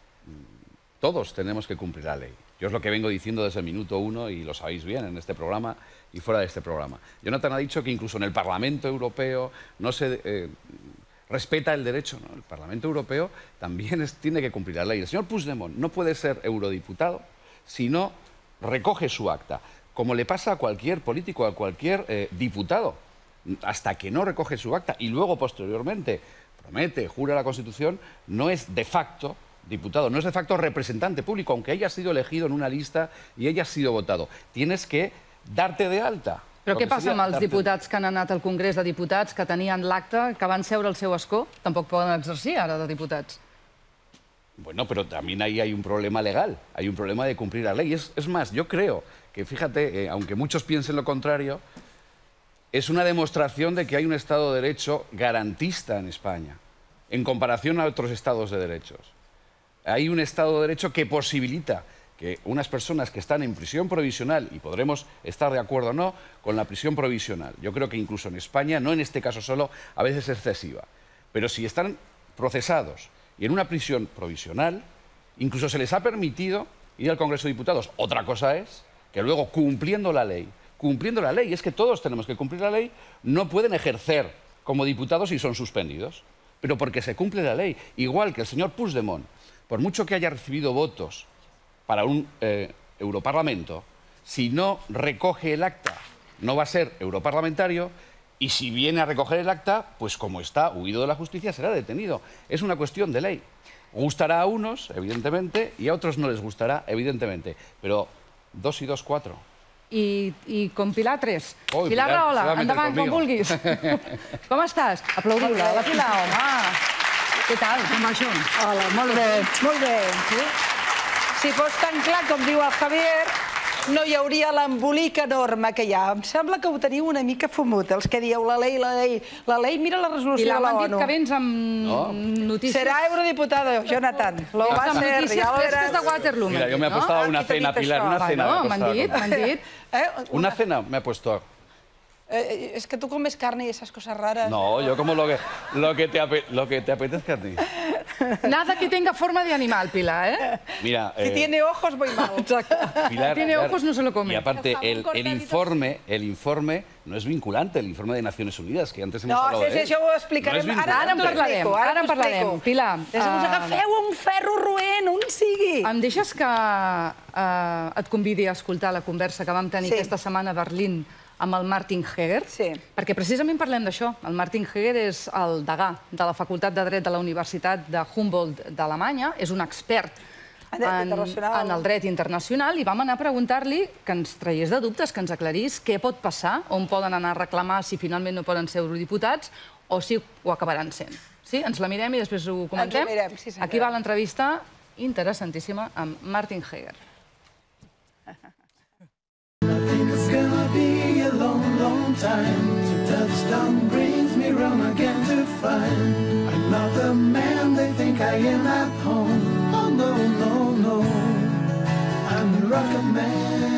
todos tenemos que cumplir la ley. Yo es lo que vengo diciendo desde el minuto 1 y lo sabéis bien en este programa y fuera de este programa. Jonathan ha dicho que incluso en el Parlamento Europeo no se... respeta el derecho, ¿no? El Parlamento Europeo también tiene que cumplir la ley. El señor Puigdemont no puede ser eurodiputado si no recoge su acta, como le pasa a cualquier político, a cualquier diputado. Hasta que no recoge su acta y luego, posteriormente, promete, jura la Constitución, no es de facto diputado, no es de facto representante público, aunque haya sido elegido en una lista y haya sido votado. Tienes que darte de alta. Però què passa amb els diputats que han anat al Congrés de Diputats, que tenien l'acte, que van seure al seu escó? Tampoc poden exercir ara de diputats. Bueno, pero también ahí hay un problema legal, hay un problema de cumplir la ley. Es más, yo creo que, fíjate, aunque muchos piensen lo contrario, es una demostración de que hay un Estado de Derecho garantista en España, en comparación a otros Estados de derechos. Hay un Estado de Derecho que posibilita que unas personas que están en prisión provisional, y podremos estar de acuerdo o no con la prisión provisional, yo creo que incluso en España, no en este caso solo, a veces es excesiva, pero si están procesados y en una prisión provisional, incluso se les ha permitido ir al Congreso de Diputados. Otra cosa es que luego, cumpliendo la ley, es que todos tenemos que cumplir la ley, no pueden ejercer como diputados y son suspendidos, pero porque se cumple la ley. Igual que el señor Puigdemont, por mucho que haya recibido votos para un europarlamento, si no recoge el acta, no va a ser europarlamentario, y si viene a recoger el acta, pues como está huido de la justicia, será detenido. Es una cuestión de ley. Gustará a unos, evidentemente, y a otros no les gustará, evidentemente. Però 2 i 2, 4. I com Pilar, 3. Oh, Pilar Rahola, endavant, com vulguis. Com estàs? Aplaudiu-la, la Pilar, home. Què tal? Com va això? Hola, molt bé, molt bé. Si fos tan clar com diu el Javier, no hi hauria l'embolic enorme que hi ha. Em sembla que ho teniu una mica fumut, els que dieu la lei, la lei. La lei, mira la resolució de la ONU. Pilar, m'han dit que vens amb notícies... Serà eurodiputado, Jonathan. Lo va a ser, notícies fresques de Waterloo. Mira, yo me he puesto a una cena, Pilar, una cena. M'han dit. Una cena me he puesto. Es que tú comes carne y esas cosas raras. No, yo como lo que te apetezca a ti. Nada que tenga forma de animal, Pilar, ¿eh? Mira, si tiene ojos, voy mal. Pilar, tiene ojos, no se lo come. Y aparte, el informe no es vinculante, el informe de Naciones Unidas, que antes hemos hablado de él. No, això ho explicarem. Ara en parlarem. Pilar, agafeu un ferro roent, on sigui. Em deixes que et convidi a escoltar la conversa que vam tenir aquesta setmana a Berlín amb el Martin Heger, perquè precisament parlem d'això. El Martin Heger és el degà de la Facultat de Dret de la Universitat de Humboldt d'Alemanya, és un expert en el dret internacional, i vam anar a preguntar-li que ens traiés de dubtes, que ens aclarís què pot passar, on poden anar a reclamar si finalment no poden ser eurodiputats o si ho acabaran sent. Ens la mirem i després ho comentem? Aquí va l'entrevista interessantíssima amb Martin Heger. Time to touchdown brings me round again to find I'm not the man they think I am at home. Oh no, no, no, I'm the rocket man.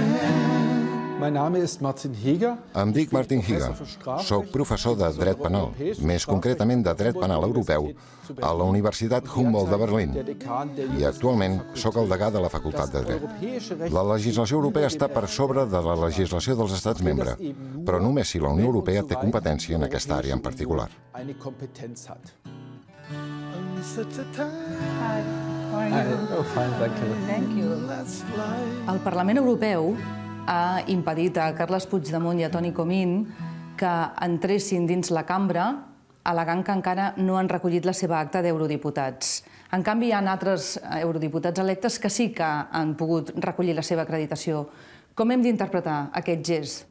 Em dic Martin Heger. Soc professor de dret penal, més concretament de dret penal europeu, a la Universitat Humboldt de Berlín. I actualment soc el degà de la Facultat de Dret. La legislació europea està per sobre de la legislació dels Estats membres, però només si la Unió Europea té competència en aquesta àrea en particular. El Parlament Europeu ha impedit a Carles Puigdemont i a Toni Comín que entressin dins la cambra al·legant que encara no han recollit la seva acta d'eurodiputats. En canvi, hi ha altres eurodiputats electes que sí que han pogut recollir la seva acreditació. Com hem d'interpretar aquest gest?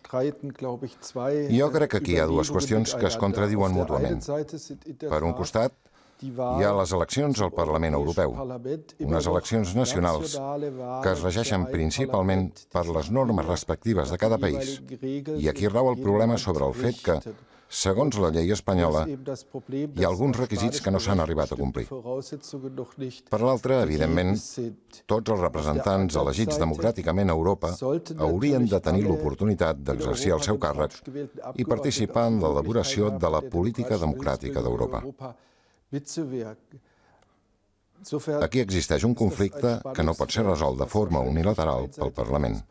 Jo crec que aquí hi ha dues qüestions que es contradiuen mútuament. Per un costat, hi ha les eleccions al Parlament Europeu, unes eleccions nacionals que es regeixen principalment per les normes respectives de cada país. I aquí rau el problema sobre el fet que, segons la llei espanyola, hi ha alguns requisits que no s'han arribat a complir. Per l'altra, evidentment, tots els representants elegits democràticament a Europa haurien de tenir l'oportunitat d'exercir el seu càrrec i participar en l'elaboració de la política democràtica d'Europa. Aquí existeix un conflicte que no pot ser resolt de forma unilateral pel Parlament.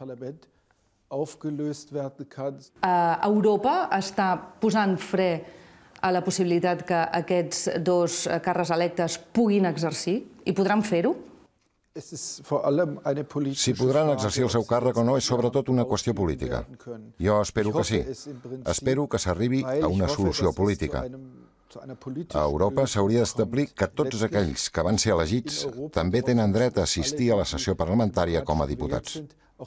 Europa està posant fre a la possibilitat que aquests dos càrrecs electes puguin exercir i podran fer-ho? Si podran exercir el seu càrrec o no és sobretot una qüestió política. Jo espero que sí. Espero que s'arribi a una solució política. A Europa s'hauria d'establir que tots aquells que van ser elegits també tenen dret a assistir a la sessió parlamentària com a diputats.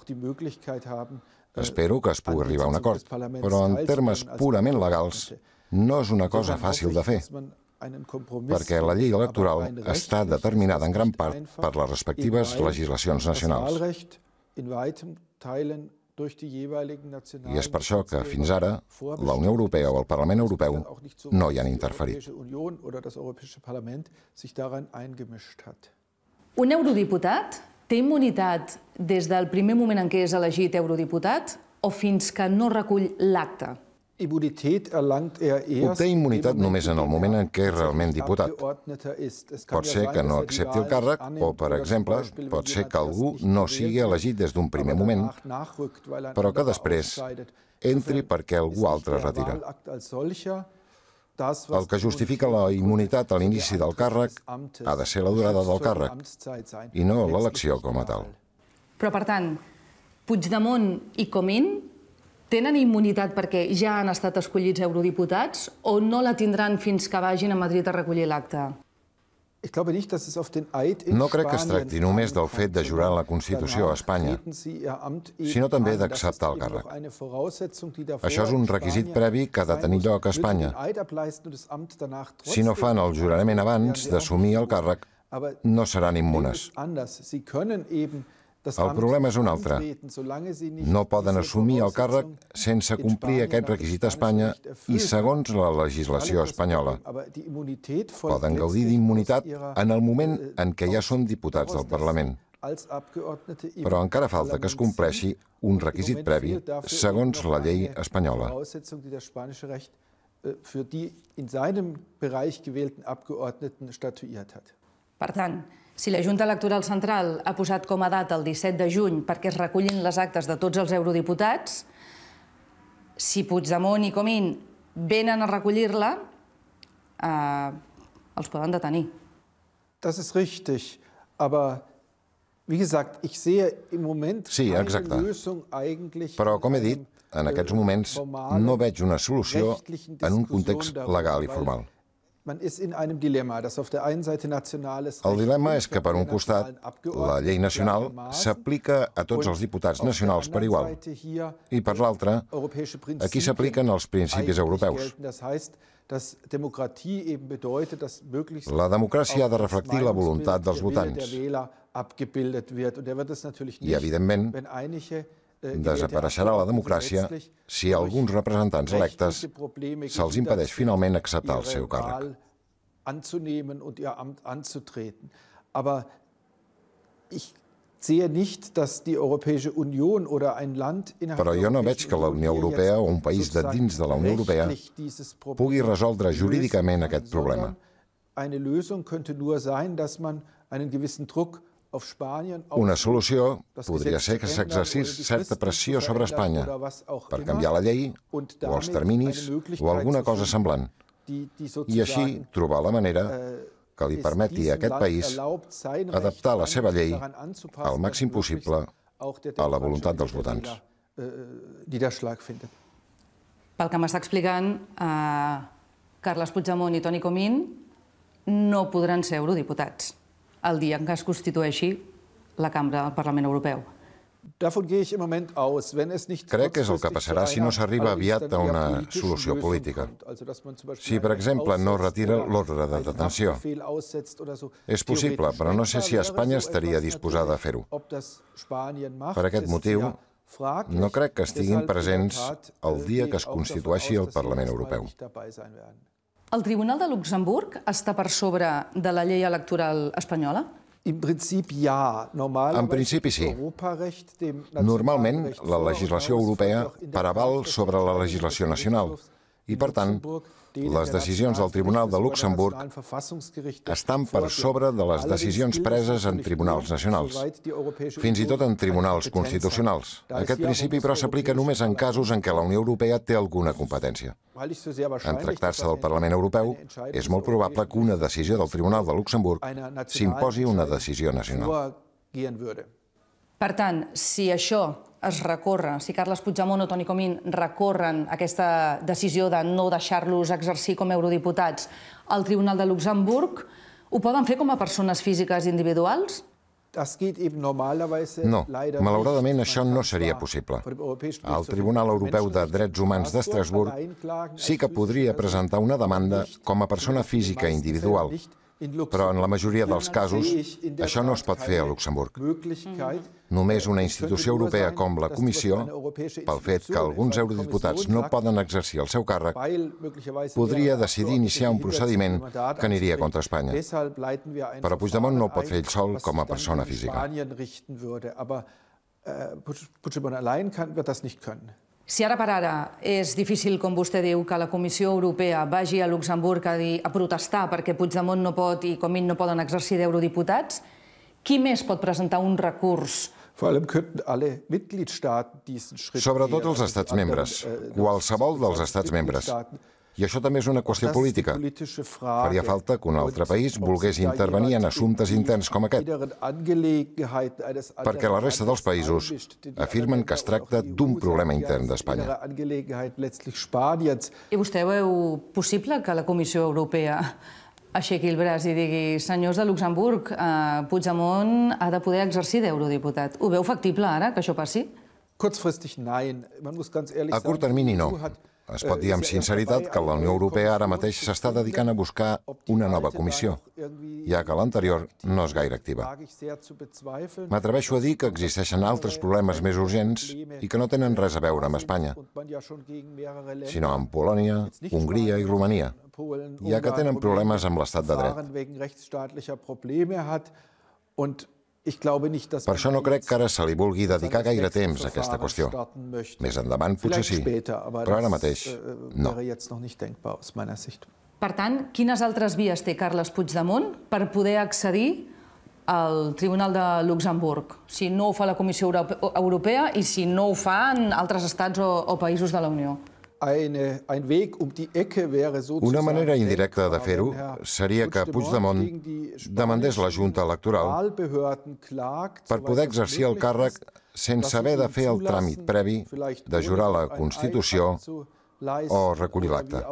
Espero que es pugui arribar a un acord, però en termes purament legals no és una cosa fàcil de fer. perquè la llei electoral està determinada en gran part per les respectives legislacions nacionals. I és per això que, fins ara, la Unió Europea o el Parlament Europeu no hi han interferit. Un eurodiputat té immunitat des del primer moment en què és elegit eurodiputat o fins que no recull l'acta? Obté immunitat només en el moment en què és realment diputat. Pot ser que no accepti el càrrec o, per exemple, pot ser que algú no sigui elegit des d'un primer moment, però que després entri perquè algú altre retira. El que justifica la immunitat a l'inici del càrrec ha de ser la durada del càrrec i no l'elecció com a tal. Però, per tant, Puigdemont i Comín tenen immunitat perquè ja han estat escollits eurodiputats o no la tindran fins que vagin a Madrid a recollir l'acta? No crec que es tracti només del fet de jurar la Constitució a Espanya, sinó també d'acceptar el càrrec. Això és un requisit previ que ha de tenir lloc a Espanya. Si no fan el jurament abans d'assumir el càrrec, no seran immunes. El problema és un altre. No poden assumir el càrrec sense complir aquest requisit a Espanya i segons la legislació espanyola. Poden gaudir d'immunitat en el moment en què ja són diputats del Parlament. Però encara falta que es compleixi un requisit previ segons la llei espanyola. Per tant, si la Junta Electoral Central ha posat com a data el 17 de juny perquè es recullin les actes de tots els eurodiputats, si Puigdemont i Comín venen a recollir-la, els poden detenir. Sí, exacte. Però, com he dit, en aquests moments no veig una solució en un context legal i formal. El dilema és que, per un costat, la llei nacional s'aplica a tots els diputats nacionals per igual, i per l'altre, aquí s'apliquen els principis europeus. La democràcia ha de reflectir la voluntat dels votants. I, evidentment, desapareixerà la democràcia si a alguns representants electes se'ls impedeix finalment acceptar el seu càrrec. Però jo no veig que la Unió Europea o un país de dins de la Unió Europea pugui resoldre jurídicament aquest problema. Una solució podria ser que s'exercís certa pressió sobre Espanya per canviar la llei o els terminis o alguna cosa semblant i així trobar la manera que li permeti a aquest país adaptar la seva llei al màxim possible a la voluntat dels votants. Pel que m'està explicant, Carles Puigdemont i Toni Comín no podran ser eurodiputats el dia en què es constitueixi la cambra del Parlament Europeu. Crec que és el que passarà si no s'arriba aviat a una solució política. Si, per exemple, no retira l'ordre de detenció. És possible, però no sé si Espanya estaria disposada a fer-ho. Per aquest motiu, no crec que estiguin presents el dia que es constitueixi el Parlament Europeu. El Tribunal de Luxemburg està per sobre de la llei electoral espanyola? En principi sí. Normalment, la legislació europea preval sobre la legislació nacional i, per tant, les decisions del Tribunal de Luxemburg estan per sobre de les decisions preses en tribunals nacionals, fins i tot en tribunals constitucionals. Aquest principi, però, s'aplica només en casos en què la Unió Europea té alguna competència. En tractar-se del Parlament Europeu, és molt probable que una decisió del Tribunal de Luxemburg s'imposi una decisió nacional. Per tant, si això es recorre, si Carles Puigdemont o Toni Comín recorren aquesta decisió de no deixar-los exercir com a eurodiputats al Tribunal de Luxemburg, ho poden fer com a persones físiques individuals? No, malauradament això no seria possible. El Tribunal Europeu de Drets Humans d'Estrasburg sí que podria presentar una demanda com a persona física individual, però en la majoria dels casos això no es pot fer a Luxemburg. Només una institució europea com la Comissió, pel fet que alguns eurodiputats no poden exercir el seu càrrec, podria decidir iniciar un procediment que aniria contra Espanya. Però Puigdemont no ho pot fer ell sol com a persona física. Si ara per ara és difícil, com vostè diu, que la Comissió Europea vagi a Luxemburg a protestar perquè Puigdemont no pot i Comín no poden exercir d'eurodiputats, qui més pot presentar un recurs? Sobretot els estats membres, qualsevol dels estats membres. I això també és una qüestió política. Faria falta que un altre país volgués intervenir en assumptes interns com aquest, perquè la resta dels països afirmen que es tracta d'un problema intern d'Espanya. I vostè veu possible que la Comissió Europea aixequi el braç i digui senyors de Luxemburg, Puigdemont ha de poder exercir d'eurodiputat? Ho veu factible ara, que això passi? A curt termini, no. Es pot dir amb sinceritat que la Unió Europea ara mateix s'està dedicant a buscar una nova comissió, ja que l'anterior no és gaire activa. M'atreveixo a dir que existeixen altres problemes més urgents i que no tenen res a veure amb Espanya, sinó amb Polònia, Hongria i Romania, ja que tenen problemes amb l'estat de dret. Per això no crec que ara se li vulgui dedicar gaire temps a aquesta qüestió. Més endavant potser sí, però ara mateix no. Per tant, quines altres vies té Carles Puigdemont per poder accedir al Tribunal de Luxemburg, si no ho fa la Comissió Europea i si no ho fan altres estats o països de la Unió? Una manera indirecta de fer-ho seria que Puigdemont demandés la Junta Electoral per poder exercir el càrrec sense haver de fer el tràmit previ de jurar la Constitució o recollir l'acte.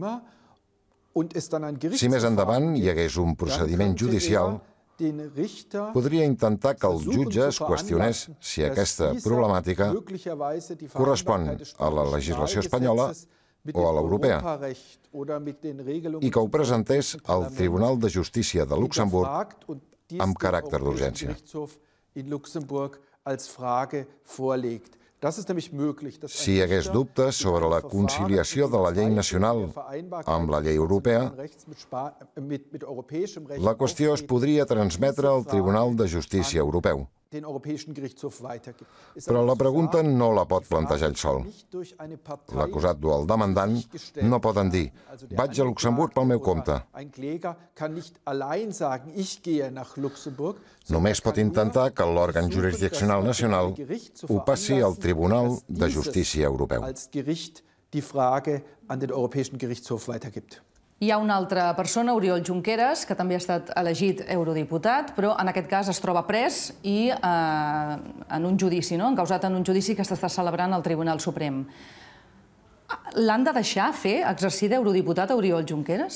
Si més endavant hi hagués un procediment judicial, podria intentar que el jutge es qüestionés si aquesta problemàtica correspon a la legislació espanyola o a l'europea i que ho presentés al Tribunal de Justícia de Luxemburg amb caràcter d'urgència. Si hi hagués dubtes sobre la conciliació de la llei nacional amb la llei europea, la qüestió es podria transmetre al Tribunal de Justícia Europeu. Però la pregunta no la pot plantejar ell sol. L'acusat o el demandant no poden dir «vaig a Luxemburg pel meu compte». Només pot intentar que l'òrgan jurisdiccional nacional ho passi al Tribunal de Justícia Europeu. Hi ha una altra persona, Oriol Junqueras, que també ha estat elegit eurodiputat, però en aquest cas es troba pres i en un judici, encausat en un judici que s'està celebrant al Tribunal Suprem. L'han de deixar fer exercir d'eurodiputat a Oriol Junqueras?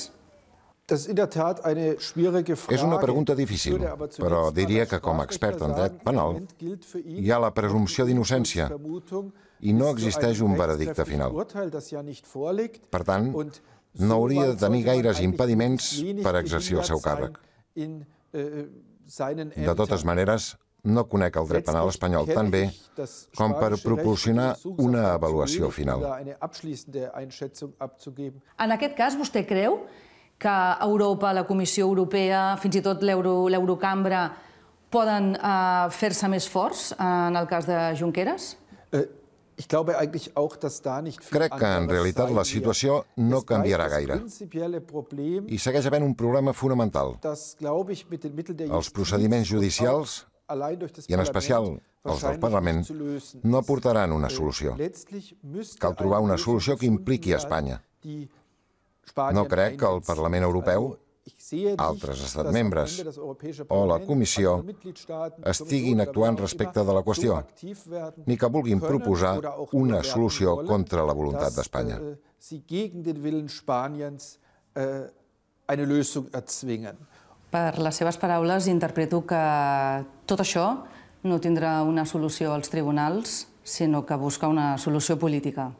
És una pregunta difícil, però diria que com a expert en dret penal hi ha la presumpció d'innocència i no existeix un veredicte final. Per tant, no hauria de tenir gaires impediments per exercir el seu càrrec. De totes maneres, no conec el dret penal espanyol tan bé com per proporcionar una avaluació final. En aquest cas, vostè creu que Europa, la Comissió Europea, fins i tot l'Eurocambra, poden fer-se més forts en el cas de Junqueras? Crec que en realitat la situació no canviarà gaire i segueix havent un problema fonamental. Els procediments judicials, i en especial els del Parlament, no aportaran una solució. Cal trobar una solució que impliqui Espanya. No crec que el Parlament Europeu, altres estats membres o la Comissió estiguin actuant respecte de la qüestió, ni que vulguin proposar una solució contra la voluntat d'Espanya. Per les seves paraules, interpreto que tot això no tindrà una solució als tribunals, sinó que busca una solució política.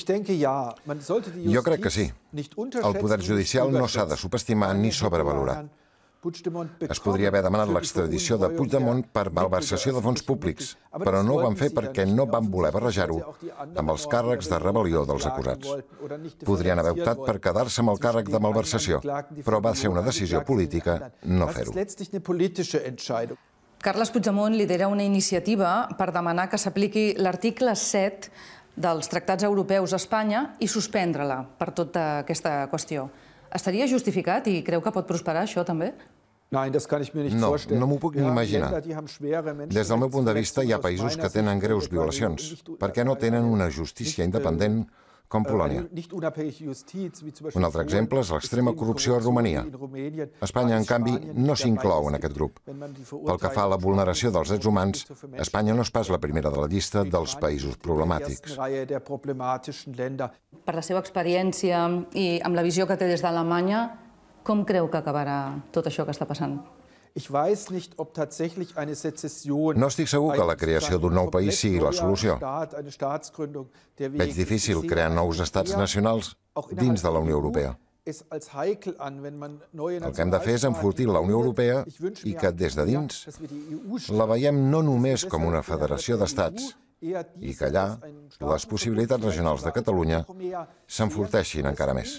Jo crec que sí. El poder judicial no s'ha de subestimar ni sobrevalorar. Es podria haver demanat l'extradició de Puigdemont per malversació de fons públics, però no ho van fer perquè no van voler barrejar-ho amb els càrrecs de rebel·lió dels acusats. Podrien haver optat per quedar-se amb el càrrec de malversació, però va ser una decisió política no fer-ho. Carles Puigdemont lidera una iniciativa per demanar que s'apliqui l'article 7 dels tractats europeus a Espanya i suspendre-la per tota aquesta qüestió. Estaria justificat i creu que pot prosperar això també? No, no m'ho puc ni imaginar. Des del meu punt de vista, hi ha països que tenen greus violacions, perquè no tenen una justícia independent com Polònia. Un altre exemple és l'extrema corrupció a Romania. Espanya, en canvi, no s'inclou en aquest grup. Pel que fa a la vulneració dels drets humans, Espanya no és pas la primera de la llista dels països problemàtics. Per la seva experiència i amb la visió que té des d'Alemanya, com creu que acabarà tot això que està passant? No estic segur que la creació d'un nou país sigui la solució. Veig difícil crear nous estats nacionals dins de la Unió Europea. El que hem de fer és enfortir la Unió Europea i que des de dins la veiem no només com una federació d'estats i que allà les possibilitats regionals de Catalunya s'enforteixin encara més.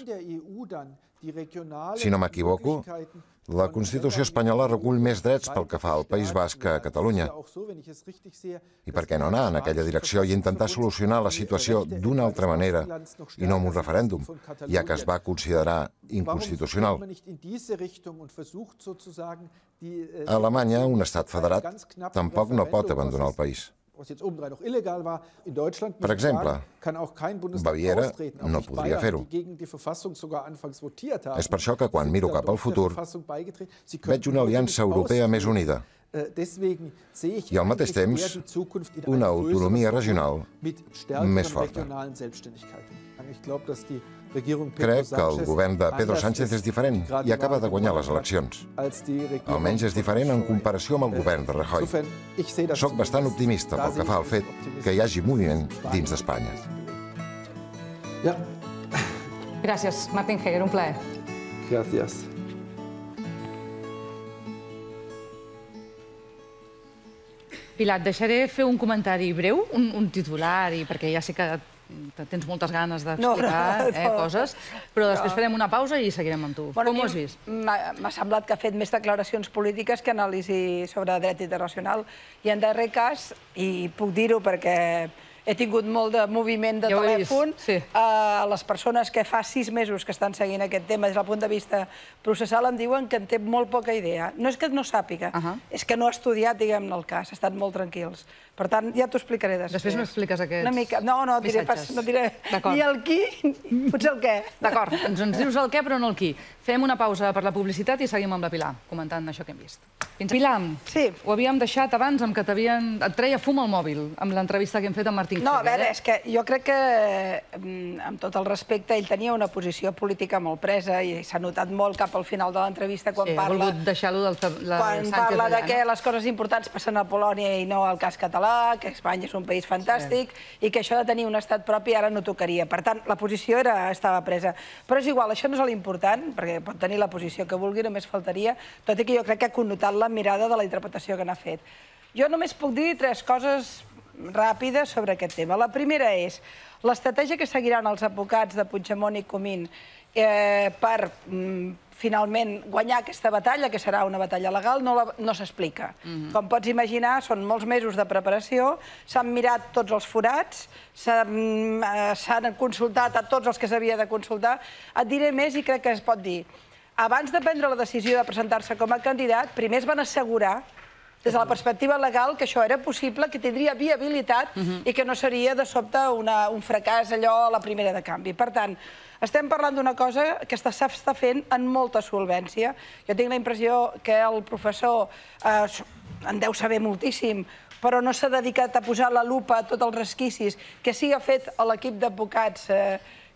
Si no m'equivoco, la Constitució espanyola recull més drets pel que fa al País Basc que a Catalunya. I per què no anar en aquella direcció i intentar solucionar la situació d'una altra manera i no amb un referèndum, ja que es va considerar inconstitucional? Alemanya, un estat federat, tampoc no pot abandonar el país. Per exemple, Baviera no podria fer-ho. És per això que quan miro cap al futur veig una aliança europea més unida i al mateix temps una autonomia regional més forta. Crec que el govern de Pedro Sánchez és diferent i acaba de guanyar les eleccions. Almenys és diferent en comparació amb el govern de Rajoy. Soc bastant optimista pel que fa al fet que hi hagi moviment dins d'Espanya. Gràcies, Martín Heger, un plaer. Gràcies. Pilar, et deixaré fer un comentari breu, un titular, perquè ja sé que tens moltes ganes d'explicar coses, però després farem una pausa i seguirem amb tu. Com ho has vist? M'ha semblat que ha fet més declaracions polítiques que anàlisi sobre dret internacional. I en darrer cas, i puc dir-ho perquè he tingut molt de moviment de telèfon, a les persones que fa 6 mesos que estan seguint aquest tema des del punt de vista processal em diuen que en té molt poca idea. No és que no sàpiga, és que no ha estudiat, diguem-ne, el cas. Estan molt tranquils. Per tant, ja t'ho explicaré després. Després m'expliques aquests missatges. No diré ni el qui, potser el què. D'acord, ens dius el què però no el qui. Fem una pausa per la publicitat i seguim amb la Pilar, comentant això que hem vist. Pilar, ho havíem deixat abans amb que et treia fum al mòbil, amb l'entrevista que hem fet amb Martín Heger. No, a veure, és que jo crec que, amb tot el respecte, ell tenia una posició política molt presa i s'ha notat molt cap al final de l'entrevista quan parla... Ha volgut deixar-ho del Quan parla que les coses importants passen a Polònia i no al cas català, que Espanya és un país fantàstic i que això de tenir un estat propi ara no tocaria. Per tant, la posició estava presa. Però és igual, això no és l'important, perquè pot tenir la posició que vulgui, només faltaria, tot i que jo crec que ha connotat la mirada de la interpretació que n'ha fet. Jo només puc dir 3 coses ràpides sobre aquest tema. La primera és l'estratègia que seguiran els advocats de Puigdemont i Comín per finalment guanyar aquesta batalla, que serà una batalla legal, no s'explica. Com pots imaginar, són molts mesos de preparació, s'han mirat tots els forats, s'han consultat a tots els que s'havia de consultar. Et diré més i crec que es pot dir. Abans de prendre la decisió de presentar-se com a candidat, primer es van assegurar des de la perspectiva legal que això era possible, que tindria viabilitat i que no seria de sobte un fracàs allò a la primera de canvi. Per tant, estem parlant d'una cosa que s'està fent amb molta solvència. Jo tinc la impressió que el professor en deu saber moltíssim, però no s'ha dedicat a posar la lupa a tots els resquicis que sí ha fet l'equip d'advocats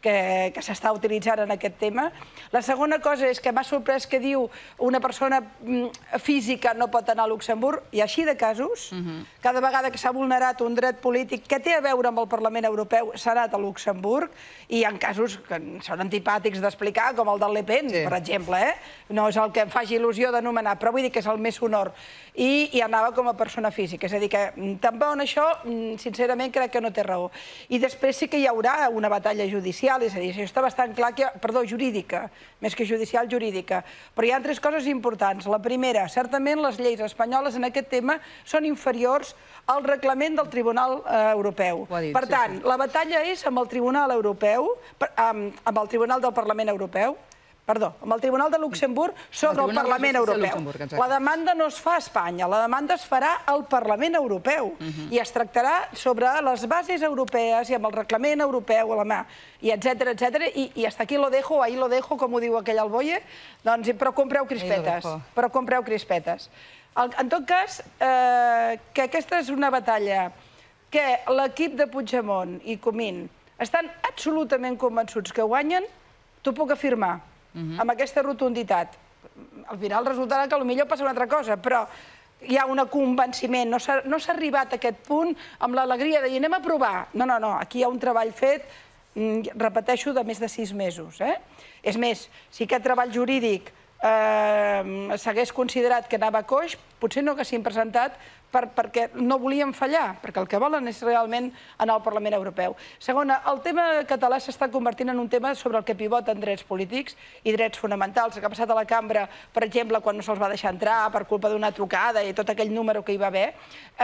que s'està utilitzant en aquest tema. La segona cosa és que m'ha sorprès que diu una persona física no pot anar a Luxemburg, i així de casos, cada vegada que s'ha vulnerat un dret polític que té a veure amb el Parlament Europeu s'ha anat a Luxemburg, i hi ha casos que són antipàtics d'explicar, com el del Le Pen, per exemple, no és el que em faci il·lusió d'anomenar, però vull dir que és el més honor, i anava com a persona física, és a dir que tampoc en això, sincerament, crec que no té raó. I després sí que hi haurà una batalla judicial, és a dir, això està bastant clar que... Perdó, jurídica, més que judicial, jurídica. Però hi ha altres coses importants. La primera, certament les lleis espanyoles en aquest tema són inferiors al reglament del Tribunal Europeu. Per tant, la batalla és amb el Tribunal Europeu, amb el Tribunal del Parlament Europeu, perdó, amb el Tribunal de Luxemburg sobre el Parlament Europeu. La demanda no es fa a Espanya, la demanda es farà al Parlament Europeu i es tractarà sobre les bases europees i amb el reglament europeu a la mà, i etcètera, etcètera, i hasta aquí lo dejo, ahí lo dejo, com ho diu aquell Alboye, però compreu crispetes, però compreu crispetes. En tot cas, que aquesta és una batalla que l'equip de Puigdemont i Comín estan absolutament convençuts que guanyen, t'ho puc afirmar, amb aquesta rotunditat. Al final resultarà que potser passa una altra cosa, però hi ha un convenciment, no s'ha arribat a aquest punt amb l'alegria de dir anem a provar. No, no, no, aquí hi ha un treball fet, repeteixo, de més de 6 mesos. És més, si aquest treball jurídic s'hagués considerat que anava coix, potser no haguessin presentat perquè no volien fallar, perquè el que volen és realment anar al Parlament Europeu. Segona, el tema català s'està convertint en un tema sobre el que pivoten drets polítics i drets fonamentals. El que ha passat a la cambra, per exemple, quan no se'ls va deixar entrar per culpa d'una trucada i tot aquell número que hi va haver,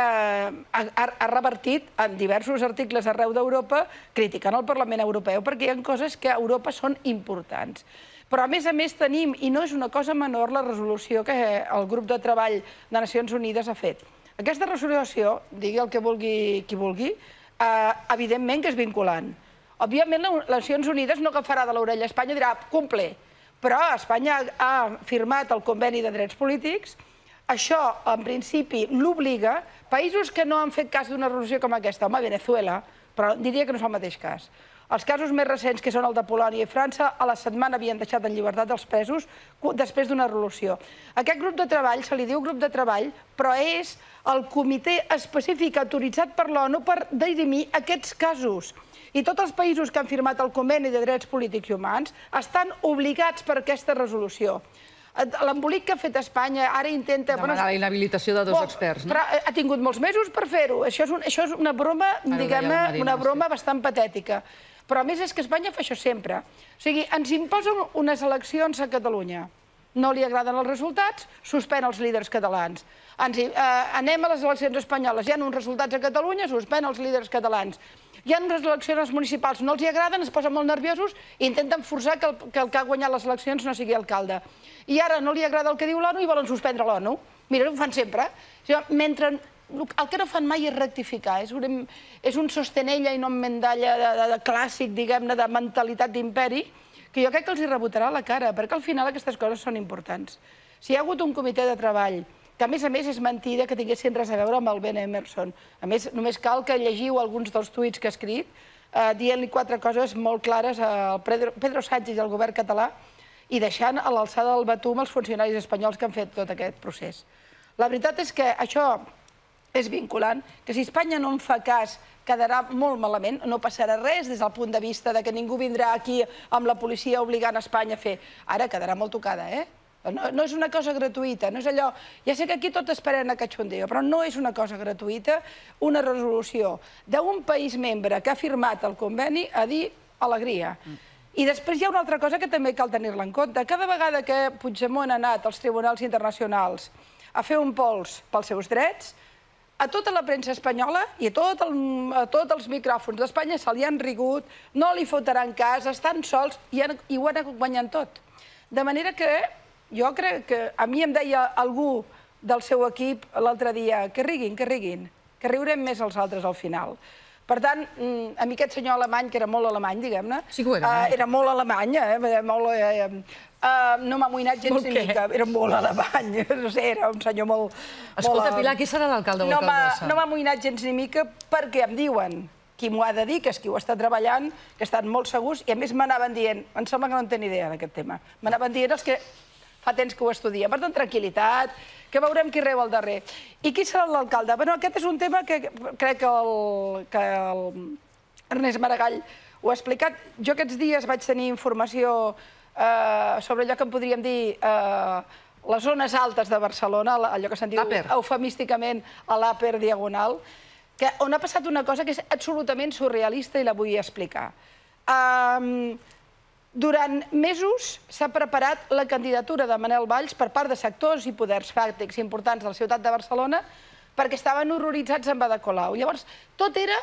ha revertit en diversos articles arreu d'Europa criticant el Parlament Europeu perquè hi ha coses que a Europa són importants. Però, a més, tenim, i no és una cosa menor, la resolució que el grup de treball de Nacions Unides ha fet. Aquesta resolució, digui el que vulgui qui vulgui, evidentment que és vinculant. Òbviament, les Nacions Unides no agafarà de l'orella a Espanya i dirà, cumple, però Espanya ha firmat el conveni de drets polítics, això, en principi, l'obliga. Països que no han fet cas d'una resolució com aquesta, home, Venezuela, però diria que no és el mateix cas. Els casos més recents, que són el de Polònia i França, a la setmana havien deixat en llibertat els presos després d'una resolució. Aquest grup de treball, se li diu grup de treball, però és el comitè específic autoritzat per l'ONU per dirimir aquests casos. I tots els països que han firmat el Conveni de Drets Polítics i Humans estan obligats per aquesta resolució. L'embolic que ha fet Espanya ara intenta... Demanar la inhabilitació de 2 experts, no? Però ha tingut molts mesos per fer-ho. Això és una broma, diguem-ne, una broma bastant patètica. Però a més és que Espanya fa això sempre. O sigui, ens imposen unes eleccions a Catalunya. No li agraden els resultats, suspèn els líders catalans. Anem a les eleccions espanyoles, hi ha uns resultats a Catalunya, suspèn els líders catalans. Hi ha unes eleccions municipals, no els agraden, es posen molt nerviosos i intenten forçar que el que ha guanyat les eleccions no sigui alcalde. I ara no li agrada el que diu l'ONU i volen suspendre l'ONU. Mira, ho fan sempre. Mentre el que no fan mai és rectificar. És un sostenella i no mendalla clàssic, diguem-ne, de mentalitat d'imperi, que jo crec que els hi rebotarà a la cara, perquè al final aquestes coses són importants. Si hi ha hagut un comitè de treball, que a més és mentida que tinguessin res a veure amb el Ben Emerson. A més, només cal que llegiu alguns dels tuits que ha escrit, dient-li 4 coses molt clares al Pedro Sánchez i al govern català i deixant a l'alçada del batum els funcionaris espanyols que han fet tot aquest procés. La veritat és que això és vinculant, que si Espanya no en fa cas quedarà molt malament, no passarà res des del punt de vista que ningú vindrà aquí amb la policia obligant Espanya a fer. Ara quedarà molt tocada, No és una cosa gratuïta, no és allò... Ja sé que aquí tot esperen a cachondeo, però no és una cosa gratuïta una resolució d'un país membre que ha firmat el conveni a dir alegria. I després hi ha una altra cosa que també cal tenir-la en compte. Cada vegada que Puigdemont ha anat als tribunals internacionals a fer un pols pels seus drets, a tota la premsa espanyola i a tots els micròfons d'Espanya se li han rigut, no li fotran cas, estan sols i ho han anat guanyant tot. De manera que jo crec que a mi em deia algú del seu equip l'altre dia que riguin, que riurem més els altres al final. Per tant, a mi aquest senyor alemany, que era molt alemany, diguem-ne, era molt alemany, no m'ha amoïnat gens ni mica, era molt alemany, no sé, era un senyor molt... Escolta, Pilar, qui serà l'alcalde o l'alcaldessa? No m'ha amoïnat gens ni mica perquè em diuen qui m'ho ha de dir, que és qui ho està treballant, que estan molt segurs, i a més m'anaven dient, em sembla que no en tenen idea d'aquest tema, m'anaven dient els que fa temps que ho estudien. Per tant, tranquil·litat, que veurem qui reu al darrer. I qui serà l'alcalde? Bé, aquest és un tema que crec que Ernest Maragall ho ha explicat. Jo aquests dies vaig tenir informació sobre allò que en podríem dir les zones altes de Barcelona, allò que se'n diu eufemísticament a l'Àper Diagonal, on ha passat una cosa que és absolutament surrealista i la vull explicar. Durant mesos s'ha preparat la candidatura de Manel Valls per part de sectors i poders fàctics importants de la ciutat de Barcelona perquè estaven horroritzats amb Ada Colau. Llavors, tot era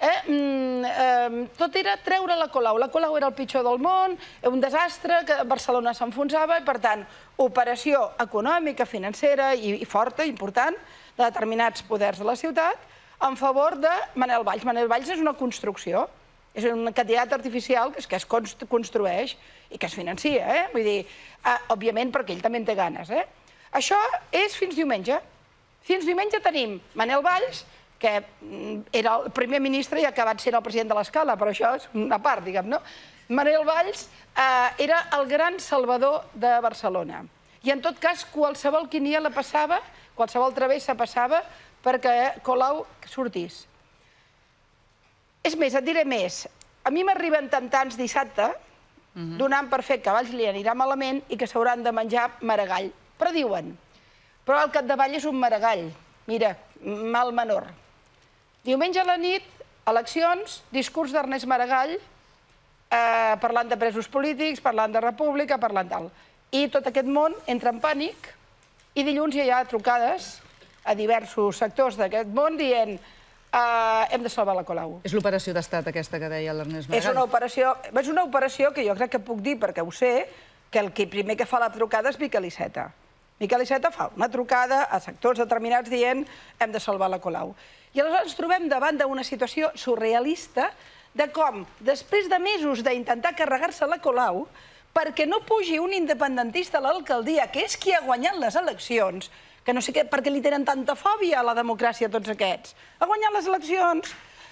treure la Colau. La Colau era el pitjor del món, un desastre, que Barcelona s'enfonsava, i per tant, operació econòmica, financera i forta, important, de determinats poders de la ciutat, en favor de Manel Valls. Manel Valls és una construcció, és un candidat artificial que es construeix i que es financia, vull dir, òbviament perquè ell també en té ganes. Això és fins diumenge. Fins diumenge tenim Manel Valls, que era el primer ministre i ha acabat sent el president de l'Escala, però això és una part, diguem-ne. Manel Valls era el gran salvador de Barcelona. I en tot cas, qualsevol quinia la passava, qualsevol travessa passava perquè Colau sortís. És més, et diré més. A mi m'arriben tantants dissabte donant per fet que a Valls li anirà malament i que s'hauran de menjar Maragall. Però diuen, però al capdavall és un Maragall. Mira, mal menor. Diumenge a la nit, eleccions, discurs d'Ernest Maragall, parlant de presos polítics, parlant de república, parlant tal. I tot aquest món entra en pànic i dilluns ja hi ha trucades a diversos sectors d'aquest món dient hem de salvar la Colau. És l'operació d'estat aquesta que deia l'Ernest Maragall? És una operació que jo crec que puc dir, perquè ho sé, que el primer que fa la trucada és Miquel Iceta. Miquel Iceta fa una trucada a sectors determinats dient hem de salvar la Colau. I aleshores ens trobem davant d'una situació surrealista de com, després de mesos d'intentar carregar-se la Colau, perquè no pugi un independentista a l'alcaldia, que és qui ha guanyat les eleccions, que no sé per què li tenen tanta fòbia a la democràcia tots aquests, ha guanyat les eleccions,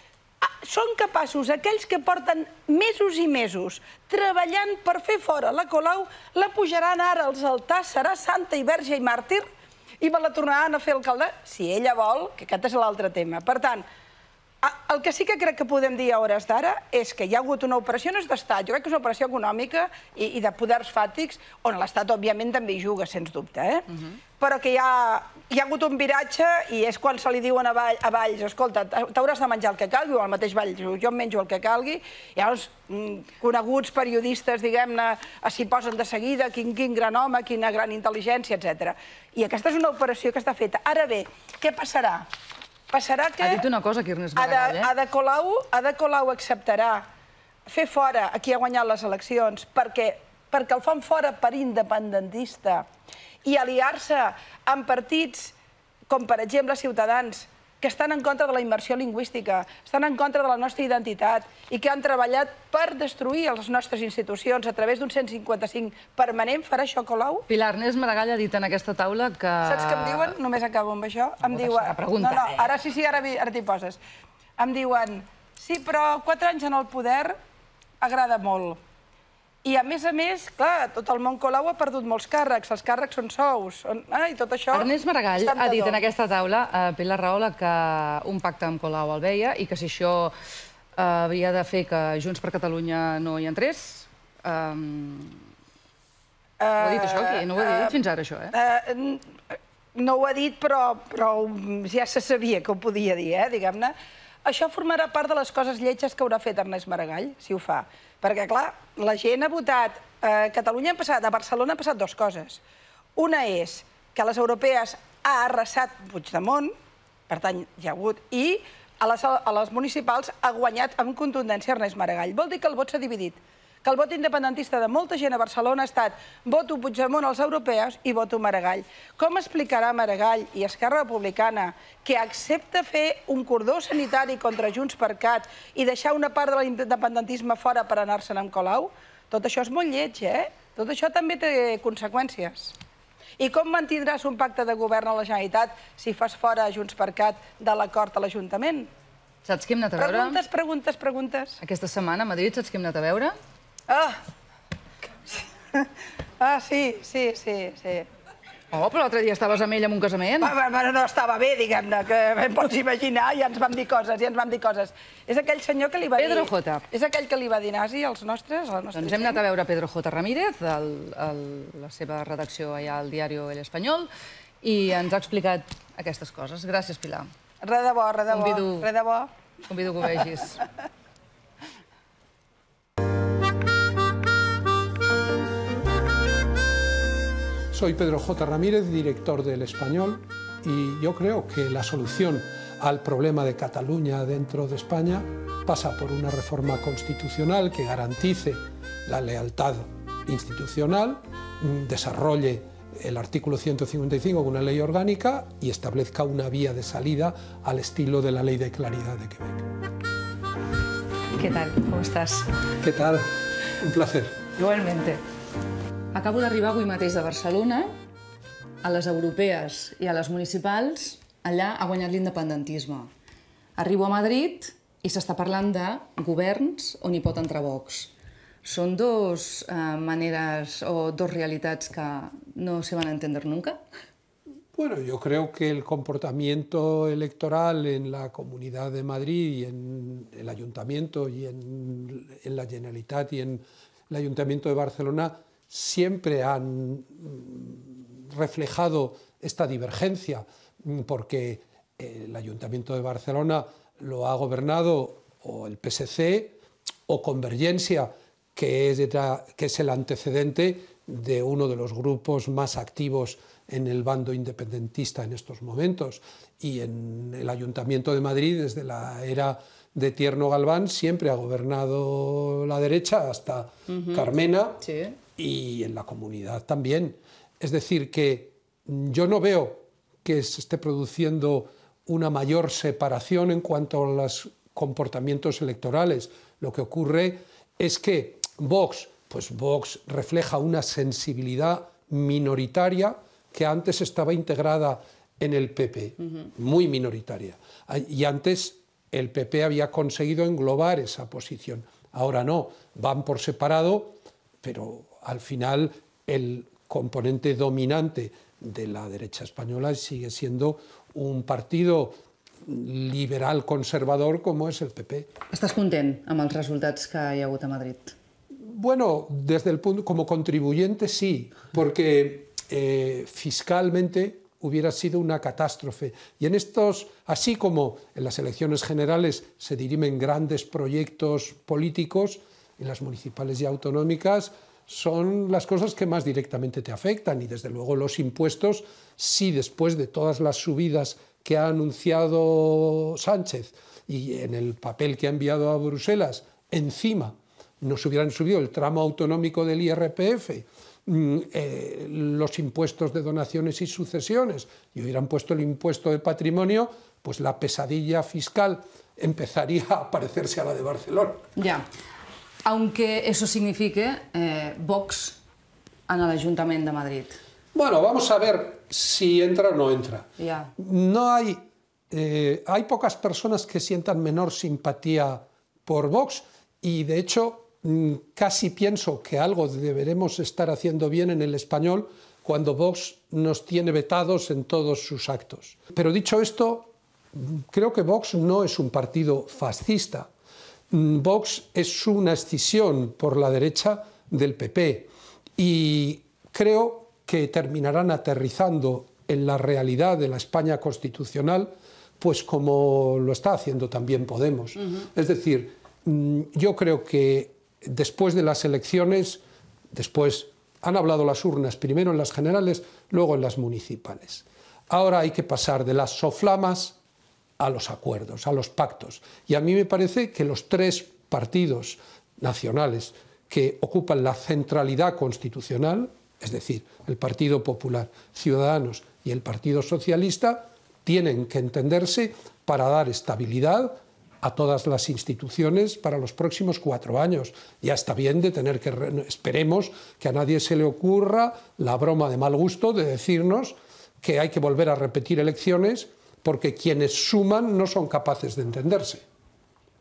són capaços, aquells que porten mesos i mesos treballant per fer fora la Colau, la pujaran ara als altars, serà santa i verge i màrtir, i me la tornaran a fer alcalde, si ella vol, que aquest és l'altre tema. Per tant, el que sí que crec que podem dir a hores d'ara és que hi ha hagut una operació, no és d'estat, jo crec que és una operació econòmica i de poders fàctics, on l'estat, òbviament, també hi juga, sens dubte, però que hi ha hagut un viratge i és quan se li diuen a Valls, escolta, t'hauràs de menjar el que calgui, o al mateix Valls, jo em menjo el que calgui, i llavors coneguts periodistes, diguem-ne, s'hi posen de seguida, quin gran home, quina gran intel·ligència, etc. I aquesta és una operació que està feta. Ara bé, què passarà? Passarà que ha dit una cosa aquí, Ernest Maragall, Ada Colau acceptarà fer fora a qui ha guanyat les eleccions perquè el fan fora per independentista i aliar-se amb partits com, per exemple, Ciutadans, que estan en contra de la immersió lingüística, estan en contra de la nostra identitat i que han treballat per destruir les nostres institucions a través d'un 155 permanent. Farà això Colau? Pilar, Ernest Maragall ha dit en aquesta taula que... Saps què em diuen? Només acabo amb això. Em diuen... No, ara sí, ara t'hi poses. Em diuen, sí, però 4 anys en el poder agrada molt. I, a més, clar, tot el món Colau ha perdut molts càrrecs, els càrrecs són sous, i tot això... Ernest Maragall ha dit en aquesta taula, Pilar Rahola, que un pacte amb Colau el veia i que si això havia de fer que Junts per Catalunya no hi entrés... Ho ha dit això aquí? No ho ha dit fins ara, això, No ho ha dit, però ja se sabia que ho podia dir, diguem-ne. Això formarà part de les coses lletges que haurà fet Ernest Maragall, si ho fa. Perquè, clar, la gent ha votat... A Catalunya han passat, a Barcelona han passat 2 coses. Una és que a les europees ha arrasat Puigdemont, per tant, hi ha hagut, i a les municipals ha guanyat amb contundència Ernest Maragall. Vol dir que el vot s'ha dividit, que el vot independentista de molta gent a Barcelona ha estat voto Puigdemont als europeus i voto Maragall. Com explicarà Maragall i Esquerra Republicana que accepta fer un cordó sanitari contra Junts per Cat i deixar una part de l'independentisme fora per anar-se'n amb Colau? Tot això és molt lleig, Tot això també té conseqüències. I com mantindràs un pacte de govern a la Generalitat si fas fora Junts per Cat de l'acord a l'Ajuntament? Saps qui hem anat a veure? Preguntes. Aquesta setmana a Madrid, saps qui hem anat a veure? Sí. Oh, però l'altre dia estaves amb ell en un casament. Però no estava bé, diguem-ne, que em pots imaginar, ja ens vam dir coses, És aquell senyor que li va dir... Pedro J. És aquell que li va dir nazi als nostres? Doncs hem anat a veure Pedro J. Ramírez, la seva redacció allà al diari El Espanyol, i ens ha explicat aquestes coses. Gràcies, Pilar. Res de bo, res de bo. Convido que ho vegis. Soy Pedro J. Ramírez, director del Español, y yo creo que la solución al problema de Cataluña dentro de España pasa por una reforma constitucional que garantice la lealtad institucional, desarrolle el artículo 155 con una ley orgánica y establezca una vía de salida al estilo de la Ley de Claridad de Quebec. ¿Qué tal? ¿Cómo estás? ¿Qué tal? Un placer. Igualmente. Acabo d'arribar avui mateix de Barcelona, a les europees i a les municipals, allà ha guanyat l'independentisme. Arribo a Madrid i s'està parlant de governs on hi pot entrar Vox. Són dos maneres o dos realitats que no se van a entender nunca? Bueno, yo creo que el comportamiento electoral en la Comunidad de Madrid y en el Ayuntamiento y en la Generalitat y en el Ayuntamiento de Barcelona siempre han reflejado esta divergencia, porque el Ayuntamiento de Barcelona lo ha gobernado o el PSC o Convergencia, que es el antecedente de uno de los grupos más activos en el bando independentista en estos momentos. Y en el Ayuntamiento de Madrid, desde la era de Tierno Galván, siempre ha gobernado la derecha hasta Carmena, y en la comunidad también. Es decir, que yo no veo que se esté produciendo una mayor separación en cuanto a los comportamientos electorales. Lo que ocurre es que Vox refleja una sensibilidad minoritaria que antes estaba integrada en el PP, muy minoritaria. Y antes el PP había conseguido englobar esa posición. Ahora no, van por separado, pero al final el componente dominante de la derecha española sigue siendo un partido liberal conservador como es el PP. Estàs content amb els resultats que hi ha hagut a Madrid? Bueno, desde el punto como contribuyente sí, porque fiscalmente hubiera sido una catástrofe. Y en estos, así como en las elecciones generales se dirimen grandes proyectos políticos, en las municipales y autonómicas son las cosas que más directamente te afectan, y desde luego los impuestos, sí, después de todas las subidas que ha anunciado Sánchez y en el papel que ha enviado a Bruselas, encima nos hubieran subido el tramo autonómico del IRPF, los impuestos de donaciones y sucesiones, y hubieran puesto el impuesto de patrimonio, pues la pesadilla fiscal empezaría a parecerse a la de Barcelona. Ya. Aunque eso signifique Vox en el Ayuntamiento de Madrid. Bueno, vamos a ver si entra o no entra. Ya. No hay pocas personas que sientan menor simpatía por Vox, y de hecho casi pienso que algo deberemos estar haciendo bien en el Español cuando Vox nos tiene vetados en todos sus actos. Pero dicho esto, creo que Vox no es un partido fascista. Vox es una escisión por la derecha del PP, y creo que terminarán aterrizando en la realidad de la España constitucional, pues como lo está haciendo también Podemos. Es decir, yo creo que después de las elecciones, después han hablado las urnas, primero en las generales, luego en las municipales. Ahora hay que pasar de las soflamas a los acuerdos, a los pactos. Y a mí me parece que los tres partidos nacionales que ocupan la centralidad constitucional, es decir, el Partido Popular, Ciudadanos y el Partido Socialista, tienen que entenderse para dar estabilidad a todas las instituciones para los próximos 4 años. Ya está bien de tener que... Esperemos que a nadie se le ocurra la broma de mal gusto de decirnos que hay que volver a repetir elecciones porque quienes suman no son capaces de entenderse.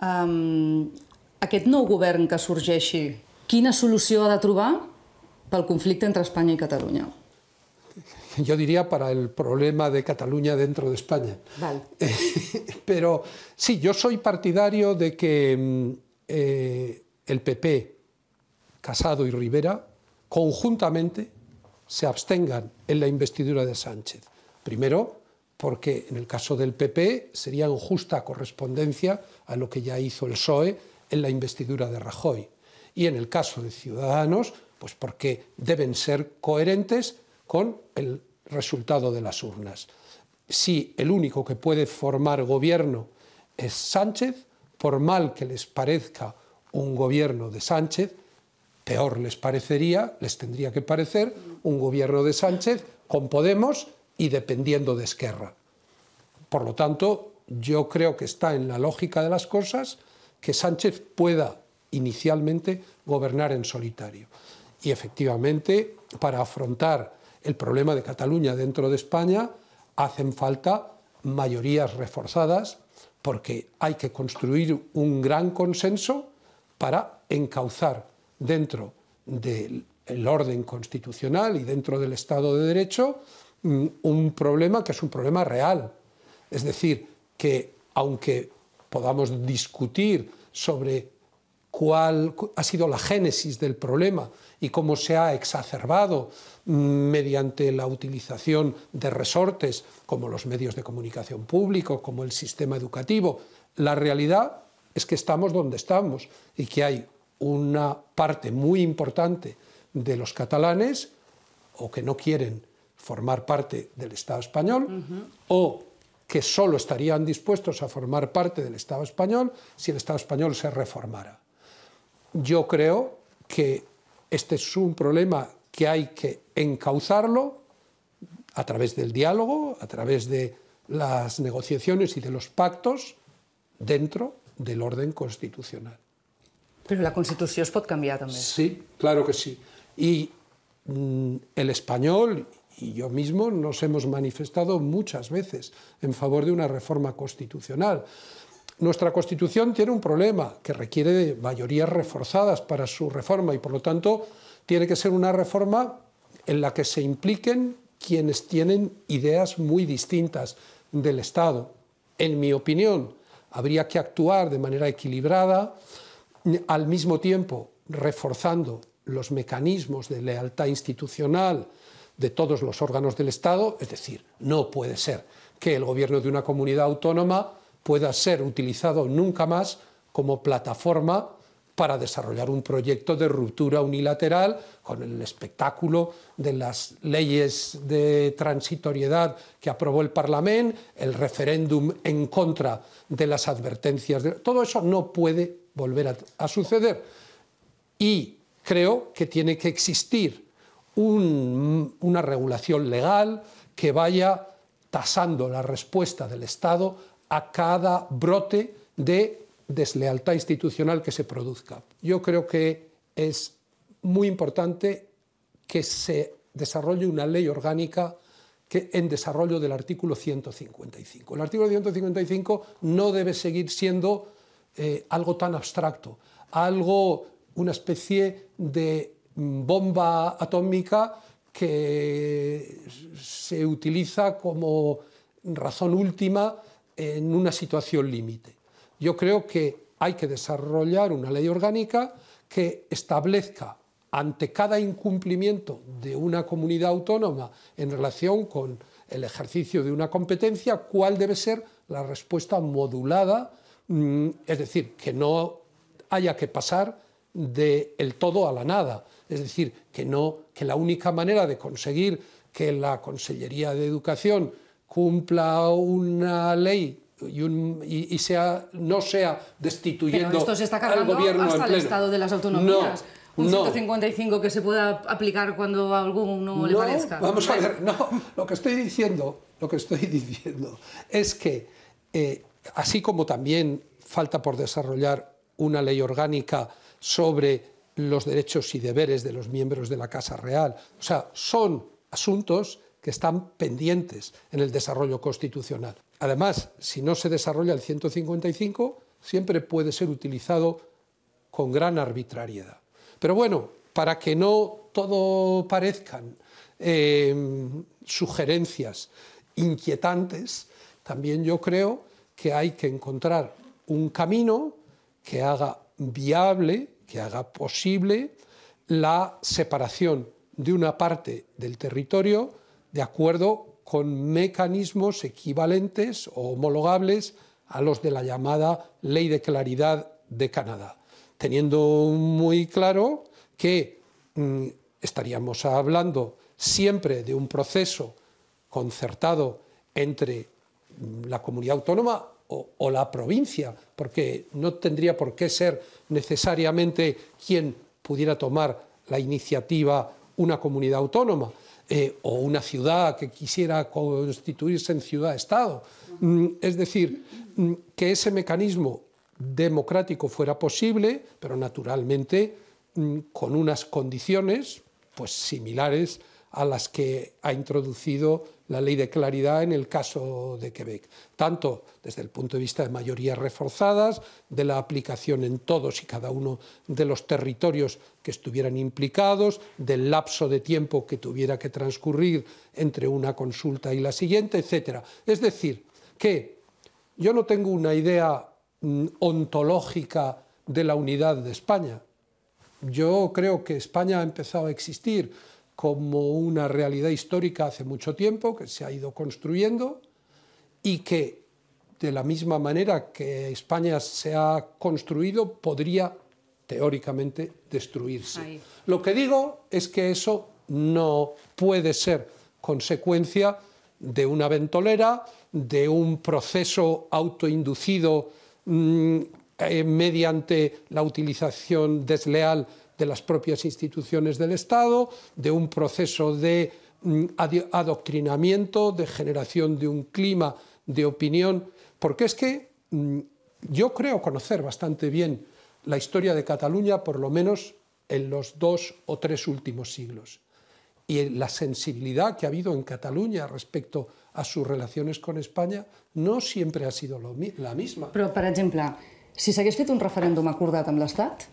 Aquest nou govern que sorgeixi, quina solució ha de trobar pel conflicte entre Espanya y Cataluña? Yo diría para el problema de Cataluña dentro de España. Vale. Pero sí, yo soy partidario de que el PP, Casado y Rivera, conjuntamente se abstengan en la investidura de Sánchez. Primero, porque en el caso del PP sería en justa correspondencia a lo que ya hizo el PSOE en la investidura de Rajoy. Y en el caso de Ciudadanos, pues porque deben ser coherentes con el resultado de las urnas. Si el único que puede formar gobierno es Sánchez, por mal que les parezca un gobierno de Sánchez, peor les tendría que parecer un gobierno de Sánchez con Podemos y dependiendo de Esquerra. Por lo tanto, yo creo que está en la lógica de las cosas que Sánchez pueda inicialmente gobernar en solitario. Y efectivamente, para afrontar el problema de Cataluña dentro de España, hacen falta mayorías reforzadas porque hay que construir un gran consenso para encauzar dentro del orden constitucional y dentro del Estado de Derecho un problema que es un problema real. Es decir, que aunque podamos discutir sobre cuál ha sido la génesis del problema y cómo se ha exacerbado mediante la utilización de resortes como los medios de comunicación públicos, como el sistema educativo, la realidad es que estamos donde estamos y que hay una parte muy importante de los catalanes o que no quieren formar parte del Estado español o que solo estarían dispuestos a formar parte del Estado español si el Estado español se reformara. Yo creo que este es un problema que hay que encauzarlo a través del diálogo, a través de las negociaciones y de los pactos dentro del orden constitucional. Però la Constitució es pot canviar també. Sí, claro que sí. Y el español y yo mismo nos hemos manifestado muchas veces en favor de una reforma constitucional. Nuestra Constitución tiene un problema que requiere de mayorías reforzadas para su reforma y, por lo tanto, tiene que ser una reforma en la que se impliquen quienes tienen ideas muy distintas del Estado. En mi opinión, habría que actuar de manera equilibrada, al mismo tiempo reforzando los mecanismos de lealtad institucional de todos los órganos del Estado. Es decir, no puede ser que el gobierno de una comunidad autónoma pueda ser utilizado nunca más como plataforma para desarrollar un proyecto de ruptura unilateral con el espectáculo de las leyes de transitoriedad que aprobó el Parlamento, el referéndum en contra de las advertencias. Todo eso no puede volver a suceder. Y creo que tiene que existir una regulación legal que vaya tasando la respuesta del Estado a cada brote de deslealtad institucional que se produzca. Yo creo que es muy importante que se desarrolle una ley orgánica que en desarrollo del artículo 155. El artículo 155 no debe seguir siendo algo tan abstracto, una especie de bomba atómica que se utiliza como razón última en una situación límite. Yo creo que hay que desarrollar una ley orgánica que establezca ante cada incumplimiento de una comunidad autónoma en relación con el ejercicio de una competencia cuál debe ser la respuesta modulada, es decir, que no haya que pasar del todo a la nada, es decir, que la única manera de conseguir que la Consellería de Educación cumpla una ley y no sea destituyendo Pero esto se está cargando al gobierno hasta en el pleno. Estado de las autonomías. No, un no. 155 que se pueda aplicar cuando a alguno le parezca. Vamos a ver, no, lo que estoy diciendo es que así como también falta por desarrollar una ley orgánica sobre los derechos y deberes de los miembros de la Casa Real, o sea, son asuntos que están pendientes en el desarrollo constitucional. Además, si no se desarrolla el 155, siempre puede ser utilizado con gran arbitrariedad. Pero bueno, para que no todo parezcan sugerencias inquietantes, también yo creo que hay que encontrar un camino que haga viable, que haga posible la separación de una parte del territorio de acuerdo con mecanismos equivalentes o homologables a los de la llamada Ley de Claridad de Canadá, teniendo muy claro que estaríamos hablando siempre de un proceso concertado entre la comunidad autónoma o la provincia, porque no tendría por qué ser necesariamente quien pudiera tomar la iniciativa una comunidad autónoma o una ciudad que quisiera constituirse en ciudad-estado. Es decir, que ese mecanismo democrático fuera posible, pero naturalmente con unas condiciones pues, similares a las que ha introducido la Ley de Claridad en el caso de Quebec, tanto desde el punto de vista de mayorías reforzadas, de la aplicación en todos y cada uno de los territorios que estuvieran implicados, del lapso de tiempo que tuviera que transcurrir entre una consulta y la siguiente, etc. Es decir, que yo no tengo una idea ontológica de la unidad de España. Yo creo que España ha empezado a existir como una realidad histórica hace mucho tiempo, que se ha ido construyendo y que de la misma manera que España se ha construido podría teóricamente destruirse. Ahí. Lo que digo es que eso no puede ser consecuencia de una ventolera, de un proceso autoinducido mediante la utilización desleal de las propias instituciones del Estado, de un proceso de adoctrinamiento, de generación de un clima de opinión, porque es que yo creo conocer bastante bien la historia de Cataluña, por lo menos en los 2 o 3 últimos siglos, y la sensibilidad que ha habido en Cataluña respecto a sus relaciones con España no siempre ha sido la misma. Però, per exemple, si s'hagués fet un referèndum acordat amb l'Estat,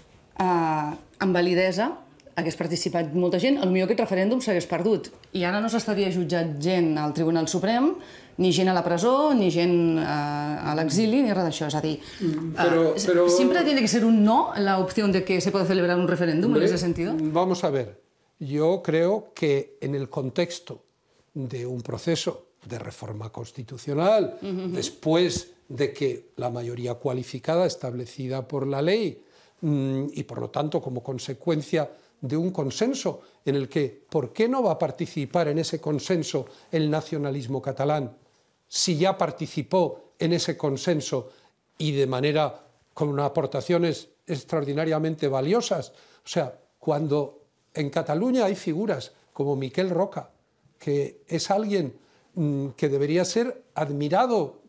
amb validesa, hagués participat molta gent, potser aquest referèndum s'hagués perdut. I ara no s'estaria jutjat gent al Tribunal Suprem, ni gent a la presó, ni gent a l'exili, ni res d'això. És a dir, ¿siempre tiene que ser un no la opción de que se puede celebrar un referéndum en ese sentido? Vamos a ver, yo creo que en el contexto de un proceso de reforma constitucional, después de que la mayoría cualificada establecida por la ley y por lo tanto como consecuencia de un consenso en el que ¿por qué no va a participar en ese consenso el nacionalismo catalán si ya participó en ese consenso y de manera con aportaciones extraordinariamente valiosas? O sea, cuando en Cataluña hay figuras como Miquel Roca, que es alguien que debería ser admirado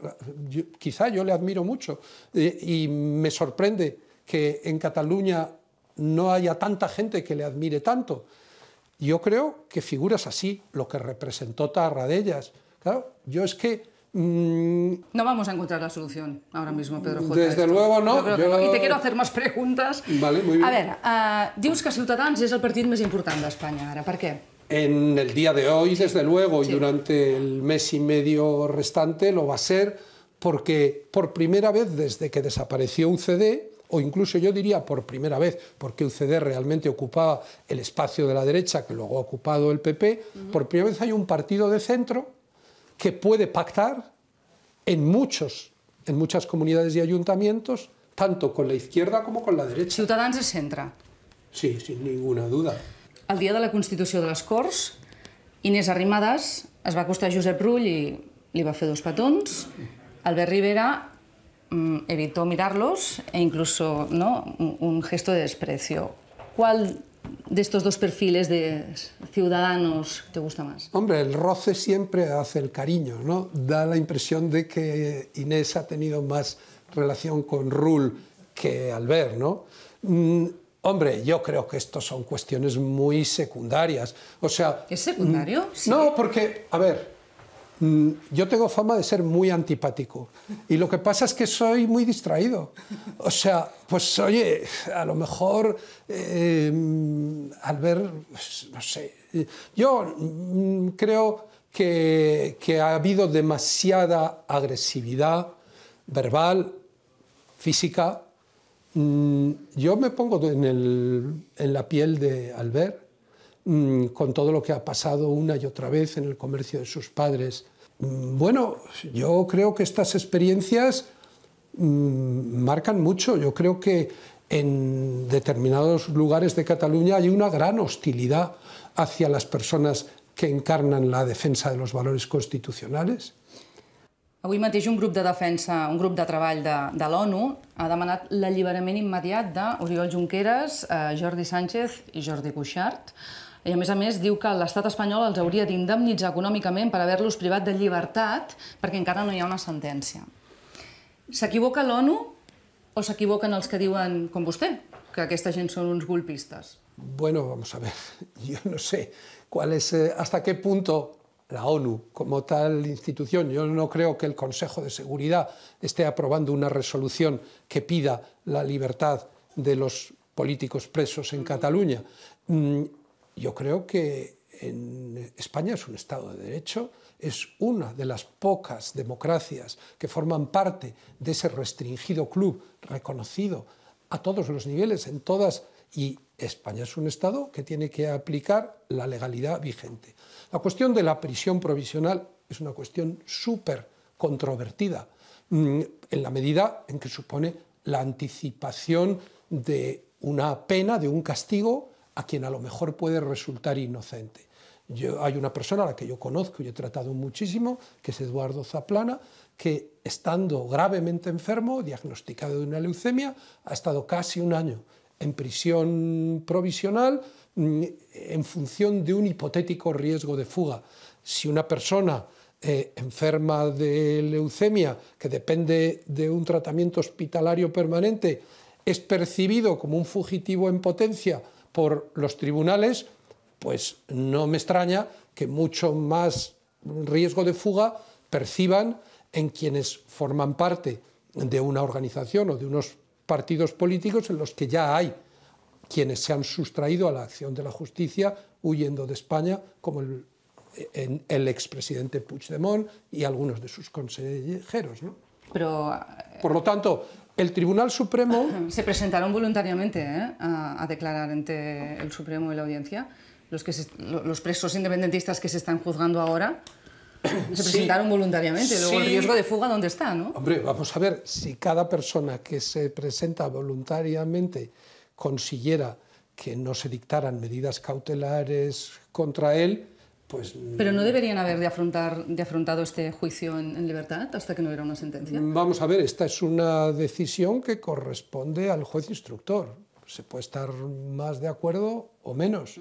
quizá yo le admiro mucho y me sorprende que en Cataluña no haya tanta gente que le admire tanto. Yo creo que figuras así, lo que representó Tarradellas, claro, yo es que... No vamos a encontrar la solución ahora mismo, Pedro J. Desde luego no. Y te quiero hacer más preguntas. Vale, muy bien. A veure, dius que Ciutadans és el partit més important d'Espanya ara, per què? En el día de hoy, desde luego, y durante el mes y medio restante lo va a ser, porque por primera vez desde que desapareció UCD, o incluso yo diría por primera vez, porque UCD realmente ocupaba el espacio de la derecha, que luego ha ocupado el PP, por primera vez hay un partido de centro que puede pactar en muchas comunidades y ayuntamientos, tanto con la izquierda como con la derecha. Ciutadans és centre. Sí, sin ninguna duda. El dia de la Constitució de les Corts, Inés Arrimadas es va acostar a Josep Rull i li va fer 2 petons. Albert Rivera evitó mirarlos e incluso un gesto de desprecio. ¿Cuál de estos 2 perfiles de ciudadanos te gusta más? Hombre, el roce siempre hace el cariño, ¿no? Da la impresión de que Inés ha tenido más relación con Rull que Albert, ¿no? Hombre, yo creo que esto son cuestiones muy secundarias. O sea, ¿es secundario? Sí. No, porque, a ver, Yo tengo fama de ser muy antipático y lo que pasa es que soy muy distraído. O sea, pues oye, a lo mejor al ver, no sé, yo creo que ha habido demasiada agresividad verbal, física. Yo me pongo en la piel de Albert, con todo lo que ha pasado una y otra vez en el comercio de sus padres. Bueno, yo creo que estas experiencias marcan mucho. Yo creo que en determinados lugares de Cataluña hay una gran hostilidad hacia las personas que encarnan la defensa de los valores constitucionales. Avui mateix un grup de defensa, un grup de treball de l'ONU ha demanat l'alliberament immediat d'Oriol Junqueras, Jordi Sánchez i Jordi Cuixart. I a més diu que l'estat espanyol els hauria d'indemnitzar econòmicament per haver-los privat de llibertat perquè encara no hi ha una sentència. S'equivoca l'ONU o s'equivoquen els que diuen, com vostè, que aquesta gent són uns golpistes? Bueno, vamos a ver, yo no sé cuál es, hasta qué punto la ONU como tal institución. Yo no creo que el Consejo de Seguridad esté aprobando una resolución que pida la libertad de los políticos presos en Cataluña. Yo creo que España es un Estado de Derecho, es una de las pocas democracias que forman parte de ese restringido club reconocido a todos los niveles, en todas, y España es un Estado que tiene que aplicar la legalidad vigente. La cuestión de la prisión provisional es una cuestión súper controvertida, en la medida en que supone la anticipación de una pena, de un castigo, a quien a lo mejor puede resultar inocente. Hay una persona a la que yo conozco y he tratado muchísimo, que es Eduardo Zaplana, que estando gravemente enfermo, diagnosticado de una leucemia, ha estado casi un año en prisión provisional en función de un hipotético riesgo de fuga. Si una persona enferma de leucemia, que depende de un tratamiento hospitalario permanente, es percibido como un fugitivo en potencia por los tribunales, pues no me extraña que mucho más riesgo de fuga perciban en quienes forman parte de una organización o de unos partidos políticos en los que ya hay quienes se han sustraído a la acción de la justicia huyendo de España, como el expresidente Puigdemont y algunos de sus consejeros, ¿no? Por lo tanto, el Tribunal Supremo... Se presentaron voluntariamente a declarar ante el Supremo y la Audiencia. Los presos independentistas que se están juzgando ahora se presentaron voluntariamente. Luego el riesgo de fuga, ¿dónde está, no? Hombre, vamos a ver, si cada persona que se presenta voluntariamente consiguiera que no se dictaran medidas cautelares contra él, pues... ¿Pero no deberían haber de afrontado este juicio en libertad hasta que no hubiera una sentencia? Vamos a ver, esta es una decisión que corresponde al juez instructor. Se puede estar más de acuerdo o menos.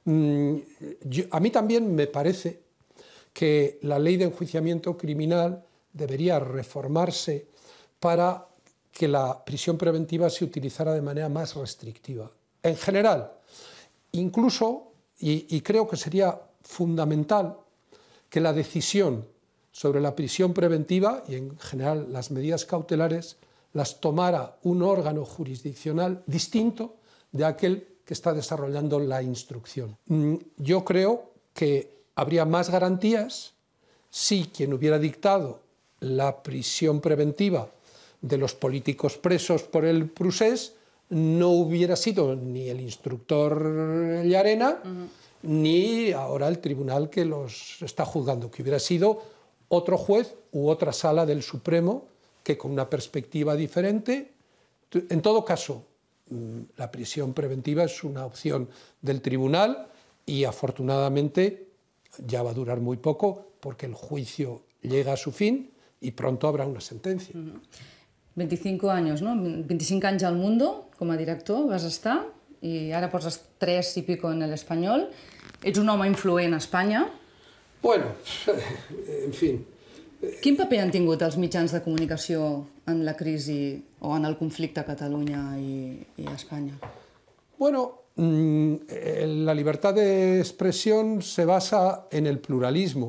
A mí también me parece que la ley de enjuiciamiento criminal debería reformarse para que la prisión preventiva se utilizara de manera más restrictiva. En general, incluso, y creo que sería fundamental que la decisión sobre la prisión preventiva y en general las medidas cautelares las tomara un órgano jurisdiccional distinto de aquel que está desarrollando la instrucción. Yo creo que habría más garantías si quien hubiera dictado la prisión preventiva de los políticos presos por el procés no hubiera sido ni el instructor Llarena, ni ahora el tribunal que los está juzgando, que hubiera sido otro juez u otra sala del Supremo que con una perspectiva diferente. En todo caso, la prisión preventiva es una opción del tribunal y afortunadamente ya va a durar muy poco porque el juicio llega a su fin y pronto habrá una sentencia. 25 anys, no? 25 anys al Mundo, com a director, vas estar, i ara portes 3 i pico en l'Espanyol. Ets un home influent a Espanya. Bueno, en fin. Quin paper han tingut els mitjans de comunicació en la crisi o en el conflicte a Catalunya i a Espanya? Bueno, la libertad de expresión se basa en el pluralismo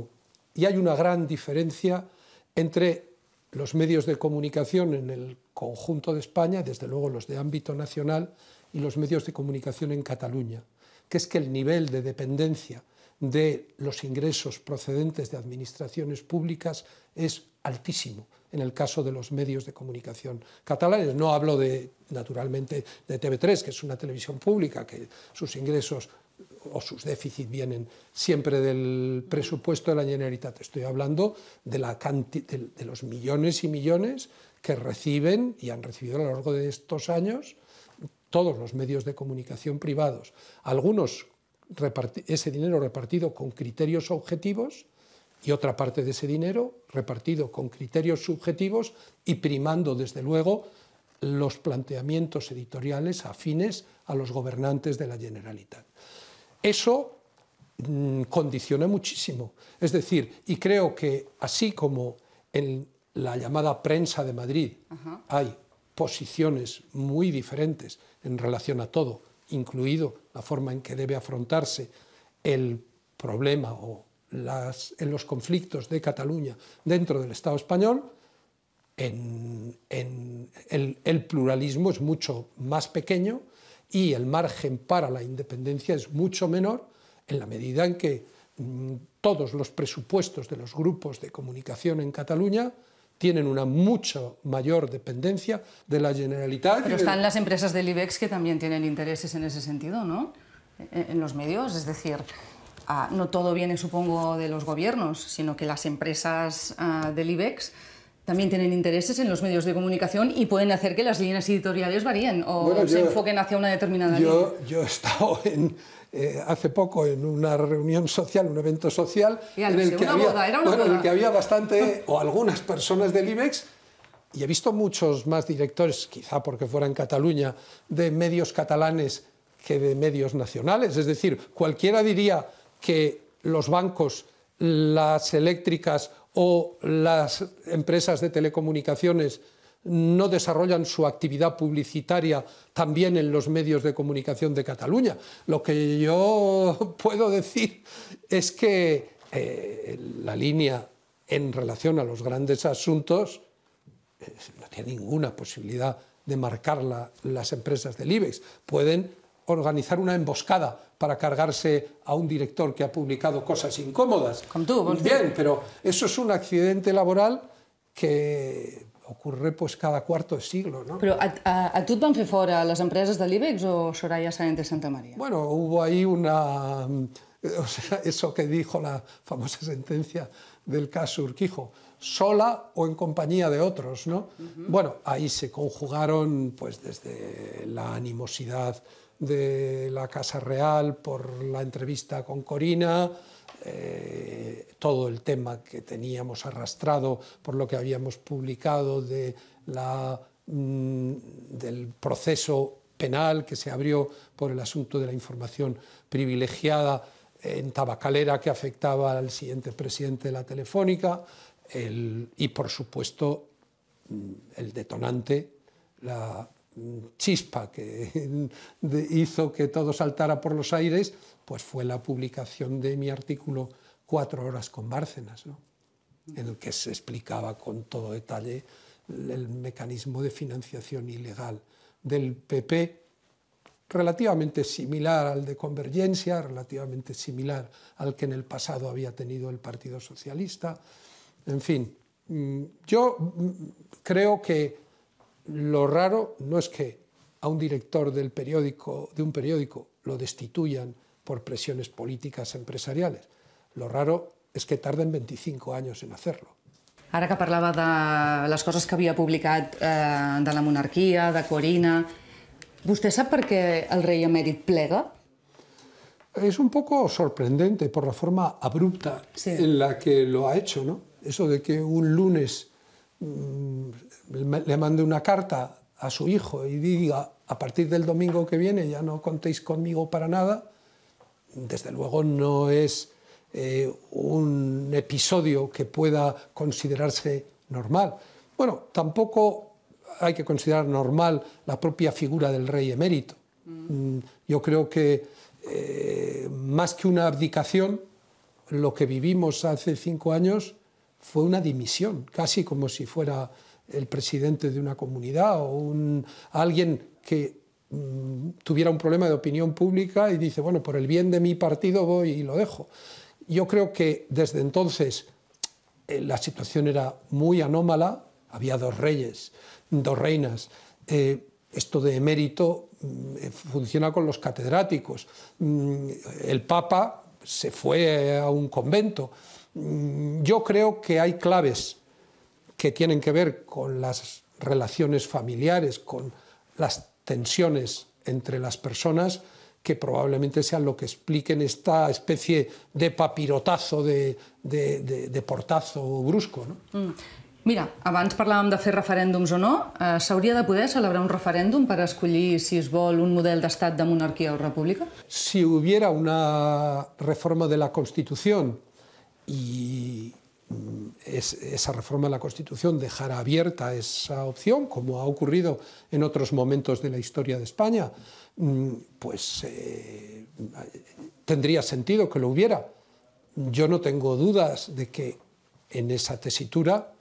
y hay una gran diferencia entre los medios de comunicación en el conjunto de España, desde luego los de ámbito nacional, y los medios de comunicación en Cataluña, que es que el nivel de dependencia de los ingresos procedentes de administraciones públicas es altísimo en el caso de los medios de comunicación catalanes. No hablo naturalmente de TV3, que es una televisión pública, que sus ingresos o sus déficits vienen siempre del presupuesto de la Generalitat. Estoy hablando de los millones y millones que reciben y han recibido a lo largo de estos años todos los medios de comunicación privados. Algunos ese dinero repartido con criterios objetivos y otra parte de ese dinero repartido con criterios subjetivos y primando, desde luego, los planteamientos editoriales afines a los gobernantes de la Generalitat. Eso condiciona muchísimo. Es decir, y creo que así como en la llamada prensa de Madrid hay posiciones muy diferentes en relación a todo, incluido la forma en que debe afrontarse el problema o en los conflictos de Cataluña dentro del Estado español, el pluralismo es mucho más pequeño y el margen para la independencia es mucho menor en la medida en que todos los presupuestos de los grupos de comunicación en Cataluña tienen una mucho mayor dependencia de la Generalitat. Pero están las empresas del IBEX que también tienen intereses en ese sentido, ¿no? En los medios, es decir, no todo viene, supongo, de los gobiernos, sino que las empresas del IBEX también tienen intereses en los medios de comunicación y pueden hacer que las líneas editoriales varíen o se enfoquen hacia una determinada línea. Yo he estado hace poco en una reunión social, un evento social, en el que había bastante, o algunas personas del IBEX, y he visto muchos más directores, quizá porque fuera en Cataluña, de medios catalanes que de medios nacionales. Es decir, cualquiera diría que los bancos, las eléctricas o las empresas de telecomunicaciones no desarrollan su actividad publicitaria también en los medios de comunicación de Cataluña. Lo que yo puedo decir es que la línea en relación a los grandes asuntos no tiene ninguna posibilidad de marcar las empresas del IBEX. Pueden organizar una emboscada para cargarse a un director que ha publicado cosas incómodas. Com tu, vols dir? Bien, pero eso es un accidente laboral que ocurre pues cada cuarto de siglo, ¿no? Però a tu et van fer fora les empreses de l'IBEX o Soraya Sáenz de Santa María? Bueno, hubo ahí eso que dijo la famosa sentencia del caso Urquijo, sola o en compañía de otros, ¿no? Bueno, ahí se conjugaron pues desde la animosidad de la Casa Real por la entrevista con Corina, todo el tema que teníamos arrastrado por lo que habíamos publicado del proceso penal que se abrió por el asunto de la información privilegiada en Tabacalera que afectaba al siguiente presidente de la Telefónica, y por supuesto el detonante, la chispa que hizo que todo saltara por los aires, pues fue la publicación de mi artículo 4 horas con Bárcenas, ¿no? En el que se explicaba con todo detalle el mecanismo de financiación ilegal del PP, relativamente similar al de Convergencia, relativamente similar al que en el pasado había tenido el Partido Socialista. En fin, yo creo que lo raro no es que a un director de un periódico lo destituyan por presiones políticas empresariales. Lo raro és que tarden 25 anys en hacerlo. Ara que parlava de les coses que havia publicat de la monarquia, de Corina, ¿vostè sap per què el rei emèrit plega? Es un poco sorprendente por la forma abrupta en la que lo ha hecho, ¿no? Eso de que un lunes le mande una carta a su hijo y diga a partir del domingo que viene ya no contéis conmigo para nada, desde luego no es un episodio que pueda considerarse normal. Bueno, tampoco hay que considerar normal la propia figura del rey emérito. Yo creo que más que una abdicación, lo que vivimos hace 5 años fue una dimisión, casi como si fuera el presidente de una comunidad o alguien que tuviera un problema de opinión pública y dice, bueno, por el bien de mi partido voy y lo dejo. Yo creo que desde entonces la situación era muy anómala, había 2 reyes, 2 reinas. Esto de emérito funciona con los catedráticos. El Papa se fue a un convento. Yo creo que hay claves que tienen que ver con las relaciones familiares, con las tensiones entre las personas, que probablemente sean lo que expliquen esta especie de papirotazo, de portazo brusco, ¿no? Mira, abans parlàvem de fer referèndums o no. S'hauria de poder celebrar un referèndum per escollir si es vol un model d'estat de monarquia o república? Si hubiera una reforma de la Constitución y esa reforma de la Constitución dejara abierta esa opción, como ha ocurrido en otros momentos de la historia de España, pues tendría sentido que lo hubiera. Yo no tengo dudas de que en esa tesitura,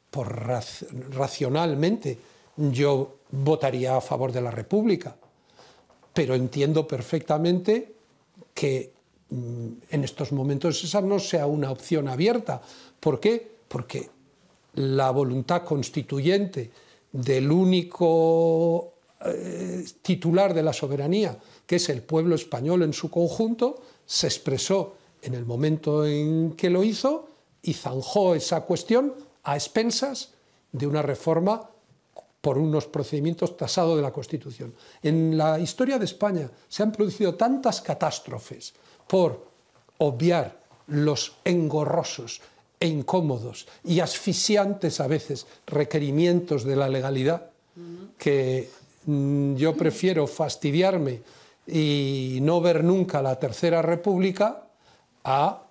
racionalmente, yo votaría a favor de la República, pero entiendo perfectamente que en estos momentos esa no sea una opción abierta. ¿Por qué? Porque la voluntad constituyente del único titular de la soberanía, que es el pueblo español en su conjunto, se expresó en el momento en que lo hizo y zanjó esa cuestión a expensas de una reforma por unos procedimientos tasados de la Constitución. En la historia de España se han producido tantas catástrofes por obviar los engorrosos e incómodos y asfixiantes a veces requerimientos de la legalidad, que yo prefiero fastidiarme y no ver nunca la Tercera República a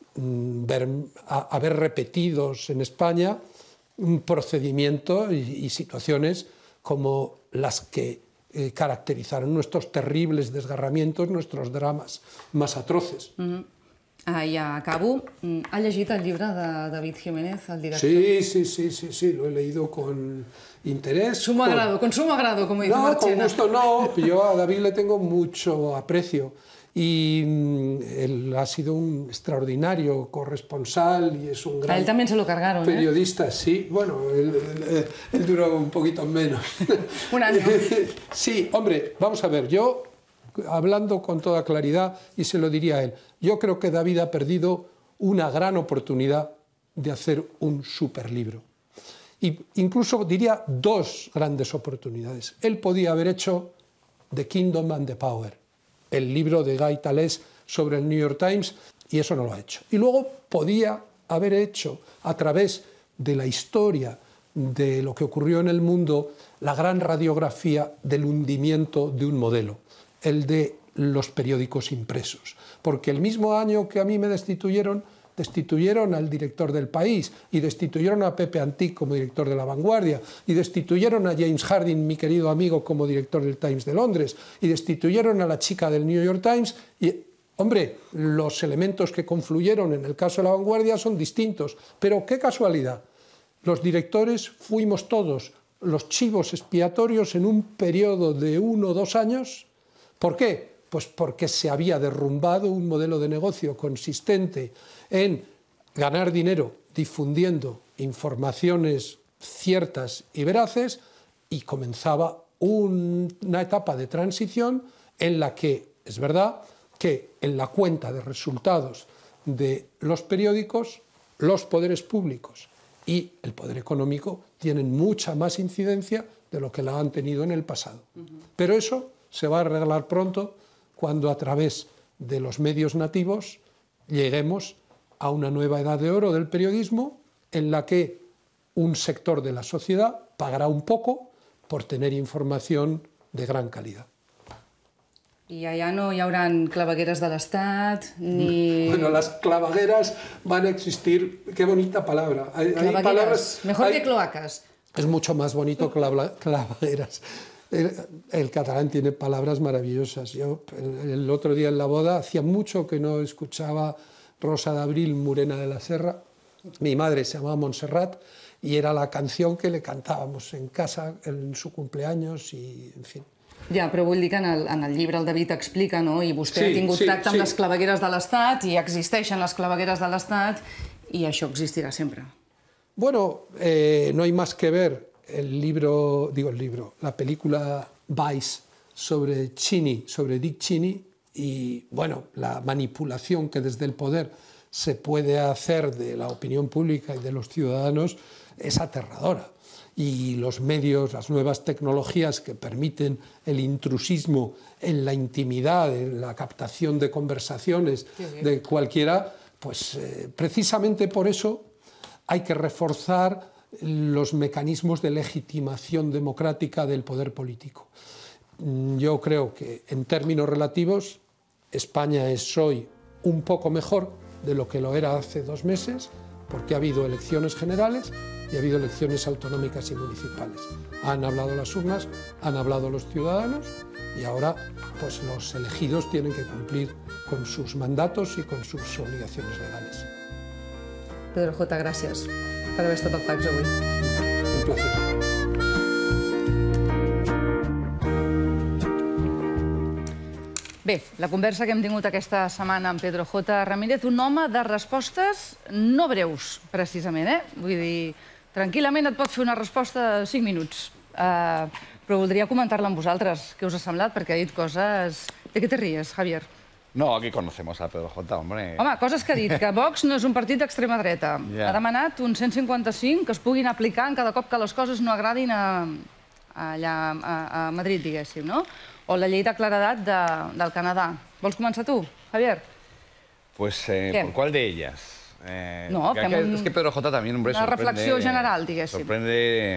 ver repetidos en España un procedimiento y situaciones como las que caracterizaron nuestros terribles desgarramientos, nuestros dramas más atroces. Ja acabo. ¿Ha llegit el llibre de David Jiménez, el director? Sí, lo he leído con interés. Con sumo agrado, como dice Marchena. No, con gusto no. Yo a David le tengo mucho aprecio y él ha sido un extraordinario corresponsal y es un gran... A él también se lo cargaron, periodista, sí. Bueno, él duró un poquito menos. Un año. Sí, hombre, vamos a ver, yo, hablando con toda claridad, y se lo diría a él, yo creo que David ha perdido una gran oportunidad de hacer un superlibro. Y incluso diría 2 grandes oportunidades. Él podía haber hecho The Kingdom and the Power, el libro de Guy Talés sobre el New York Times, y eso no lo ha hecho. Y luego podía haber hecho, a través de la historia de lo que ocurrió en el mundo, la gran radiografía del hundimiento de un modelo, el de los periódicos impresos. Porque el mismo año que a mí me destituyeron al director del País y destituyeron a Pepe Antich como director de La Vanguardia y destituyeron a James Harding, mi querido amigo, como director del Times de Londres y destituyeron a la chica del New York Times y, hombre, los elementos que confluyeron en el caso de La Vanguardia son distintos, pero qué casualidad, los directores fuimos todos los chivos expiatorios en un periodo de 1 o 2 años. ¿Por qué? Pues porque se había derrumbado un modelo de negocio consistente en ganar dinero difundiendo informaciones ciertas y veraces y comenzaba una etapa de transición en la que, es verdad, que en la cuenta de resultados de los periódicos, los poderes públicos y el poder económico tienen mucha más incidencia de lo que la han tenido en el pasado. Pero eso se va a arreglar pronto cuando a través de los medios nativos lleguemos a una nueva edad de oro del periodismo en la que un sector de la sociedad pagará un poco por tener información de gran calidad. Y allá no hi haurà clavegueres de l'Estat, ni... Bueno, las clavegueras van a existir. Qué bonita palabra. Clavegueras, mejor que cloacas. Es mucho más bonito clavegueras. El catalán tiene palabras maravillosas. Yo el otro día en la boda hacía mucho que no escuchaba Rosa de Abril, Morena de la Serra. Mi madre se llamaba Montserrat y era la canción que le cantábamos en casa en su cumpleaños y, en fin. Ja, però vull dir que en el llibre el David explica, no? I vostè ha tingut tracte amb les clavegueres de l'Estat i existeixen les clavegueres de l'Estat i això existirà sempre. Bueno, no hay más que ver la película Vice sobre Dick Cheney y, bueno, la manipulación que desde el poder se puede hacer de la opinión pública y de los ciudadanos es aterradora. Y los medios, las nuevas tecnologías que permiten el intrusismo en la intimidad, en la captación de conversaciones de cualquiera, pues precisamente por eso hay que reforzar los mecanismos de legitimación democrática del poder político. Yo creo que en términos relativos España es hoy un poco mejor de lo que lo era hace 2 meses, porque ha habido elecciones generales y ha habido elecciones autonómicas y municipales. Han hablado las urnas, han hablado los ciudadanos y ahora pues los elegidos tienen que cumplir con sus mandatos y con sus obligaciones legales. Pedro J, gràcies per haver estat al PACS avui. Un placer. Bé, la conversa que hem tingut aquesta setmana amb Pedro J. Ramírez, un home de respostes no breus, precisament, Vull dir, tranquil·lament et pot fer una resposta de 5 minuts. Però voldria comentar-la amb vosaltres. Què us ha semblat? Perquè ha dit coses... ¿De què te ries, Javier? No, aquí conocemos a Pedro J, hombre. Home, coses que ha dit, que Vox no és un partit d'extrema dreta. Ha demanat un 155 que es puguin aplicar en cada cop que les coses no agradin allà a Madrid, diguéssim, no? O la llei de claredat del Canadà. Vols començar tu, Javier? Pues, ¿por cuál de ellas? No, es que Pedro J también, hombre, una reflexión general, diguéssim. Sorprende,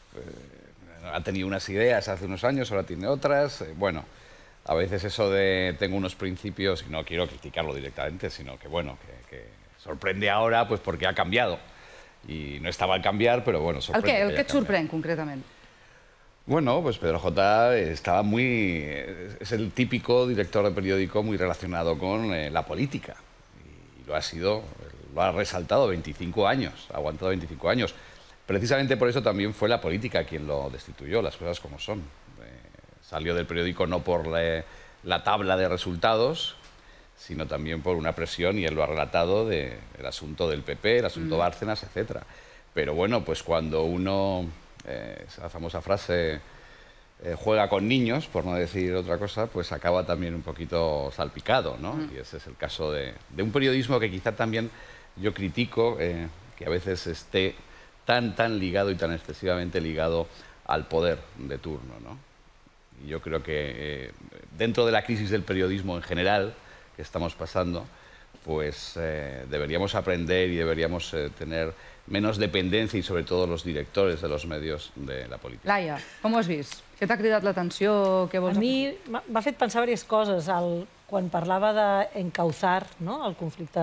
ha tenido unas ideas hace unos años, ahora tiene otras. Bueno, a veces eso de tengo unos principios, y no quiero criticarlo directamente, sino que, bueno, que sorprende ahora pues porque ha cambiado. Y no estaba al cambiar, pero bueno, sorprende. El què et sorprèn, concretament? Bueno, pues Pedro J estaba es el típico director de periódico muy relacionado con la política. Y lo ha sido, lo ha resaltado 25 años, ha aguantado 25 años. Precisamente por eso también fue la política quien lo destituyó, las cosas como son. Salió del periódico no por la tabla de resultados, sino también por una presión, y él lo ha relatado, del asunto del PP, el asunto Bárcenas, etc. Pero bueno, pues cuando uno... esa famosa frase, juega con niños, por no decir otra cosa, pues acaba también un poquito salpicado, ¿no? Y ese es el caso de un periodismo que quizá también yo critico, que a veces esté tan ligado y tan excesivamente ligado al poder de turno, ¿no? Y yo creo que dentro de la crisis del periodismo en general que estamos pasando, pues deberíamos aprender y deberíamos tener menos dependencia, y sobre todo los directors de los medios de la política. Laia, com ho has vist? Què t'ha cridat l'atenció? A mi m'ha fet pensar diverses coses. Quan parlava d'encauzar el conflicte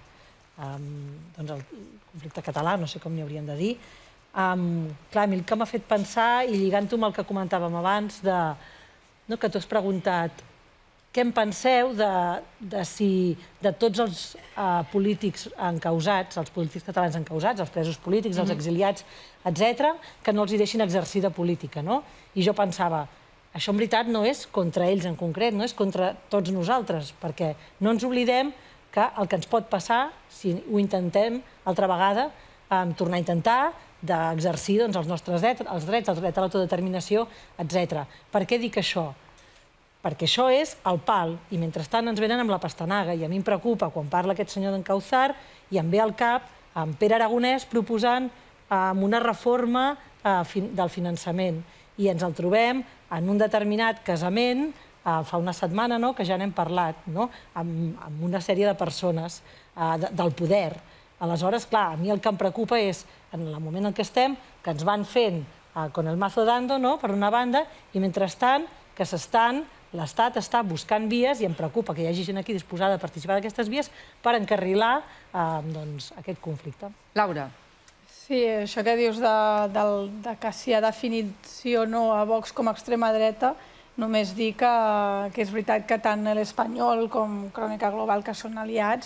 català, no sé com n'hi hauríem de dir, clar, a mi el que m'ha fet pensar, i lligant-ho amb el que comentàvem abans, que tu has preguntat què en penseu de tots els polítics encausats, els polítics catalans encausats, els presos polítics, els exiliats, etc., que no els hi deixin exercir de política, no? I jo pensava, això en veritat no és contra ells en concret, no és contra tots nosaltres, perquè no ens oblidem que el que ens pot passar, si ho intentem altra vegada, tornar a intentar d'exercir els nostres drets, el dret a l'autodeterminació, etc. Per què dic això? Perquè això és el pal, i mentrestant ens venen amb la pastanaga, i a mi em preocupa quan parla aquest senyor d'encauzar i em ve al cap en Pere Aragonès proposant una reforma del finançament, i ens el trobem en un determinat casament, fa una setmana que ja n'hem parlat, amb una sèrie de persones del poder. Aleshores, clar, a mi el que em preocupa és, en el moment en què estem, que ens van fent con el mazo dando, per una banda, i mentrestant que l'Estat està buscant vies, i em preocupa que hi hagi gent aquí disposada a participar d'aquestes vies per encarrilar aquest conflicte. Laura. Sí, això que dius que si ha definit sí o no a Vox com a extrema dreta, només dir que és veritat que tant l'Espanyol com Crònica Global, que són aliats,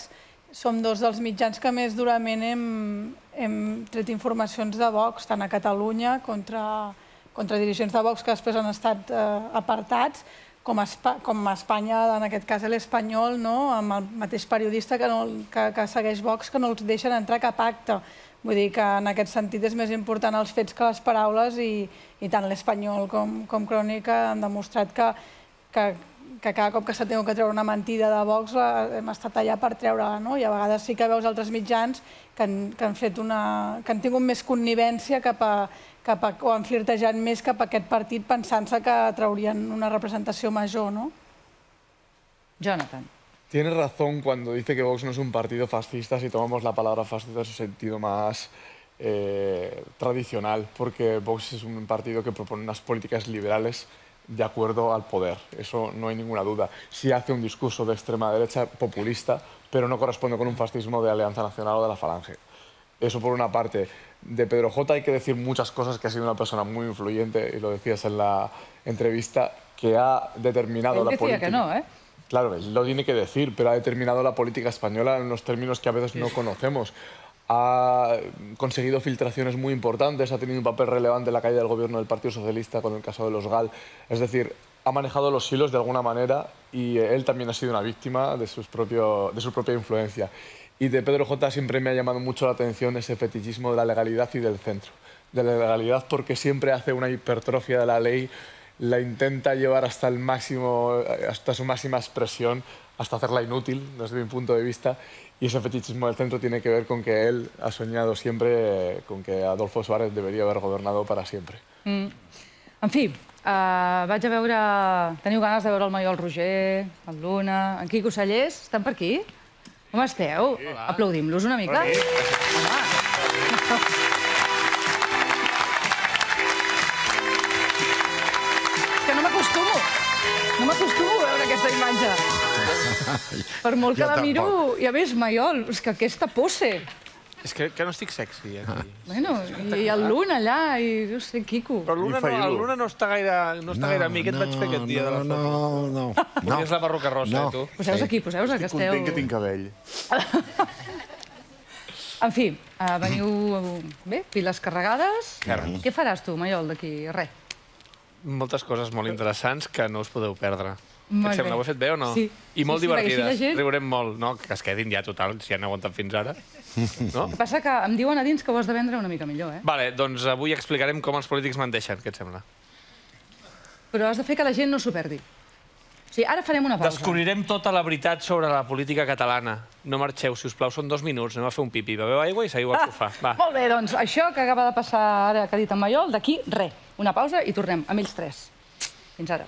som dos dels mitjans que més durament hem tret informacions de Vox, tant a Catalunya contra dirigents de Vox que després han estat apartats, com a Espanya, en aquest cas l'Espanyol, amb el mateix periodista que segueix Vox, que no els deixen entrar a cap acte. Vull dir que en aquest sentit és més important els fets que les paraules i tant l'Espanyol com Crònica han demostrat que cada cop que s'ha tingut que treure una mentida de Vox hem estat allà per treure-la, i a vegades sí que veus altres mitjans que han tingut més connivència o han flirtejat més cap a aquest partit pensant-se que traurien una representació major, ¿no? Jonathan. Tiene razón cuando dice que Vox no es un partido fascista si tomamos la palabra fascista en su sentido más tradicional, porque Vox es un partido que propone unas políticas liberales de acuerdo al poder, eso no hay ninguna duda. Sí hace un discurso de extrema derecha populista, pero no corresponde con un fascismo de Alianza Nacional o de la Falange. Eso por una parte. De Pedro J hay que decir muchas cosas, que ha sido una persona muy influyente, y lo decías en la entrevista, que ha determinado la política. Él decía que no, ¿eh? Claro, él lo tiene que decir, pero ha determinado la política española en unos términos que a veces no conocemos. Ha conseguido filtraciones muy importantes, ha tenido un papel relevante en la caída del gobierno del Partido Socialista con el caso de los GAL. Es decir, ha manejado los hilos de alguna manera y él también ha sido una víctima de su propia influencia. Y de Pedro J siempre me ha llamado mucho la atención ese fetichismo de la legalidad y del centro. De la legalidad porque siempre hace una hipertrofia de la ley, la intenta llevar hasta el máximo, hasta su máxima expresión, hasta hacerla inútil desde mi punto de vista. Y ese fetichismo del centro tiene que ver con que él ha soñado siempre con que Adolfo Suárez debería haber gobernado para siempre. En fi, vaig a veure... Teniu ganes de veure el Maiol Roger, el Luna, en Quico Sallés? Estan per aquí? Com esteu? Aplaudim-los una mica. Que no m'acostumo a veure aquesta imatge. Per molt que la miro, i a més, Maiol, és que aquesta pose. És que no estic sexy, aquí. Bueno, i el Luna allà, i no sé, Quico. Però el Luna no està gaire a mi, què et vaig fer aquest dia de la foto? No. Ponies la perruca rosa, tu. Poseu-vos aquí, poseu-vos, que esteu... Estic content que tinc cabell. En fi, veniu bé, piles carregades. Què faràs tu, Maiol, d'aquí? Res. Moltes coses molt interessants que no us podeu perdre. Molt Què et sembla? bé. Ho he fet bé o no? Sí. I molt Sí, perquè així la divertides. gent- Riurem molt. No, que es quedin ja, total, si han aguantat fins ara. No? El que passa que em diuen a dins que ho has de vendre una mica millor, eh? Vale, doncs avui explicarem com els polítics menteixen. Què et sembla? Però has de fer que la gent no s'ho perdi. O sigui, ara farem una pausa. Descobrirem tota la veritat sobre la política catalana. No marxeu, si us plau, són 2 minuts. Anem a fer un pipi, beveu aigua i seguiu al sofà. Va. Molt bé, doncs això que acaba de passar ara que ha dit en Maiol, d'aquí, res. Una pausa i tornem amb ells tres. Fins ara.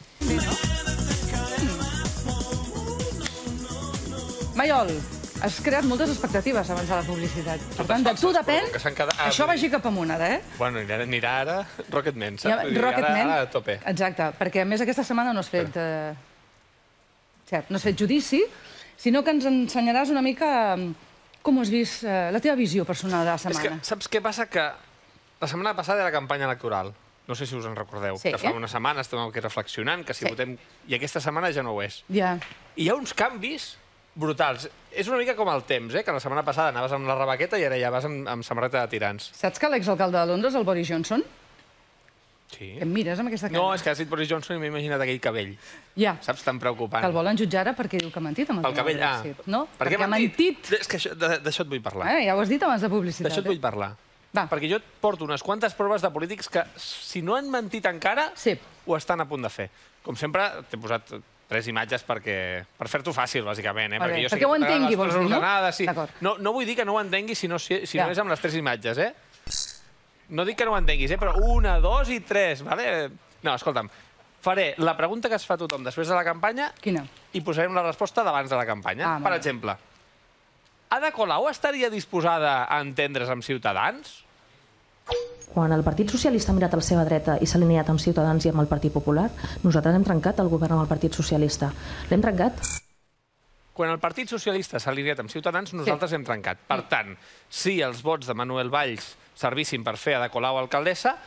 Maiol, has creat moltes expectatives abans de la publicitat. Per tant, de tu depèn que s'han quedat- això vagi cap amunt ara, eh? Bueno, anirà ara Rocketman, Ja, saps? Vull dir, Rocketman. Ara a tope. Exacte, perquè a més aquesta setmana no has fet... Cert, no has fet judici, sinó que ens ensenyaràs una mica com has vist la teva visió personal de la És que, setmana. saps què passa? Que la setmana passada era campanya electoral. No sé si us en recordeu. Sí. Que fa una setmana estàvem aquí reflexionant, que si votem... I aquesta setmana ja no ho és. Ja. I hi ha uns canvis brutals. És una mica com el temps, que la setmana passada anaves amb la rebaqueta i ara ja vas amb samarreta de tirants. Saps que l'exalcalde de Londres, el Boris Johnson, Sí. em mires amb aquesta cara? No, és que has dit Boris Johnson i m'he imaginat aquell cabell. Ja. Saps? Tan preocupant. Que el volen jutjar ara perquè diu que ha mentit amb el Pel tema del cabell, Brexit, no? Perquè ha mentit. És que d'això et vull parlar. Ja ho has dit abans de publicitat. D'això et vull parlar. Perquè jo et porto unes quantes proves de polítics que, si no han mentit encara, ho estan a punt de fer. Com sempre, t'he posat 3 imatges per fer-t'ho fàcil, bàsicament. Vale, jo sé perquè ho que entengui, les vols coses dir, no? ordenades, sí. D'acord. No vull dir que no ho entengui si no Ja. és amb les 3 imatges, No dic que no ho entenguis, però 1, 2 i 3, vale? No, escolta'm, faré la pregunta que es fa tothom després de la campanya. Quina? I posarem la resposta d'abans de la campanya. Per exemple, Ada Colau estaria disposada a entendre's amb Ciutadans? Quan el Partit Socialista ha mirat a la seva dreta i s'ha alineat amb Ciutadans i amb el Partit Popular, nosaltres hem trencat el govern amb el Partit Socialista. L'hem trencat. Quan el Partit Socialista s'ha alineat amb Ciutadans, nosaltres hem trencat. Per tant, si els vots de Manuel Valls servissin per fer Ada Colau alcaldessa,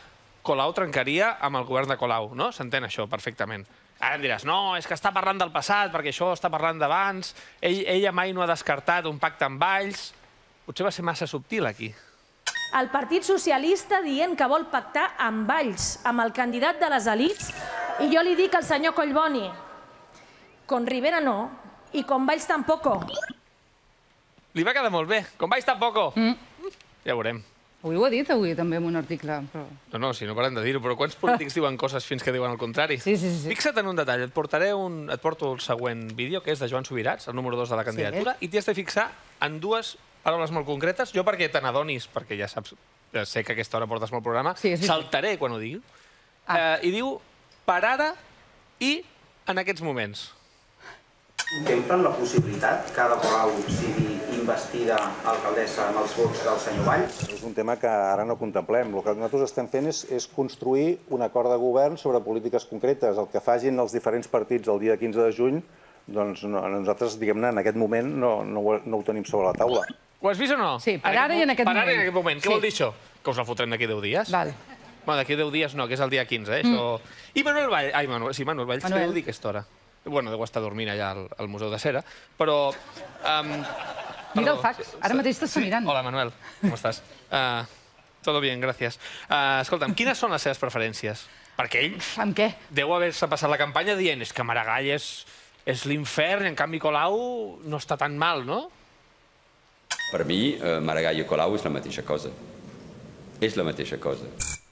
Colau trencaria amb el govern de Colau, no? S'entén això perfectament. Ara em diràs, no, és que està parlant del passat, perquè això està parlant d'abans, ella mai no ha descartat un pacte amb Valls. Potser va ser massa subtil aquí. El Partit Socialista dient que vol pactar amb Valls, amb el candidat de les elits, i jo li dic al senyor Collboni, con Rivera no, i con Valls tampoco. Li va quedar molt bé, con Valls tampoco. Ja veurem. Avui ho ha dit, avui, també, en un article. No, si no parem de dir-ho, però quants polítics diuen coses fins que diuen el contrari? Sí. Fixa't en un detall, et porto el següent vídeo, que és de Joan Subirats, el número 2 de la candidatura, i t'hi has de fixar en dues paraules molt concretes. Jo, perquè te n'adonis, perquè ja saps, ja sé que a aquesta hora portes molt programa, saltaré quan ho digui. I diu, per ara i en aquests moments. Contemplen la possibilitat que Ada Colau sigui investida alcaldessa amb els vots del senyor Valls? És un tema que ara no contemplem. El que nosaltres estem fent és construir un acord de govern sobre polítiques concretes. El que facin els diferents partits el dia 15 de juny, doncs nosaltres, diguem-ne, en aquest moment no ho tenim sobre la taula. Ho has vist o no? Sí, per ara i en aquest moment. Per ara i en aquest moment. Què vol dir això? Que us la fotrem d'aquí 10 dies? Vale. Bueno, d'aquí 10 dies no, que és el dia 15, I Manuel Valls, Manuel Valls, què deu dir aquesta hora? Bueno, deu estar dormint allà al Museu de Cera, però... Mira el fax, ara mateix t'està mirant. Hola, Manuel, com estàs? Todo bien, gràcies. Escolta'm, quines són les seves preferències? Perquè ell... Amb què? Deu haver-se passat la campanya dient és que Maragall és l'infern i en canvi Colau no està tan mal, no? Per mi, Maragall i Colau és la mateixa cosa. És la mateixa cosa.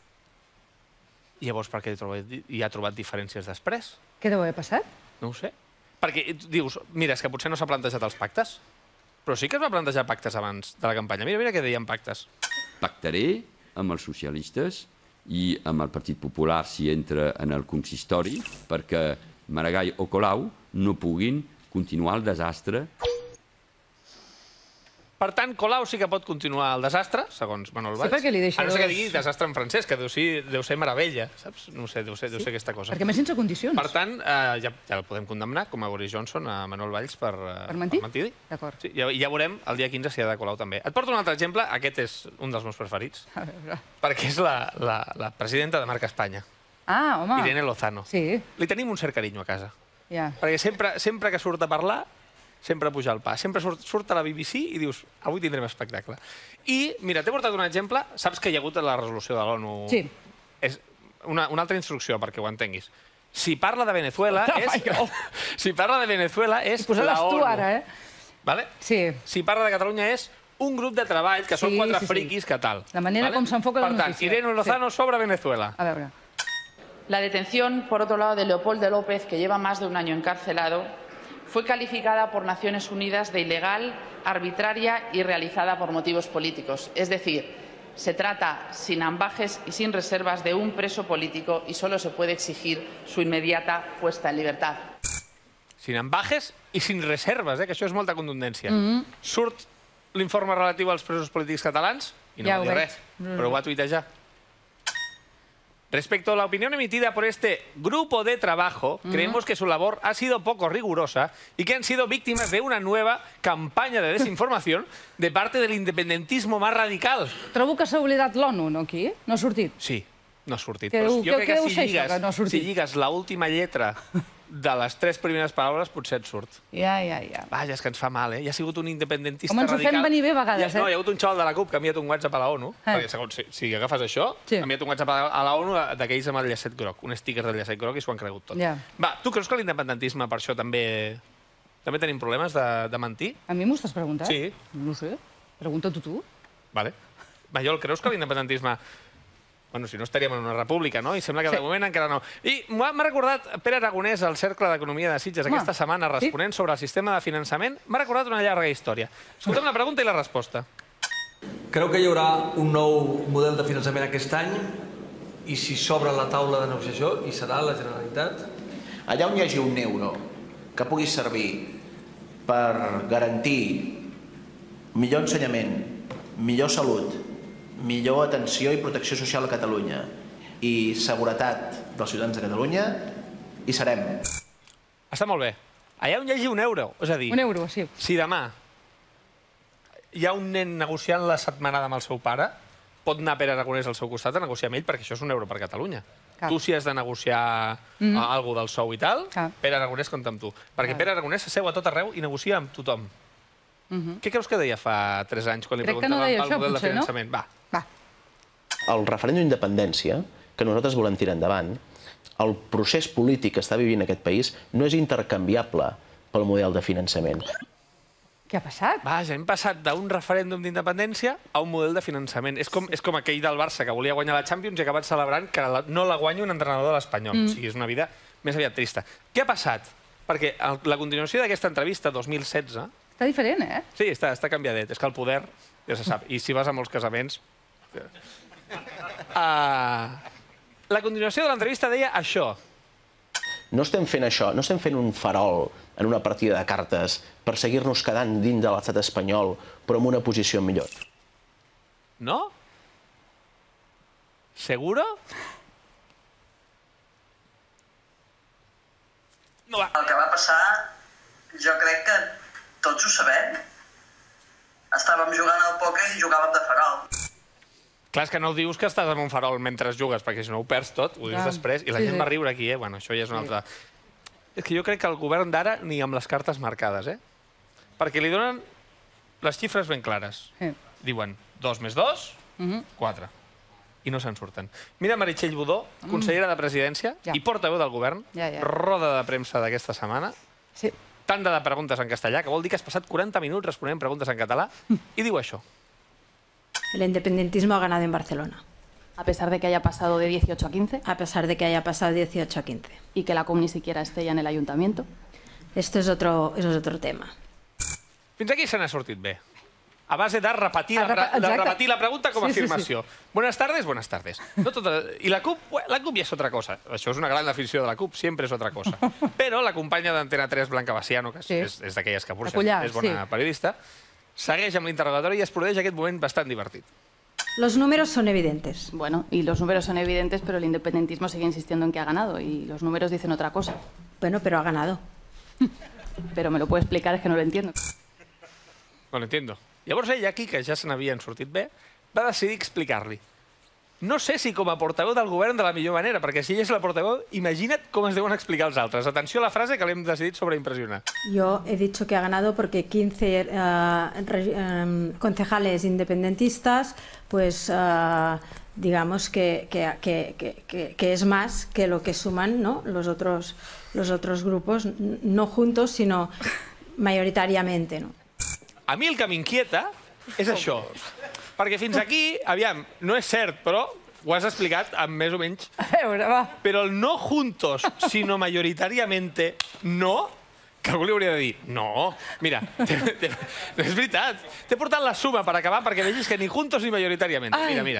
I llavors per què hi ha trobat diferències després? Què deu haver passat? No ho sé. Perquè dius, mira, és que potser no s'ha plantejat els pactes, però sí que es va plantejar pactes abans de la campanya. Mira què deien pactes. Pactaré amb els socialistes i amb el Partit Popular si entra en el consistori perquè Maragall o Colau no puguin continuar el desastre. Per tant, Colau sí que pot continuar el desastre, segons Manuel Valls. Sí, perquè li deixa... A no ser que digui desastre en francès, que deu ser meravella, saps? No sé, deu ser aquesta cosa. Perquè més sense condicions. Per tant, ja el podem condemnar, com a Boris Johnson, a Manuel Valls per mentir. D'acord. Sí, i ja veurem el dia 15 si ha de Colau també. Et porto un altre exemple, aquest és un dels meus preferits, perquè és la presidenta de Marca Espanya. Ah, home. Irene Lozano. Sí. Li tenim un cert carinyo a casa. Ja. Perquè sempre que surt a parlar, sempre puja el pa. Sempre surt a la BBC i dius, avui tindrem espectacle. I, mira, t'he portat un exemple. Saps que hi ha hagut la resolució de l'ONU? Sí. És una altra instrucció, perquè ho entenguis. Si parla de Venezuela és la ONU. Ara, Vale? Sí. Si parla de Catalunya és un grup de treball que són 4 friquis que tal. La manera com s'enfoca la notícia. Per tant, Irene Lozano sobre Venezuela. A veure. La detención, por otro lado, de Leopoldo López, que lleva más de un año encarcelado, fue calificada por Naciones Unidas de ilegal, arbitraria y realizada por motivos políticos. Es decir, se trata sin ambages y sin reservas de un preso político y solo se puede exigir su inmediata puesta en libertad. Sin ambages i sin reserves, que això és molta contundència. Surt l'informe relatiu als presos polítics catalans i no va dir res, però ho va tuitejar. Respecto a la opinión emitida por este grupo de trabajo, creemos que su labor ha sido poco rigurosa y que han sido víctimas de una nueva campaña de desinformación de parte del independentismo más radical. Trobo que s'ha oblidat l'ONU, no, aquí? No ha sortit? Sí, no ha sortit. Què Però jo crec que si lligues l'última lletra de les 3 primeres paraules potser et surt. Ja. Vaja, és que ens fa mal, Hi ha sigut un independentista radical. Com ens ho fem venir bé a vegades, No, hi ha hagut un xaval de la CUP que ha enviat un WhatsApp a la ONU, perquè segons si agafes això, ha enviat un WhatsApp a la ONU d'aquells amb el llacet groc, un sticker del llacet groc i s'ho han cregut tot. Va, tu creus que l'independentisme per això també tenim problemes de mentir? A mi m'ho estàs preguntant? Sí. No ho sé. Pregunta-t'ho tu. Vale. Mayol, creus que l'independentisme... Bueno, si no estaríem en una república, no? I sembla que de moment encara no. I m'ha recordat Pere Aragonès al Cercle d'Economia de Sitges aquesta setmana responent sobre el sistema de finançament. M'ha recordat una llarga història. Escoltem la pregunta i la resposta. Creu que hi haurà un nou model de finançament aquest any? I si s'obre la taula de negociació, hi serà la Generalitat? Allà on hi hagi un euro que pugui servir per garantir millor ensenyament, millor salut, millor atenció i protecció social a Catalunya i seguretat dels ciutadans de Catalunya, hi serem. Està molt bé. Allà on hi hagi un euro, és a dir... Un euro, sí. Si demà hi ha un nen negociant la setmanada amb el seu pare, pot anar Pere Aragonès al seu costat a negociar amb ell, perquè això és un euro per Catalunya. Tu, si has de negociar alguna cosa del sou i tal, Pere Aragonès compta amb tu. Perquè Pere Aragonès s'asseu a tot arreu i negocia amb tothom. Què creus que deia fa 3 anys, quan li preguntàvem el model de finançament? Va. El referèndum d'independència, que nosaltres volem tirar endavant, el procés polític que està vivint aquest país no és intercanviable pel model de finançament. Què ha passat? Vaja, hem passat d'un referèndum d'independència a un model de finançament. És com aquell del Barça que volia guanyar la Champions i ha acabat celebrant que no la guanya un entrenador de l'Espanyol. O sigui, és una vida més aviat trista. Què ha passat? Perquè la continuació d'aquesta entrevista, 2016... Està diferent, eh? Sí, està canviadet. És que el poder, ja se sap. I si vas a molts casaments... La continuació de l'entrevista deia això. No estem fent això, no estem fent un farol en una partida de cartes per seguir-nos quedant dins de l'estat espanyol, però en una posició millor. No? Seguro? No va. El que va passar, jo crec que tots ho sabem. Estàvem jugant al pòquer i jugàvem de farol. Clar, és que no ho dius que estàs en un farol mentre jugues, perquè si no ho perds tot, ho dius després, i la gent va riure aquí, eh? Bueno, això ja és una altra... És que jo crec que el govern d'ara ni amb les cartes marcades, eh? Perquè li donen les xifres ben clares. Diuen 2 més 2, 4. I no se'n surten. Mira Meritxell Budó, consellera de Presidència i portaveu del govern, roda de premsa d'aquesta setmana, tanda de preguntes en castellà, que vol dir que has passat 40 minuts responent preguntes en català, i diu això. El independentismo ha ganado en Barcelona. A pesar de que haya pasado de 18 a 15. A pesar de que haya pasado de 18 a 15. Y que la CUP ni siquiera esté ya en el ayuntamiento. Eso es otro tema. Fins aquí se n'ha sortit bé. A base de repetir la pregunta com a afirmació. Buenas tardes, buenas tardes. I la CUP ja és otra cosa. Això és una gran definició de la CUP, sempre és otra cosa. Però la companya d'Antena 3, Blanca Baciano, que és d'aquelles que és bona periodista, segueix amb l'interrogatori i es produeix aquest moment bastant divertit. Los números son evidentes. Bueno, y los números son evidentes, pero el independentismo sigue insistiendo en que ha ganado y los números dicen otra cosa. Bueno, pero ha ganado. Pero me lo puede explicar, es que no lo entiendo. No lo entiendo. Llavors ella aquí, que ja se n'havien sortit bé, va decidir explicar-li. No sé si com a portaveu del govern de la millor manera, perquè si ella és la portaveu, imagina't com es deuen explicar els altres. Atenció a la frase que l'hem decidit sobreimpressionar. Yo he dicho que ha ganado porque 15 concejales independentistas, pues digamos que es más que lo que suman, ¿no? los otros grupos, no juntos, sino mayoritariamente, ¿no? A mi el que m'inquieta és això. Perquè fins aquí, aviam, no és cert, però ho has explicat amb més o menys... A veure, va. Però el no juntos, sino mayoritariamente no, que algú li hauria de dir, no, mira, és veritat, t'he portat la suma per acabar perquè vegis que ni juntos ni mayoritariamente. Mira, mira.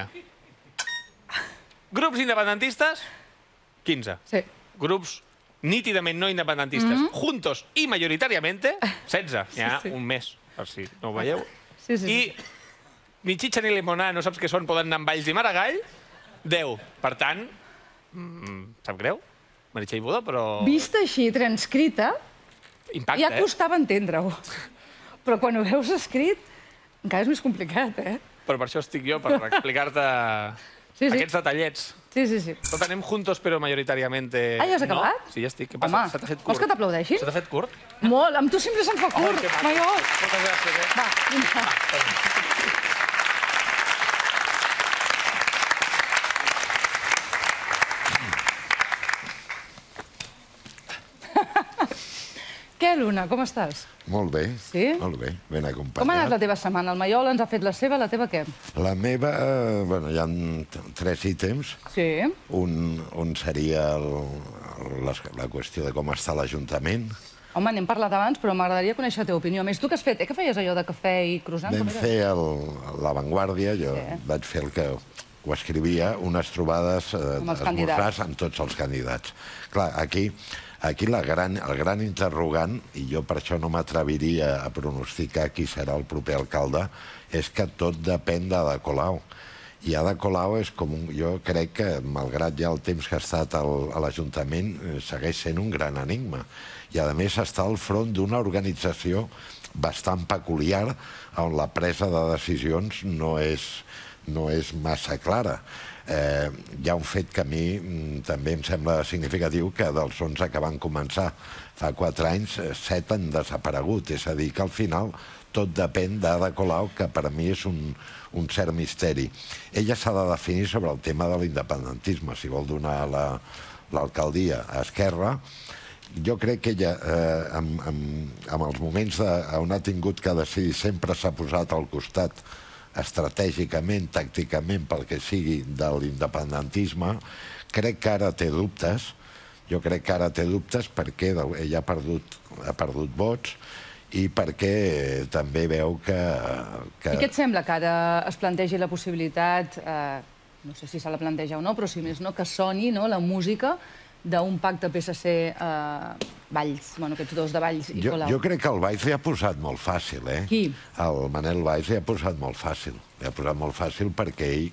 Grups independentistes, 15. Sí. Grups nítidament no independentistes, juntos i mayoritariamente, 16. N'hi ha un mes, per si no ho veieu. I ni xitxa ni limonar, no saps què són, poden anar amb Valls i Maragall, 10. Per tant, sap greu, Meritxell Budó, però... Vista així, transcrita, ja costava entendre-ho. Però quan ho veus escrit, encara és més complicat, eh? Però per això estic jo, per explicar-te aquests detallets. Sí. Tot anem juntos, però majoritàriamente... Ah, ja has acabat? Sí, ja estic. Què passa? Se t'ha fet curt. Vols que t'aplaudeixin? Se t'ha fet curt? Molt, amb tu sempre se'm fa curt. Moltes gràcies, eh? Va, vinga. Què, Luna, com estàs? Molt bé. Sí? Molt bé, ben acompanyat. Com ha anat la teva setmana? El Maiol ens ha fet la seva, la teva què? La meva, bueno, hi ha 3 ítems. Sí. Un seria la qüestió de com està l'Ajuntament. Home, n'hem parlat abans, però m'agradaria conèixer la teva opinió. A més, tu què has fet? Què feies allò de cafè i croissant? Vam fer l'avantguàrdia, jo vaig fer el que ho escrivia, unes trobades esmorzars amb tots els candidats. Clar, aquí el gran interrogant, i jo per això no m'atreviria a pronosticar qui serà el proper alcalde, és que tot depèn d'Ada Colau. I Ada Colau és com jo crec que, malgrat ja el temps que ha estat a l'Ajuntament, segueix sent un gran enigma. I a més està al front d'una organització bastant peculiar on la presa de decisions no és no és massa clara. Hi ha un fet que a mi també em sembla significatiu, que dels 11 que van començar fa 4 anys, 7 han desaparegut. És a dir, que al final tot depèn d'Ada Colau, que per mi és un cert misteri. Ella s'ha de definir sobre el tema de l'independentisme, si vol donar l'alcaldia a Esquerra. Jo crec que ella, en els moments on ha tingut que decidir, sempre s'ha posat al costat estratègicament, tàcticament, pel que sigui, de l'independentisme. Crec que ara té dubtes. Jo crec que ara té dubtes perquè ella ha perdut vots i perquè també veu que... I què et sembla que ara es plantegi la possibilitat, no sé si se la planteja o no, però si més no, que soni la música d'un pacte PSC-Valls, aquests dos de Valls i Colau? Jo crec que el Valls li ha posat molt fàcil, eh? Qui? El Manel Valls li ha posat molt fàcil. Li ha posat molt fàcil perquè ell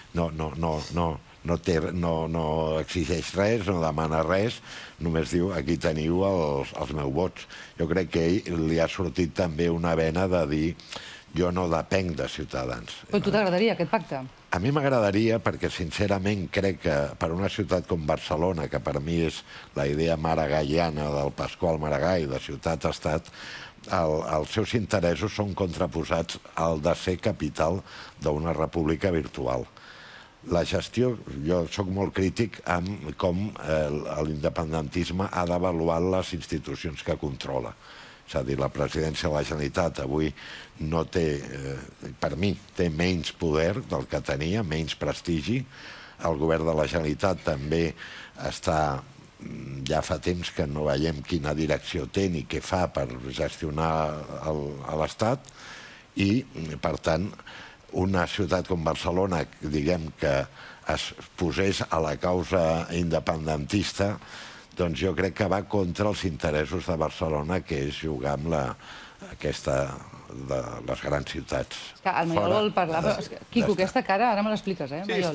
no exigeix res, no demana res, només diu, aquí teniu els meus vots. Jo crec que ell li ha sortit també una vena de dir, jo no depenc de Ciutadans. Però tu t'agradaria aquest pacte? A mi m'agradaria perquè, sincerament, crec que per una ciutat com Barcelona, que per mi és la idea maragallana del Pasqual Maragall, de ciutat-estat, els seus interessos són contraposats al de ser capital d'una república virtual. La gestió, jo soc molt crític amb com l'independentisme ha d'avaluar les institucions que controla. És a dir, la presidència de la Generalitat avui no té, per mi, té menys poder del que tenia, menys prestigi. El govern de la Generalitat també està, ja fa temps que no veiem quina direcció té ni què fa per gestionar l'Estat i, per tant, una ciutat com Barcelona, diguem que es posés a la causa independentista, doncs jo crec que va contra els interessos de Barcelona, que és jugar amb aquesta de les grans ciutats. El Maiol vol parlar, però Quico, aquesta cara ara me l'expliques, eh? Sí,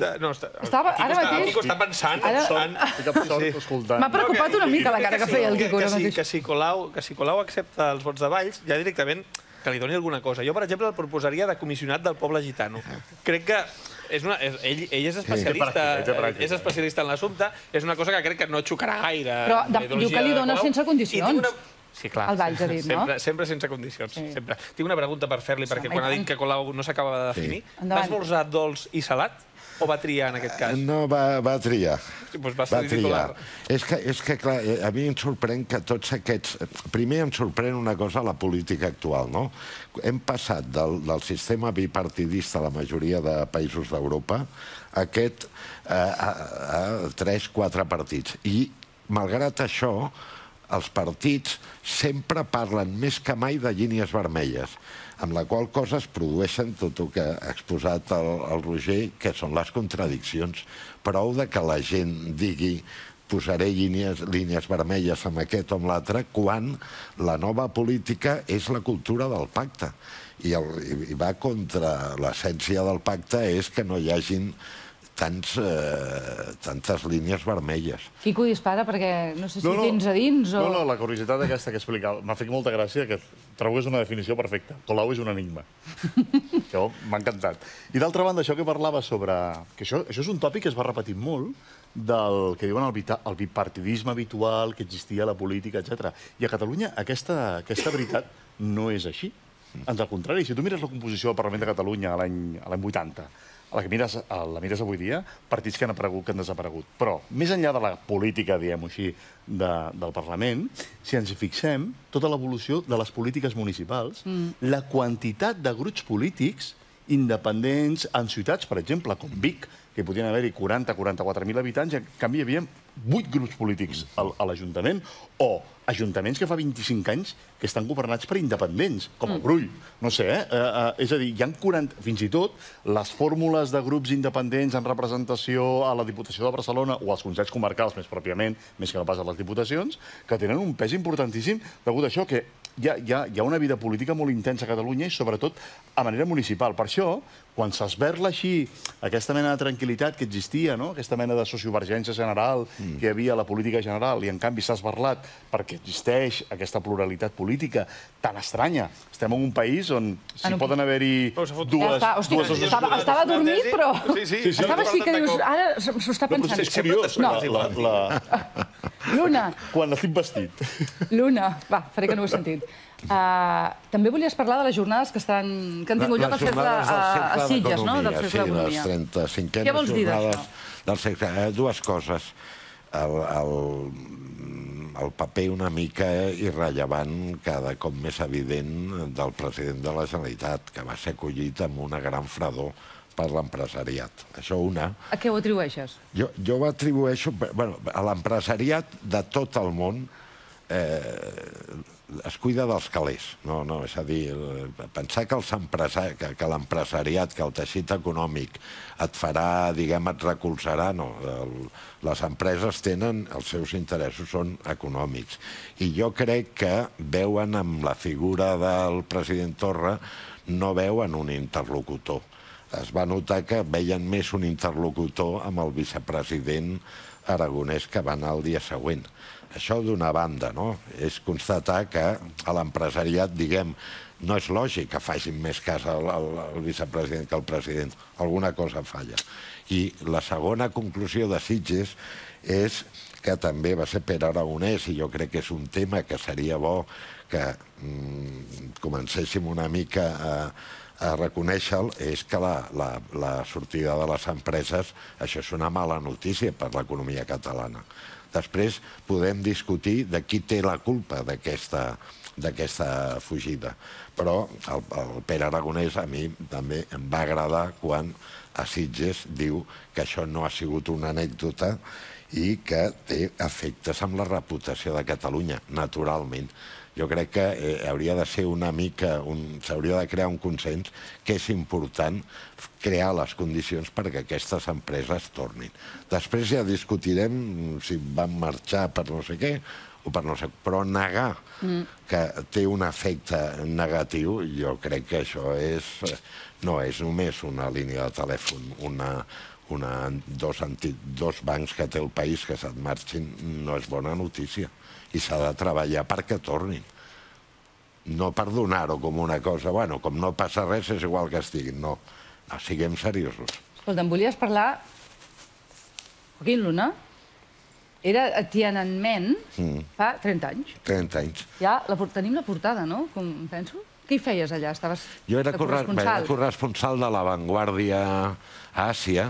el Quico està pensant. M'ha preocupat una mica la cara que feia el Quico. Que si Colau accepta els vots de Valls, ja directament que li doni alguna cosa. Jo, per exemple, el proposaria de comissionat del poble gitano. Crec que ell és especialista en l'assumpte, és una cosa que crec que no xocarà gaire. Però diu que li dona sense condicions. Sí, clar. El Valls ha dit, no? Sempre sense condicions. Tinc una pregunta per fer-li, perquè quan ha dit que Colau no s'acaba de definir, va esmorzar dolç i salat o va triar en aquest cas? No, va triar. Va triar. És que, clar, a mi em sorprèn que tots aquests... Primer em sorprèn una cosa a la política actual, no? Hem passat del sistema bipartidista a la majoria de països d'Europa a 3-4 partits. I, malgrat això, els partits sempre parlen més que mai de línies vermelles, amb la qual cosa es produeixen tot el que ha exposat el Roger, que són les contradiccions. Prou de que la gent digui posaré línies vermelles amb aquest o amb l'altre, quan la nova política és la cultura del pacte. I va contra l'essència del pacte, és que no hi hagin tantes línies vermelles. Quico dispara perquè no sé si tens a dins o... No, la curiositat aquesta que explicava. M'ha fet molta gràcia que trobo que és una definició perfecta. Colau és un enigma. Això m'ha encantat. I d'altra banda, això que parlava sobre... que això és un tòpic que es va repetir molt del que diuen el bipartidisme habitual que existia a la política, etc. I a Catalunya aquesta veritat no és així. Ans al contrari, si tu mires la composició del Parlament de Catalunya a l'any 80, la mires avui dia, partits que han aparegut, que han desaparegut. Però, més enllà de la política, diguem-ho així, del Parlament, si ens hi fixem, tota l'evolució de les polítiques municipals, la quantitat de grups polítics independents en ciutats, per exemple, com Vic, que podien haver-hi 40-44.000 habitants, i en canvi hi havia 8 grups polítics a l'Ajuntament, o ajuntaments que fa 25 anys que estan governats per independents, com el Brull. No sé, és a dir, hi ha 40... Fins i tot les fórmules de grups independents en representació a la Diputació de Barcelona o als Consells Comarcals, més pròpiament, més que no pas a les Diputacions, que tenen un pes importantíssim degut a això, que hi ha una vida política molt intensa a Catalunya i, sobretot, a manera municipal. Per això, quan s'esberla així aquesta mena de tranquil·litat que existia, aquesta mena de sociovergència general que hi havia a la política general i en canvi s'ha esberlat perquè existeix aquesta pluralitat política tan estranya. Estem en un país on si poden haver-hi dues... Estava dormit, però... Estava així que dius, ara s'ho està pensant. És curiós. Luna. Quan estic vestit. Luna. Va, faré que no ho he sentit. També volies parlar de les jornades que han tingut lloc a Sitges, no? Del Cercle d'Economia. Sí, les 35enes Què vols dir d'això? Dues coses. El paper una mica irrellevant, cada cop més evident, del president de la Generalitat, que va ser acollit amb una gran fredor per l'empresariat. Això una. A què ho atribueixes? Jo ho atribueixo a l'empresariat de tot el món. Es cuida dels calés. És a dir, pensar que l'empresariat, que el teixit econòmic et farà, diguem, et recolzarà, no. Les empreses tenen, els seus interessos són econòmics. I jo crec que veuen amb la figura del president Torra, no veuen un interlocutor. Es va notar que veien més un interlocutor amb el vicepresident Aragonès que va anar el dia següent. Això d'una banda, no? És constatar que a l'empresariat, diguem, no és lògic que facin més cas al vicepresident que al president. Alguna cosa falla. I la segona conclusió de Sitges és que també va ser Pere Aragonès, i jo crec que és un tema que seria bo que comencéssim una mica a reconèixer-lo, és que la sortida de les empreses, això és una mala notícia per l'economia catalana. Després podem discutir de qui té la culpa d'aquesta fugida. Però el Pere Aragonès a mi també em va agradar quan a Sitges diu que això no ha sigut una anècdota i que té efectes amb la reputació de Catalunya, naturalment. Jo crec que hauria de ser una mica, s'hauria de crear un consens que és important crear les condicions perquè aquestes empreses tornin. Després ja discutirem si van marxar per no sé què o per no sé què, però negar que té un efecte negatiu, jo crec que això no és només una línia de telèfon, dos bancs que té el país que se't marxin no és bona notícia. I s'ha de treballar perquè tornin. No per donar-ho com una cosa, bueno, com no passa res, és igual que estiguin. No, siguem seriosos. Escolta, em volies parlar... Joaquín Luna era a Tiananmen fa 30 anys. 30 anys. Ja tenim la portada, no? Com penso. Què hi feies allà? Estaves jo era corresponsal de La Vanguardia a Àsia,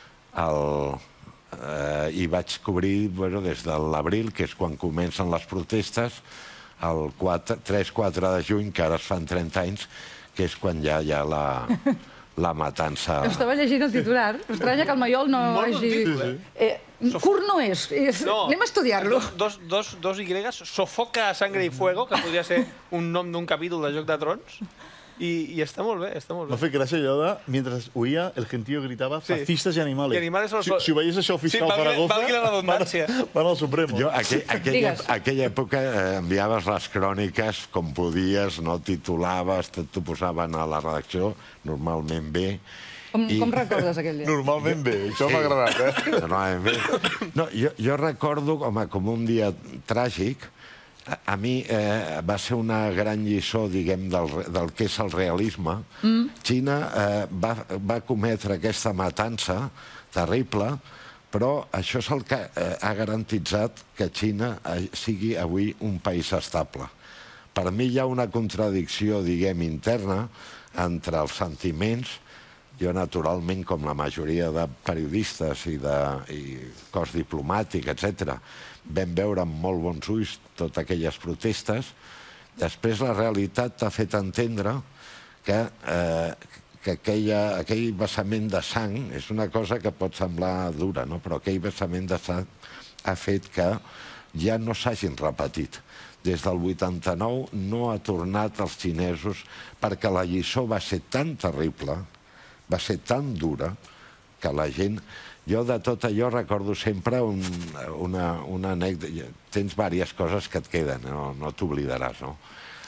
i vaig cobrir des de l'abril, que és quan comencen les protestes, el 3-4 de juny, que ara es fan 30 anys, que és quan ja hi ha la matança... Estava llegint el titular. M'estranya que el Maiol no hagi... Curt no és. Anem a estudiar-lo. Dos Y, Sofoca Sangre y Fuego, que podria ser un nom d'un capítol de Joc de Trons. Y está muy bien, está muy bien. No fue gracia yo mientras huía, el gentío gritaba fascistas y animales. Y animales si veis això fiscal Zaragoza, van al Supremo. Jo, aquella època enviaves les cròniques com podies, no titulaves, t'ho posaven a la redacció, normalment bé. Com recordes aquell dia? Normalment bé, això m'ha agradat, Normalment bé. Jo recordo com un dia tràgic. A mi va ser una gran lliçó, diguem, del que és el realisme. Xina va cometre aquesta matança terrible, però això és el que ha garantitzat que Xina sigui avui un país estable. Per mi hi ha una contradicció, diguem, interna entre els sentiments. Jo, naturalment, com la majoria de periodistes i cos diplomàtic, etc., vam veure amb molt bons ulls totes aquelles protestes. Després la realitat t'ha fet entendre que aquell vessament de sang és una cosa que pot semblar dura, però aquell vessament de sang ha fet que ja no s'hagin repetit. Des del 89 no ha tornat als xinesos perquè la lliçó va ser tan terrible, va ser tan dura, que la gent... Jo de tot allò recordo sempre una anècdota. Tens diverses coses que et queden, no t'oblidaràs, no?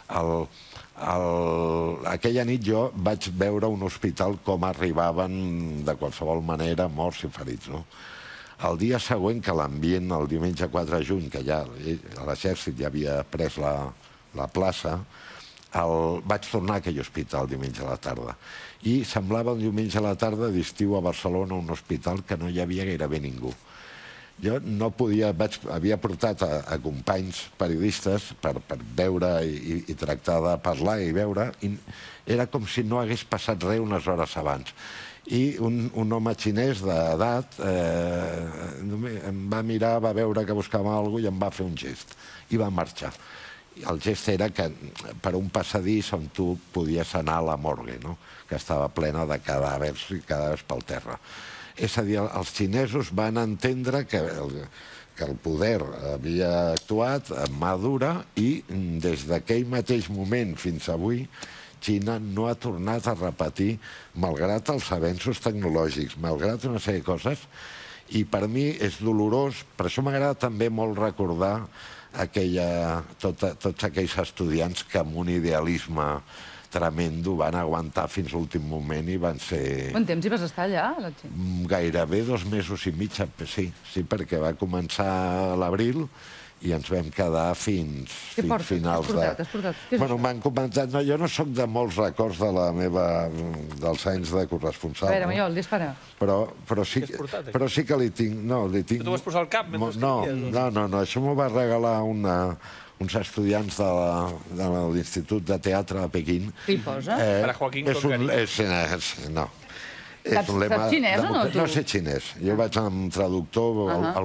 Aquella nit jo vaig veure a un hospital com arribaven de qualsevol manera morts i ferits, no? El dia següent que l'ambient, el diumenge 4 de juny, que ja l'exèrcit ja havia pres la plaça, vaig tornar a aquell hospital diumenge a la tarda. I semblava un diumenge a la tarda d'estiu a Barcelona, un hospital que no hi havia gairebé ningú. Jo no podia, havia portat a companys periodistes per veure i tractar de parlar i veure, i era com si no hagués passat res unes hores abans. I un home xinès d'edat em va mirar, va veure que buscava alguna cosa i em va fer un gest. I va marxar. El gest era que per un passadís on tu podies anar a la morgue, que estava plena de cadàvers i cadàvers pel terra. És a dir, els xinesos van entendre que el poder havia actuat amb mà dura i des d'aquell mateix moment fins avui Xina no ha tornat a repetir, malgrat els avenços tecnològics, malgrat una sèrie de coses, i per mi és dolorós. Per això m'agrada també molt recordar tots aquells estudiants que amb un idealisme tremendo van aguantar fins l'últim moment i van ser... Quant temps hi vas estar allà? Gairebé 2 mesos i mig, sí, perquè va començar a l'abril i ens vam quedar fins finals de... Què has portat? Bueno, m'han comentat... Jo no soc de molts records dels anys de corresponsal. A veure, Mallol, dispara. Però sí que li tinc... Tu t'ho vas posar al cap mentre escrivies? No, això m'ho va regalar uns estudiants de l'Institut de Teatre de Pequín. Què hi posa? Per a Joaquín Concarí. No. Saps xinès o no, tu? No sé xinès. Jo vaig amb traductor,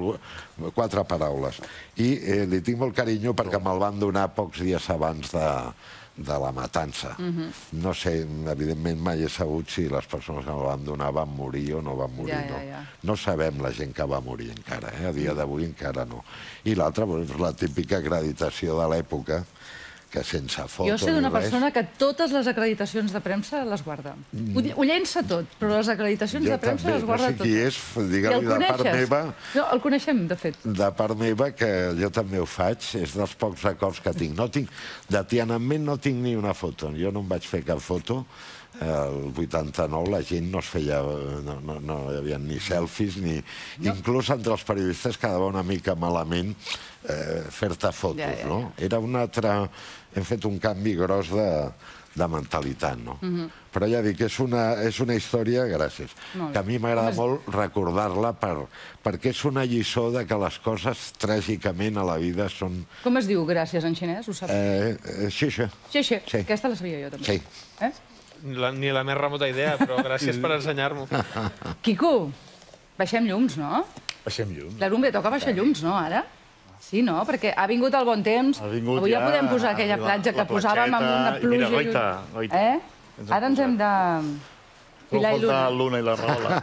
4 paraules. I li tinc molt carinyo perquè me'l van donar pocs dies abans de la matança. No sé, evidentment mai he sabut si les persones que me'l van donar van morir o no van morir. No sabem la gent que va morir encara, a dia d'avui encara no. I l'altra és la típica acreditació de l'època, que sense foto... Jo sé d'una persona que totes les acreditacions de premsa les guarda. Ho llença tot, però les acreditacions de premsa les guarda tot. Jo també, no sé qui és, digue-li de part meva... No, el coneixem, de fet. De part meva, que jo també ho faig, és dels pocs records que tinc. De Tiananmen no tinc ni una foto. Jo no em vaig fer cap foto. El 89 la gent no es feia... No hi havia ni selfies, ni... Inclús entre els periodistes quedava una mica malament fer-te fotos, no? Era un altre... Hem fet un canvi gros de mentalitat, no? Però ja dic, és una història, gràcies, que a mi m'agrada molt recordar-la perquè és una lliçó de que les coses tràgicament a la vida són... Com es diu gràcies en xinès, ho saps? Xeixe. Xeixe, aquesta la sabia jo també. Sí. Ni la més remota idea, però gràcies per ensenyar-m'ho. Quico, baixem llums, no? Baixem llums. La Rumbe toca baixar llums, no, ara? Sí, no? Perquè ha vingut el bon temps. Avui ja podem posar aquella platja que posàvem amb una pluja... Mira, goita. Ara ens hem de... Filar i Luna. Luna i la Rahola.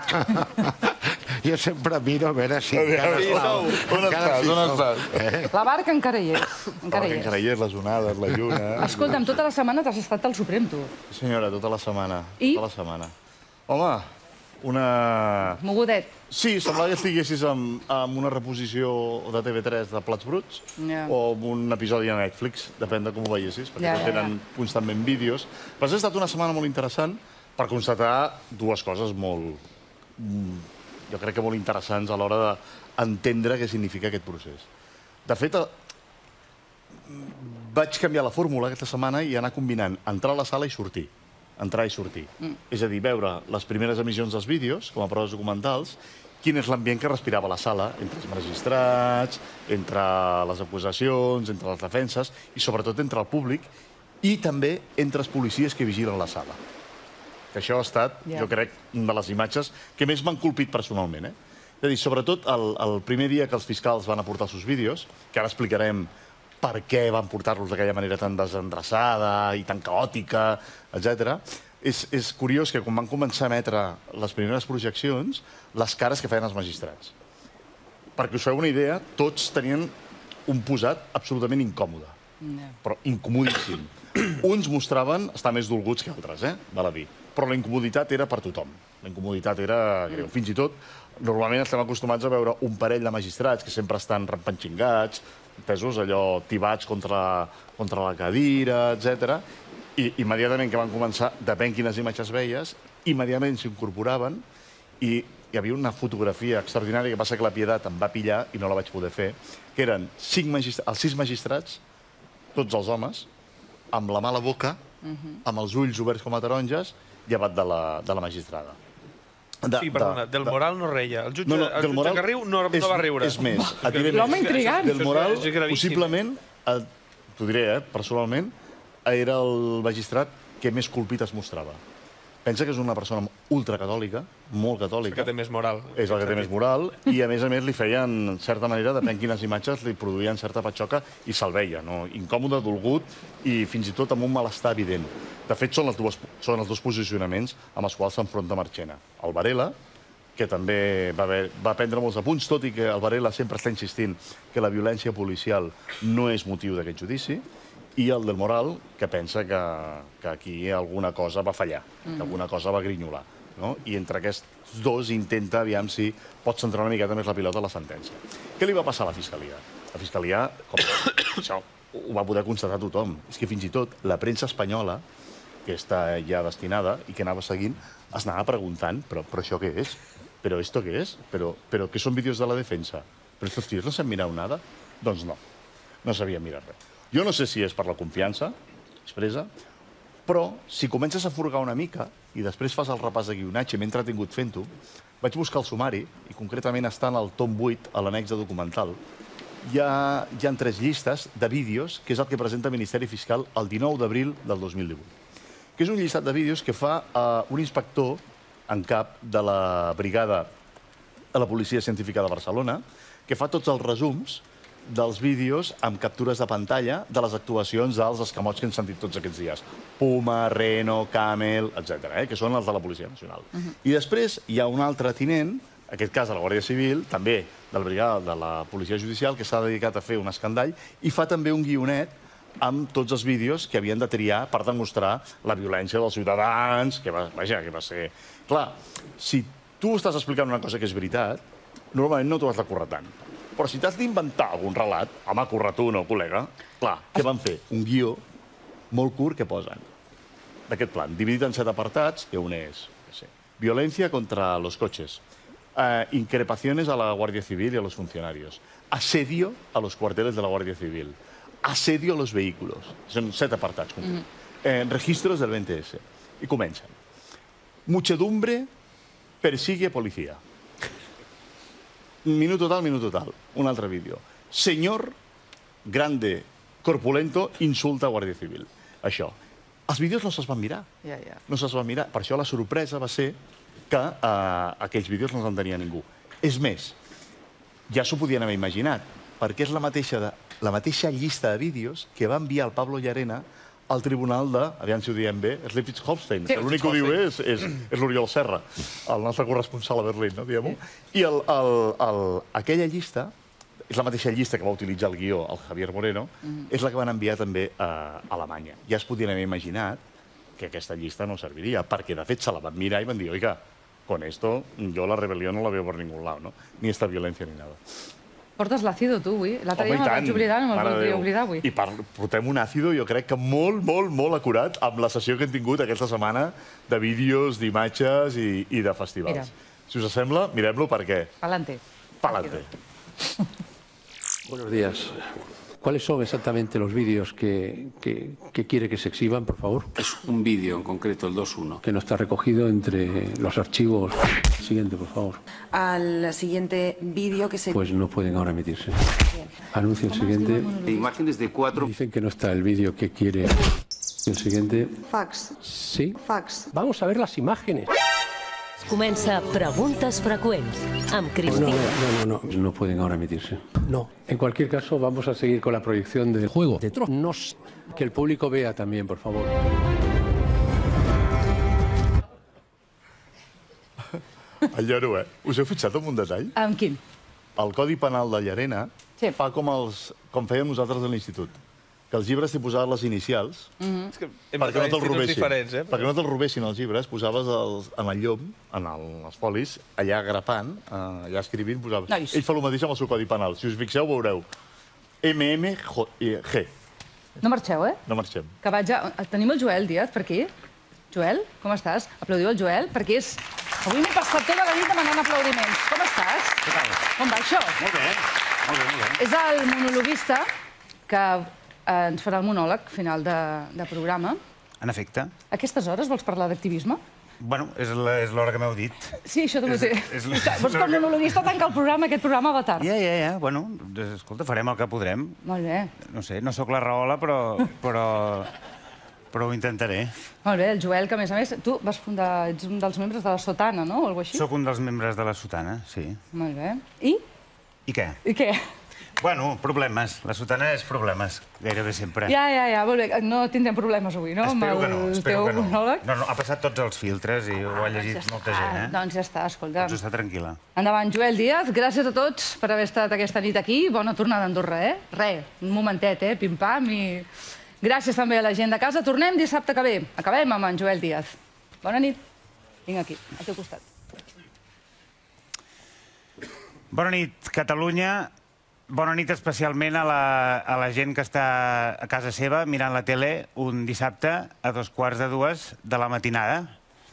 Jo sempre miro a veure si encara On estàs? La barca encara hi és. Encara hi és, les onades, la lluna... Escolta'm, tota la setmana t'has estat al Suprem, tu. Senyora, tota la setmana. I? Tota la setmana. Home, una... Mogudet. Sí, semblava que estiguessis amb una reposició de TV3 de Plats Bruts o amb un episodi a Netflix, depèn de com ho veiessis, perquè tenen constantment vídeos. Però ha estat una setmana molt interessant per constatar dues coses molt... jo crec que molt interessants a l'hora d'entendre què significa aquest procés. De fet, vaig canviar la fórmula aquesta setmana i anar combinant entrar a la sala i sortir. Entrar i sortir. És a dir, veure les primeres emissions dels vídeos, com a proves documentals, quin és l'ambient que respirava la sala, entre els magistrats, entre les acusacions, entre les defenses, i sobretot entre el públic, i també entre els policies que vigilen la sala. Que això ha estat, jo crec, una de les imatges que més m'han colpit personalment. És a dir, sobretot el primer dia que els fiscals van aportar els seus vídeos, que ara explicarem per què van portar-los d'aquella manera tan desendreçada i tan caòtica, etc. És curiós que quan van començar a emetre les primeres projeccions, les cares que feien els magistrats. Perquè us feu una idea, tots tenien un posat absolutament incòmode, però incomodíssim. Uns mostraven estar més dolguts que altres, val a dir. Però la incomoditat era per tothom. La incomoditat era greu. Fins i tot, normalment estem acostumats a veure un parell de magistrats que sempre estan rempanxingats, entesos, allò tibats contra la cadira, etc. I immediatament que van començar, depèn quines imatges veies, immediatament s'incorporaven i hi havia una fotografia extraordinària, que passa que la Pietat em va pillar i no la vaig poder fer, que eren els 6 magistrats, tots els homes, amb la mà a la boca, amb els ulls oberts com a taronges, llevat de la magistrada. Sí, perdona, Del Moral no reia. El jutge que riu no va riure. És més, l'home intrigant. Del Moral, possiblement, t'ho diré, personalment, era el magistrat que més colpit es mostrava. Pensa que és una persona ultracatòlica, molt catòlica. És el que té més moral. És el que té més moral, i a més li feien, en certa manera, depèn quines imatges, li produïen certa patxoca i se'l veia, incòmode, dolgut i fins i tot amb un malestar evident. De fet, són els dos posicionaments amb els quals s'enfronta Marchena. El Varela, que també va prendre molts apunts, tot i que el Varela sempre està insistint que la violència policial no és motiu d'aquest judici, i el Del Moral, que pensa que aquí alguna cosa va fallar, que alguna cosa va grinyolar. I entre aquests dos intenta aviam si pot centrar una miqueta més la pilota a la sentència. Què li va passar a la Fiscalia? La Fiscalia, això ho va poder constatar tothom. És que fins i tot la premsa espanyola, que està ja destinada i que anava seguint, es anava preguntant, però això què és? ¿Pero esto qué es? ¿Pero qué son vídeos de la defensa? ¿Pero estos tíos no s'han mirat nada? Doncs no sabien mirar res. Jo no sé si és per la confiança expressa, però si comences a furgar una mica i després fas el repàs de guionatge, m'he entretingut fent-ho, vaig buscar el sumari, i concretament està en el tom 8, a l'annex de documental. Hi ha 3 llistes de vídeos, que és el que presenta el Ministeri Fiscal el 19 d'abril del 2018. Que és un llistat de vídeos que fa un inspector en cap de la brigada de la Policia Científica de Barcelona, que fa tots els resums dels vídeos amb captures de pantalla de les actuacions dels escamots que hem sentit tots aquests dies. Puma, Reno, Camel, etc., que són els de la Policia Nacional. I després hi ha un altre tinent, en aquest cas de la Guàrdia Civil, també de la brigada de la Policia Judicial, que s'ha dedicat a fer un escandall, i fa també un guionet amb tots els vídeos que havien de triar per demostrar la violència dels ciutadans, que va ser... Clar, si tu estàs explicant una cosa que és veritat, normalment no t'ho has de currar tant. Però si t'has d'inventar algun relat, home, curra tu, no, col·lega, clar, què van fer? Un guió molt curt que posen d'aquest plan, dividit en 7 apartats, que un és violencia contra los coches, increpaciones a la Guardia Civil y a los funcionarios, asedio a los cuarteles de la Guardia Civil, asedio a los vehículos, són 7 apartats concrets, registros del 20S, i comencen. Muchedumbre persigue policía. Minuto tal, un altre vídeo. Señor grande, corpulento, insulta a Guàrdia Civil. Això. Els vídeos no se'ls van mirar. No se'ls van mirar. Per això la sorpresa va ser que aquells vídeos no els entenia ningú. És més, ja s'ho podien haver imaginat, perquè és la mateixa llista de vídeos que va enviar el Pablo Llarena al tribunal de, aviam si ho diem bé, Schleswig-Holstein. L'únic que ho diu és l'Oriol Serra, el nostre corresponsal a Berlín, no, diguem-ho. I aquella llista, és la mateixa llista que va utilitzar el guió el Javier Moreno, és la que van enviar també a Alemanya. Ja es podien haver imaginat que aquesta llista no serviria, perquè de fet se la van mirar i van dir, oiga, con esto yo la rebelión no la veo por ningún lado, ¿no? Ni esta violencia ni nada. Portes l'àcido, tu, avui? L'altre dia me'l vaig oblidar, no me'l voldria oblidar avui. I portem un àcido, jo crec que molt acurat, amb la sessió que hem tingut aquesta setmana de vídeos, d'imatges i de festivals. Si us sembla, mirem-lo perquè... Pa'lante. Pa'lante. Buenos días. ¿Cuáles son exactamente los vídeos que quiere que se exhiban, por favor? Es un vídeo en concreto, el 2.1. Que no está recogido entre los archivos. Siguiente, por favor. Al siguiente vídeo que se... Pues no pueden ahora emitirse. Anuncio el siguiente. Imágenes de 4... Dicen que no está el vídeo que quiere. El siguiente. Fax. Sí. Fax. Vamos a ver las imágenes. Comença Preguntes Freqüents amb Cristina. No pueden ahora emitirse. No. En cualquier caso, vamos a seguir con la proyección del juego de Tronos. Que el público vea también, por favor. El Llaró, us heu fixat en un detall? Amb quin? El Codi Penal de Llarena fa com fèiem nosaltres a l'institut. Que els llibres t'hi posaven les inicials, perquè no te'ls robessin. Perquè no te'ls robessin els llibres, posaves en el llom, en els folis, allà grapant, allà escrivint, posaves... Ell fa el mateix amb el seu Codi Penal. Si us fixeu, veureu. MMG. No marxeu, No marxem. Que vaig a... Tenim el Joel Díaz per aquí. Joel, com estàs? Aplaudiu el Joel, perquè és Avui m'he passat tota la nit demanant aplaudiments. Com estàs? Què tal? Com va això? Molt bé, molt bé, molt bé. És el monologuista que ens farà el monòleg final de programa. En efecte. A aquestes hores vols parlar d'activisme? Bueno, és l'hora que m'heu dit. Sí, això també ho sé. Vols que el monologuista tanca el programa, aquest programa va tard. Ja. Bueno, escolta, farem el que podrem. Molt bé. No sé, no sóc la Rahola, però ho intentaré. Molt bé, el Joel, que a més, tu vas fundar, ets un dels membres de la Sotana, no? O alguna cosa així? Sóc un dels membres de la Sotana, sí. Molt bé. I? I què? I què? Bueno, problemes. La Sotana és problemes, gairebé sempre. Ja, molt bé. No tindrem problemes avui, no? Espero que no, espero que no. Monòleg? No, ha passat tots els filtres i ho ha llegit molta gent, eh? Doncs ja està, escolta. Pots estar tranquil·la. Endavant, Joel Díaz. Gràcies a tots per haver estat aquesta nit aquí. Bona tornada a Andorra, eh? Un momentet, pim-pam i... Gràcies també a la gent de casa. Tornem dissabte que ve. Acabem amb en Joel Díaz. Bona nit. Vinc aquí, al teu costat. Bona nit, Catalunya. Bona nit especialment a la gent que està a casa seva mirant la tele un dissabte a 2:15 de la matinada.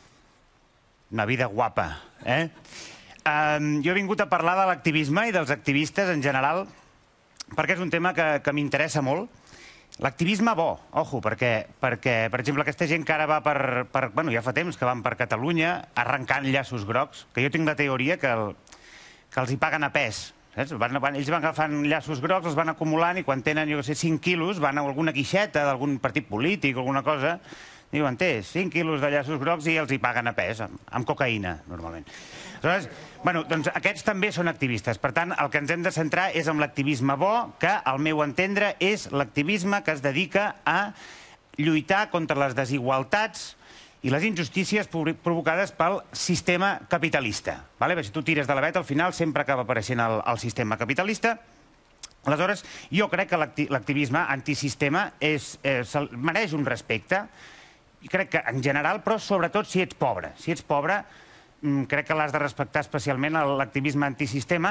Una vida guapa, eh? Jo he vingut a parlar de l'activisme i dels activistes en general perquè és un tema que m'interessa molt. L'activisme bo, ojo, perquè, per exemple, aquesta gent que ara va bueno, ja fa temps que van per Catalunya arrencant llaços grocs, que jo tinc la teoria que els hi paguen a pes. Ells van agafant llaços grocs, els van acumulant i quan tenen, jo què sé, 5 quilos, van a alguna guixeta d'algun partit polític o alguna cosa, diuen, té 5 quilos de llaços grocs i els hi paguen a pes, amb cocaïna, normalment. Aleshores, bueno, doncs aquests també són activistes. Per tant, el que ens hem de centrar és en l'activisme bo, que, al meu entendre, és l'activisme que es dedica a lluitar contra les desigualtats i les injustícies provocades pel sistema capitalista. Si tu tires de la veta, al final sempre acaba apareixent el sistema capitalista. Aleshores, jo crec que l'activisme antisistema mereix un respecte, i crec que en general, però sobretot si ets pobre. Si ets pobre, crec que l'has de respectar especialment l'activisme antisistema.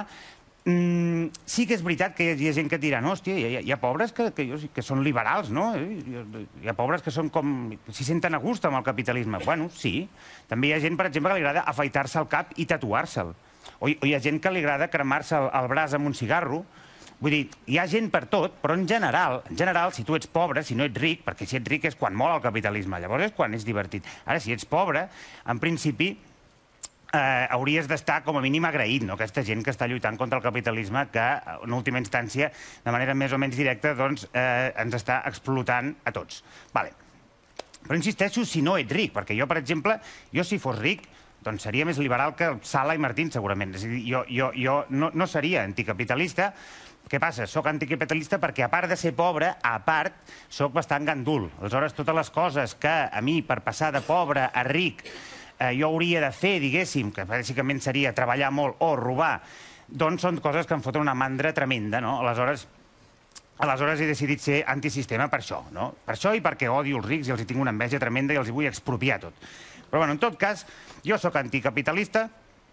Sí que és veritat que hi ha gent que et dirà, no, hòstia, hi ha pobres que són liberals, no? Hi ha pobres que són com... s'hi senten a gust amb el capitalisme. Bueno, sí. També hi ha gent, per exemple, que li agrada afaitar-se el cap i tatuar-se'l. O hi ha gent que li agrada cremar-se el braç amb un cigarro. Vull dir, hi ha gent per tot, però en general, si tu ets pobre, si no ets ric, perquè si ets ric és quan mola el capitalisme, llavors és quan és divertit. Ara, si ets pobre, en principi, hauries d'estar com a mínim agraït, no? Aquesta gent que està lluitant contra el capitalisme que, en última instància, de manera més o menys directa, doncs ens està explotant a tots. Però insisteixo, si no ets ric, perquè jo, per exemple, si fos ric, doncs seria més liberal que Sala i Martín, segurament. És a dir, jo no seria anticapitalista. Què passa? Soc anticapitalista perquè, a part de ser pobre, a part, soc bastant gandul. Aleshores, totes les coses que a mi, per passar de pobre a ric, jo hauria de fer, diguéssim, que bàsicament seria treballar molt o robar, doncs són coses que em foten una mandra tremenda, no? Aleshores he decidit ser antisistema per això, no? Per això i perquè odio els rics i els hi tinc una enveja tremenda i els hi vull expropiar tot. Però, bueno, en tot cas, jo sóc anticapitalista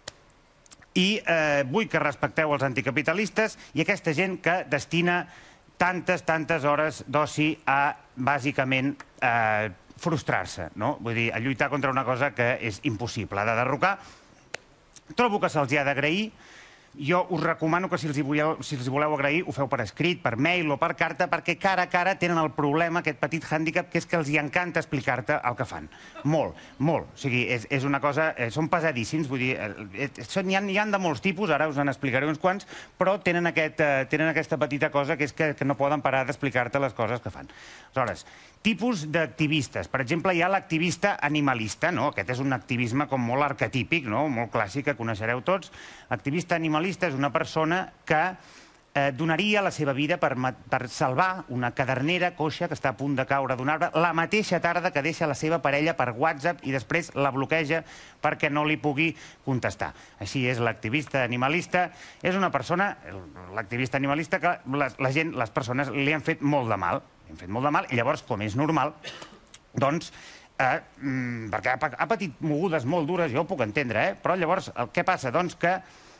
i vull que respecteu els anticapitalistes i aquesta gent que destina tantes hores d'oci a, bàsicament, frustrar-se, no? Vull dir, a lluitar contra una cosa que és impossible de derrocar. Trobo que se'ls ha d'agrair. Jo us recomano que si els voleu agrair ho feu per escrit, per mail o per carta, perquè cara a cara tenen el problema, aquest petit hàndicap, que és que els hi encanta explicar-te el que fan. Molt, molt. O sigui, és una cosa... Són pesadíssims, vull dir... N'hi ha de molts tipus, ara us en explicaré uns quants, però tenen aquesta petita cosa que és que no poden parar d'explicar-te les coses que fan. Aleshores, tipus d'activistes. Per exemple, hi ha l'activista animalista, no? Aquest és un activisme com molt arquetípic, no? Molt clàssic, que coneixereu tots. L'activista animalista és una persona que donaria la seva vida per salvar una cadernera coixa que està a punt de caure d'un arbre la mateixa tarda que deixa la seva parella per WhatsApp i després la bloqueja perquè no li pugui contestar. Així és l'activista animalista. És una persona, l'activista animalista, que les persones li han fet molt de mal. I llavors, com és normal, doncs, perquè ha patit mogudes molt dures, jo ho puc entendre, però llavors què passa? Doncs que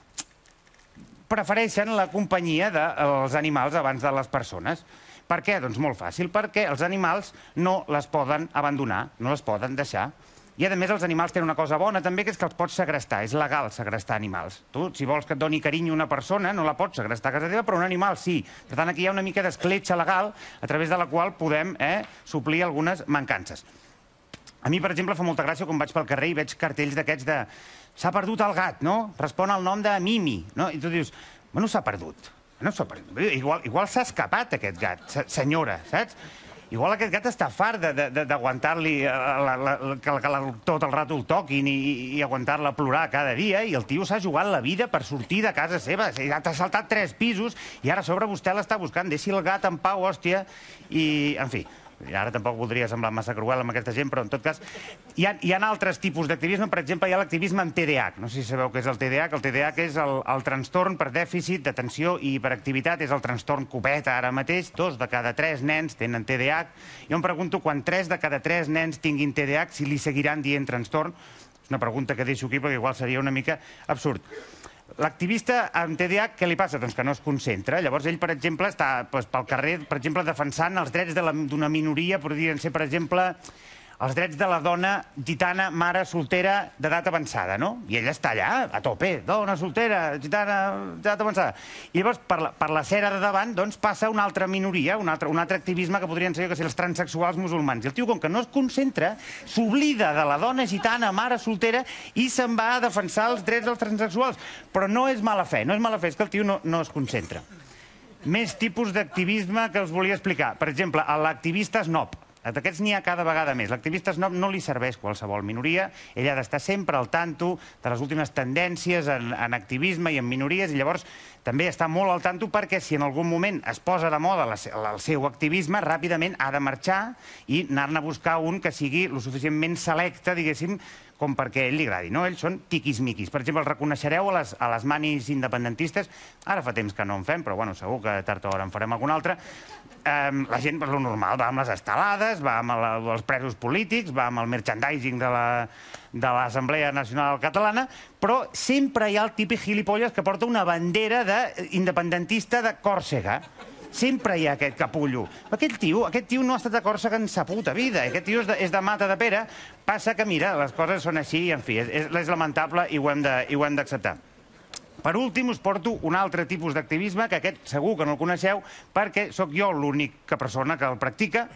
prefereixen la companyia dels animals abans de les persones. Per què? Doncs molt fàcil, perquè els animals no les poden abandonar, no les poden deixar. I, a més, els animals tenen una cosa bona, també, que és que els pots segrestar. És legal segrestar animals. Tu, si vols que et doni carinyo una persona, no la pots segrestar a casa teva, però un animal sí. Per tant, aquí hi ha una mica d'escletxa legal a través de la qual podem suplir algunes mancances. A mi, per exemple, fa molta gràcia quan vaig pel carrer i veig cartells d'aquests de s'ha perdut el gat, no? Respon al nom de Mimi, no? I tu dius, bueno, s'ha perdut. No s'ha perdut. Igual s'ha escapat aquest gat, senyora, saps? Igual aquest gat està fart d'aguantar-li que tot el rato el toquin i aguantar-la plorar cada dia, i el tio s'ha jugat la vida per sortir de casa seva. T'ha saltat 3 pisos i ara a sobre vostè l'està buscant. Deixi el gat en pau, hòstia. I, en fi, ara tampoc voldria semblar massa cruel amb aquesta gent, però en tot cas hi ha altres tipus d'activisme. Per exemple, hi ha l'activisme amb TDAH. No sé si sabeu què és el TDAH. El TDAH és el trastorn per dèficit d'atenció i hiperactivitat. És el trastorn copeta ara mateix. 2 de cada 3 nens tenen TDAH. Jo em pregunto, quan 3 de cada 3 nens tinguin TDAH, si li seguiran dient trastorn? És una pregunta que deixo aquí perquè igual seria una mica absurd. L'activista amb TDAH, què li passa? Doncs que no es concentra. Llavors ell, per exemple, està pel carrer, per exemple, defensant els drets d'una minoria, podrien ser, per exemple, els drets de la dona gitana, mare soltera d'edat avançada, no? I ella està allà, a tope, dona soltera, gitana, d'edat avançada. I llavors, per la cera de davant, doncs, passa una altra minoria, un altre activisme que podrien ser els transsexuals musulmans. I el tio, com que no es concentra, s'oblida de la dona gitana, mare soltera, i se'n va a defensar els drets dels transsexuals. Però no és mala fe, és que el tio no es concentra. Més tipus d'activisme que us volia explicar. Per exemple, l'activista snob. D'aquests n'hi ha cada vegada més. L'activista snob no li serveix qualsevol minoria. Ell ha d'estar sempre al tanto de les últimes tendències en activisme i en minories, i llavors també està molt al tanto perquè si en algun moment es posa de moda el seu activisme, ràpidament ha de marxar i anar-ne a buscar un que sigui lo suficientment selecte, diguéssim, com perquè a ell li agradi. Ells són tiquis-miquis. Per exemple, el reconeixereu a les manis independentistes. Ara fa temps que no en fem, però segur que tard o d'hora en farem algun altre. La gent, per lo normal, va amb les estelades, va amb els presos polítics, va amb el merchandising de l'Assemblea Nacional Catalana, però sempre hi ha el típic gilipolles que porta una bandera independentista de Còrsega. Sempre hi ha aquest capullo. Aquest tio no ha estat a Còrsega en sa puta vida. Aquest tio és de Mata de Pere. Passa que, mira, les coses són així i, en fi, és lamentable i ho hem d'acceptar. Per últim, us porto un altre tipus d'activisme, que aquest segur que no el coneixeu, perquè sóc jo l'única persona que el practica.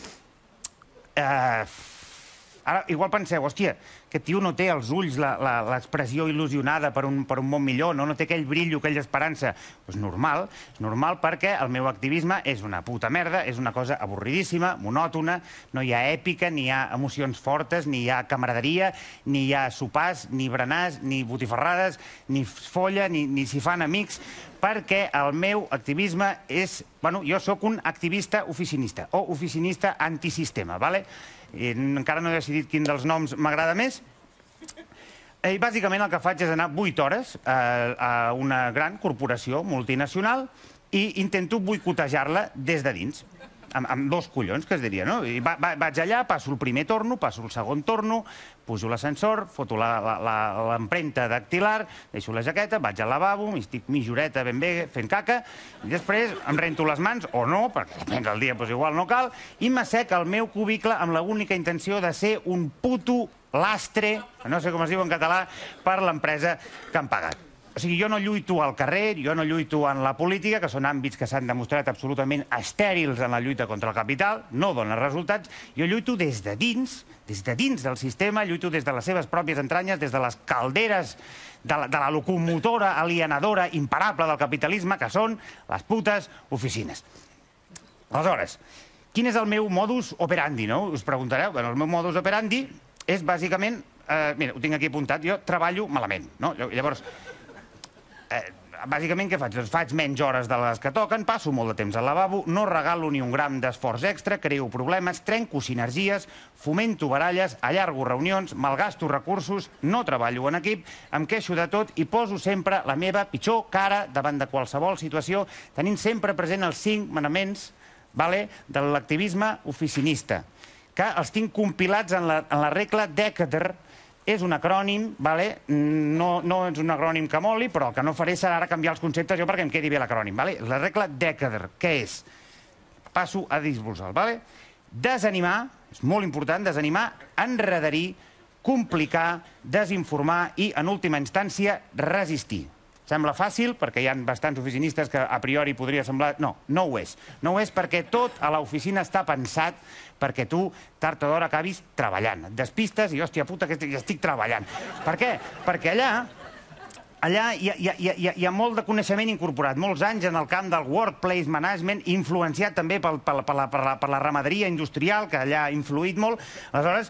Ara, igual penseu, hòstia, aquest tio no té als ulls l'expressió il·lusionada per un món millor, no té aquell brillo, aquella esperança. És normal perquè el meu activisme és una puta merda, és una cosa avorridíssima, monòtona, no hi ha èpica, ni hi ha emocions fortes, ni hi ha camaraderia, ni hi ha sopars, ni berenars, ni botifarrades, ni folla, ni s'hi fan amics, perquè el meu activisme és... Bueno, jo sóc un activista oficinista, o oficinista antisistema, d'acord? Encara no he decidit quin dels noms m'agrada més. I bàsicament el que faig és anar 8 hores a una gran corporació multinacional i intento boicotejar-la des de dins. Amb 2 collons, que es diria, no? Vaig allà, passo el primer torno, passo el segon torno, pujo l'ascensor, foto l'empremta dactilar, deixo la jaqueta, vaig al lavabo, m'estic mitjoreta ben bé fent caca, i després em rento les mans, o no, perquè depèn del dia, doncs igual no cal, i m'assec al meu cubicle amb l'única intenció de ser un puto lastre, no sé com es diu en català, per l'empresa que han pagat. O sigui, jo no lluito al carrer, jo no lluito en la política, que són àmbits que s'han demostrat absolutament estèrils en la lluita contra el capital, no donen resultats. Jo lluito des de dins del sistema, lluito des de les seves pròpies entranyes, des de les calderes de la locomotora alienadora imparable del capitalisme, que són les putes oficines. Aleshores, quin és el meu modus operandi, no? Us preguntareu. El meu modus operandi és bàsicament... Mira, ho tinc aquí apuntat. Jo treballo malament, no? Llavors... Bàsicament, què faig? Doncs faig menys hores de les que toquen, passo molt de temps al lavabo, no regalo ni un gram d'esforç extra, creo problemes, trenco sinergies, fomento baralles, allargo reunions, malgasto recursos, no treballo en equip, em queixo de tot i poso sempre la meva pitjor cara davant de qualsevol situació, tenint sempre present els 5 manaments de l'activisme oficinista, que els tinc compilats en la regla Decatur. És un acrònim, no és un acrònim que moli, però el que no faré serà ara canviar els conceptes jo perquè em quedi bé l'acrònim. La regla Decatur, què és? Passo a dir-vos-el. Desanimar, és molt important, desanimar, enredarir, complicar, desinformar i, en última instància, resistir. Sembla fàcil, perquè hi ha bastants oficinistes que a priori podria semblar... No, no ho és. No ho és perquè tot a l'oficina està pensat perquè tu, tard o d'hora, acabis treballant. Et despistes i, hòstia puta, que estic treballant. Per què? Perquè allà hi ha molt de coneixement incorporat, molts anys en el camp del workplace management, influenciat també per la ramaderia industrial, que allà ha influït molt. Aleshores,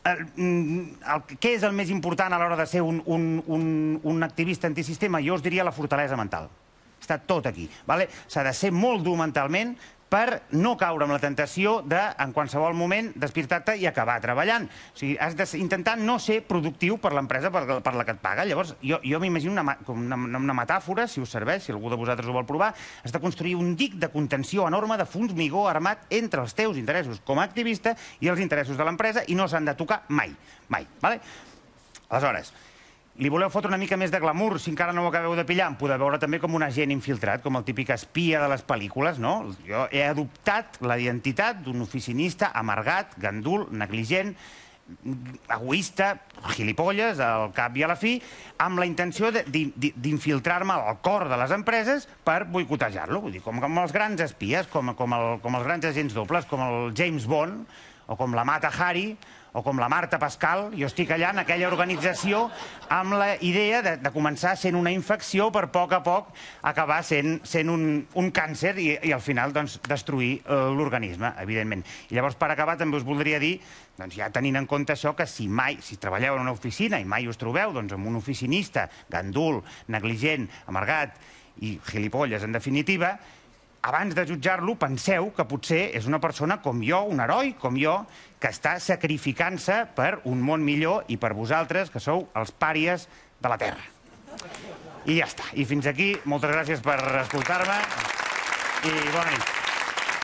què és el més important a l'hora de ser un activista antisistema? Jo us diria la fortalesa mental. Està tot aquí. S'ha de ser molt dur mentalment per no caure en la tentació de, en qualsevol moment, despirtar-te i acabar treballant. O sigui, has d'intentar no ser productiu per l'empresa per la que et paga. Llavors, jo m'imagino una metàfora, si us serveix, si algú de vosaltres ho vol provar, has de construir un dic de contenció enorme de formigó armat entre els teus interessos com a activista i els interessos de l'empresa i no s'han de tocar mai. Mai. Aleshores, li voleu fotre una mica més de glamour, si encara no ho acabeu de pillar, em podeu veure també com un agent infiltrat, com el típic espia de les pel·lícules, no? Jo he adoptat la identitat d'un oficinista amargat, gandul, negligent, egoista, gilipolles, al cap i a la fi, amb la intenció d'infiltrar-me al cor de les empreses per boicotejar-lo. Vull dir, com els grans espies, com els grans agents dobles, com el James Bond, o com la Mata Hari, o com la Marta Pascal. Jo estic allà en aquella organització amb la idea de començar sent una infecció per a poc acabar sent un càncer i al final destruir l'organisme, evidentment. I llavors, per acabar, també us voldria dir, ja tenint en compte això, que si treballeu en una oficina i mai us trobeu amb un oficinista gandul, negligent, amargat i gilipolles, en definitiva, abans de jutjar-lo, penseu que potser és una persona com jo, un heroi com jo, que està sacrificant-se per un món millor i per vosaltres, que sou els pàries de la Terra. I ja està. I fins aquí. Moltes gràcies per escoltar-me i bona nit.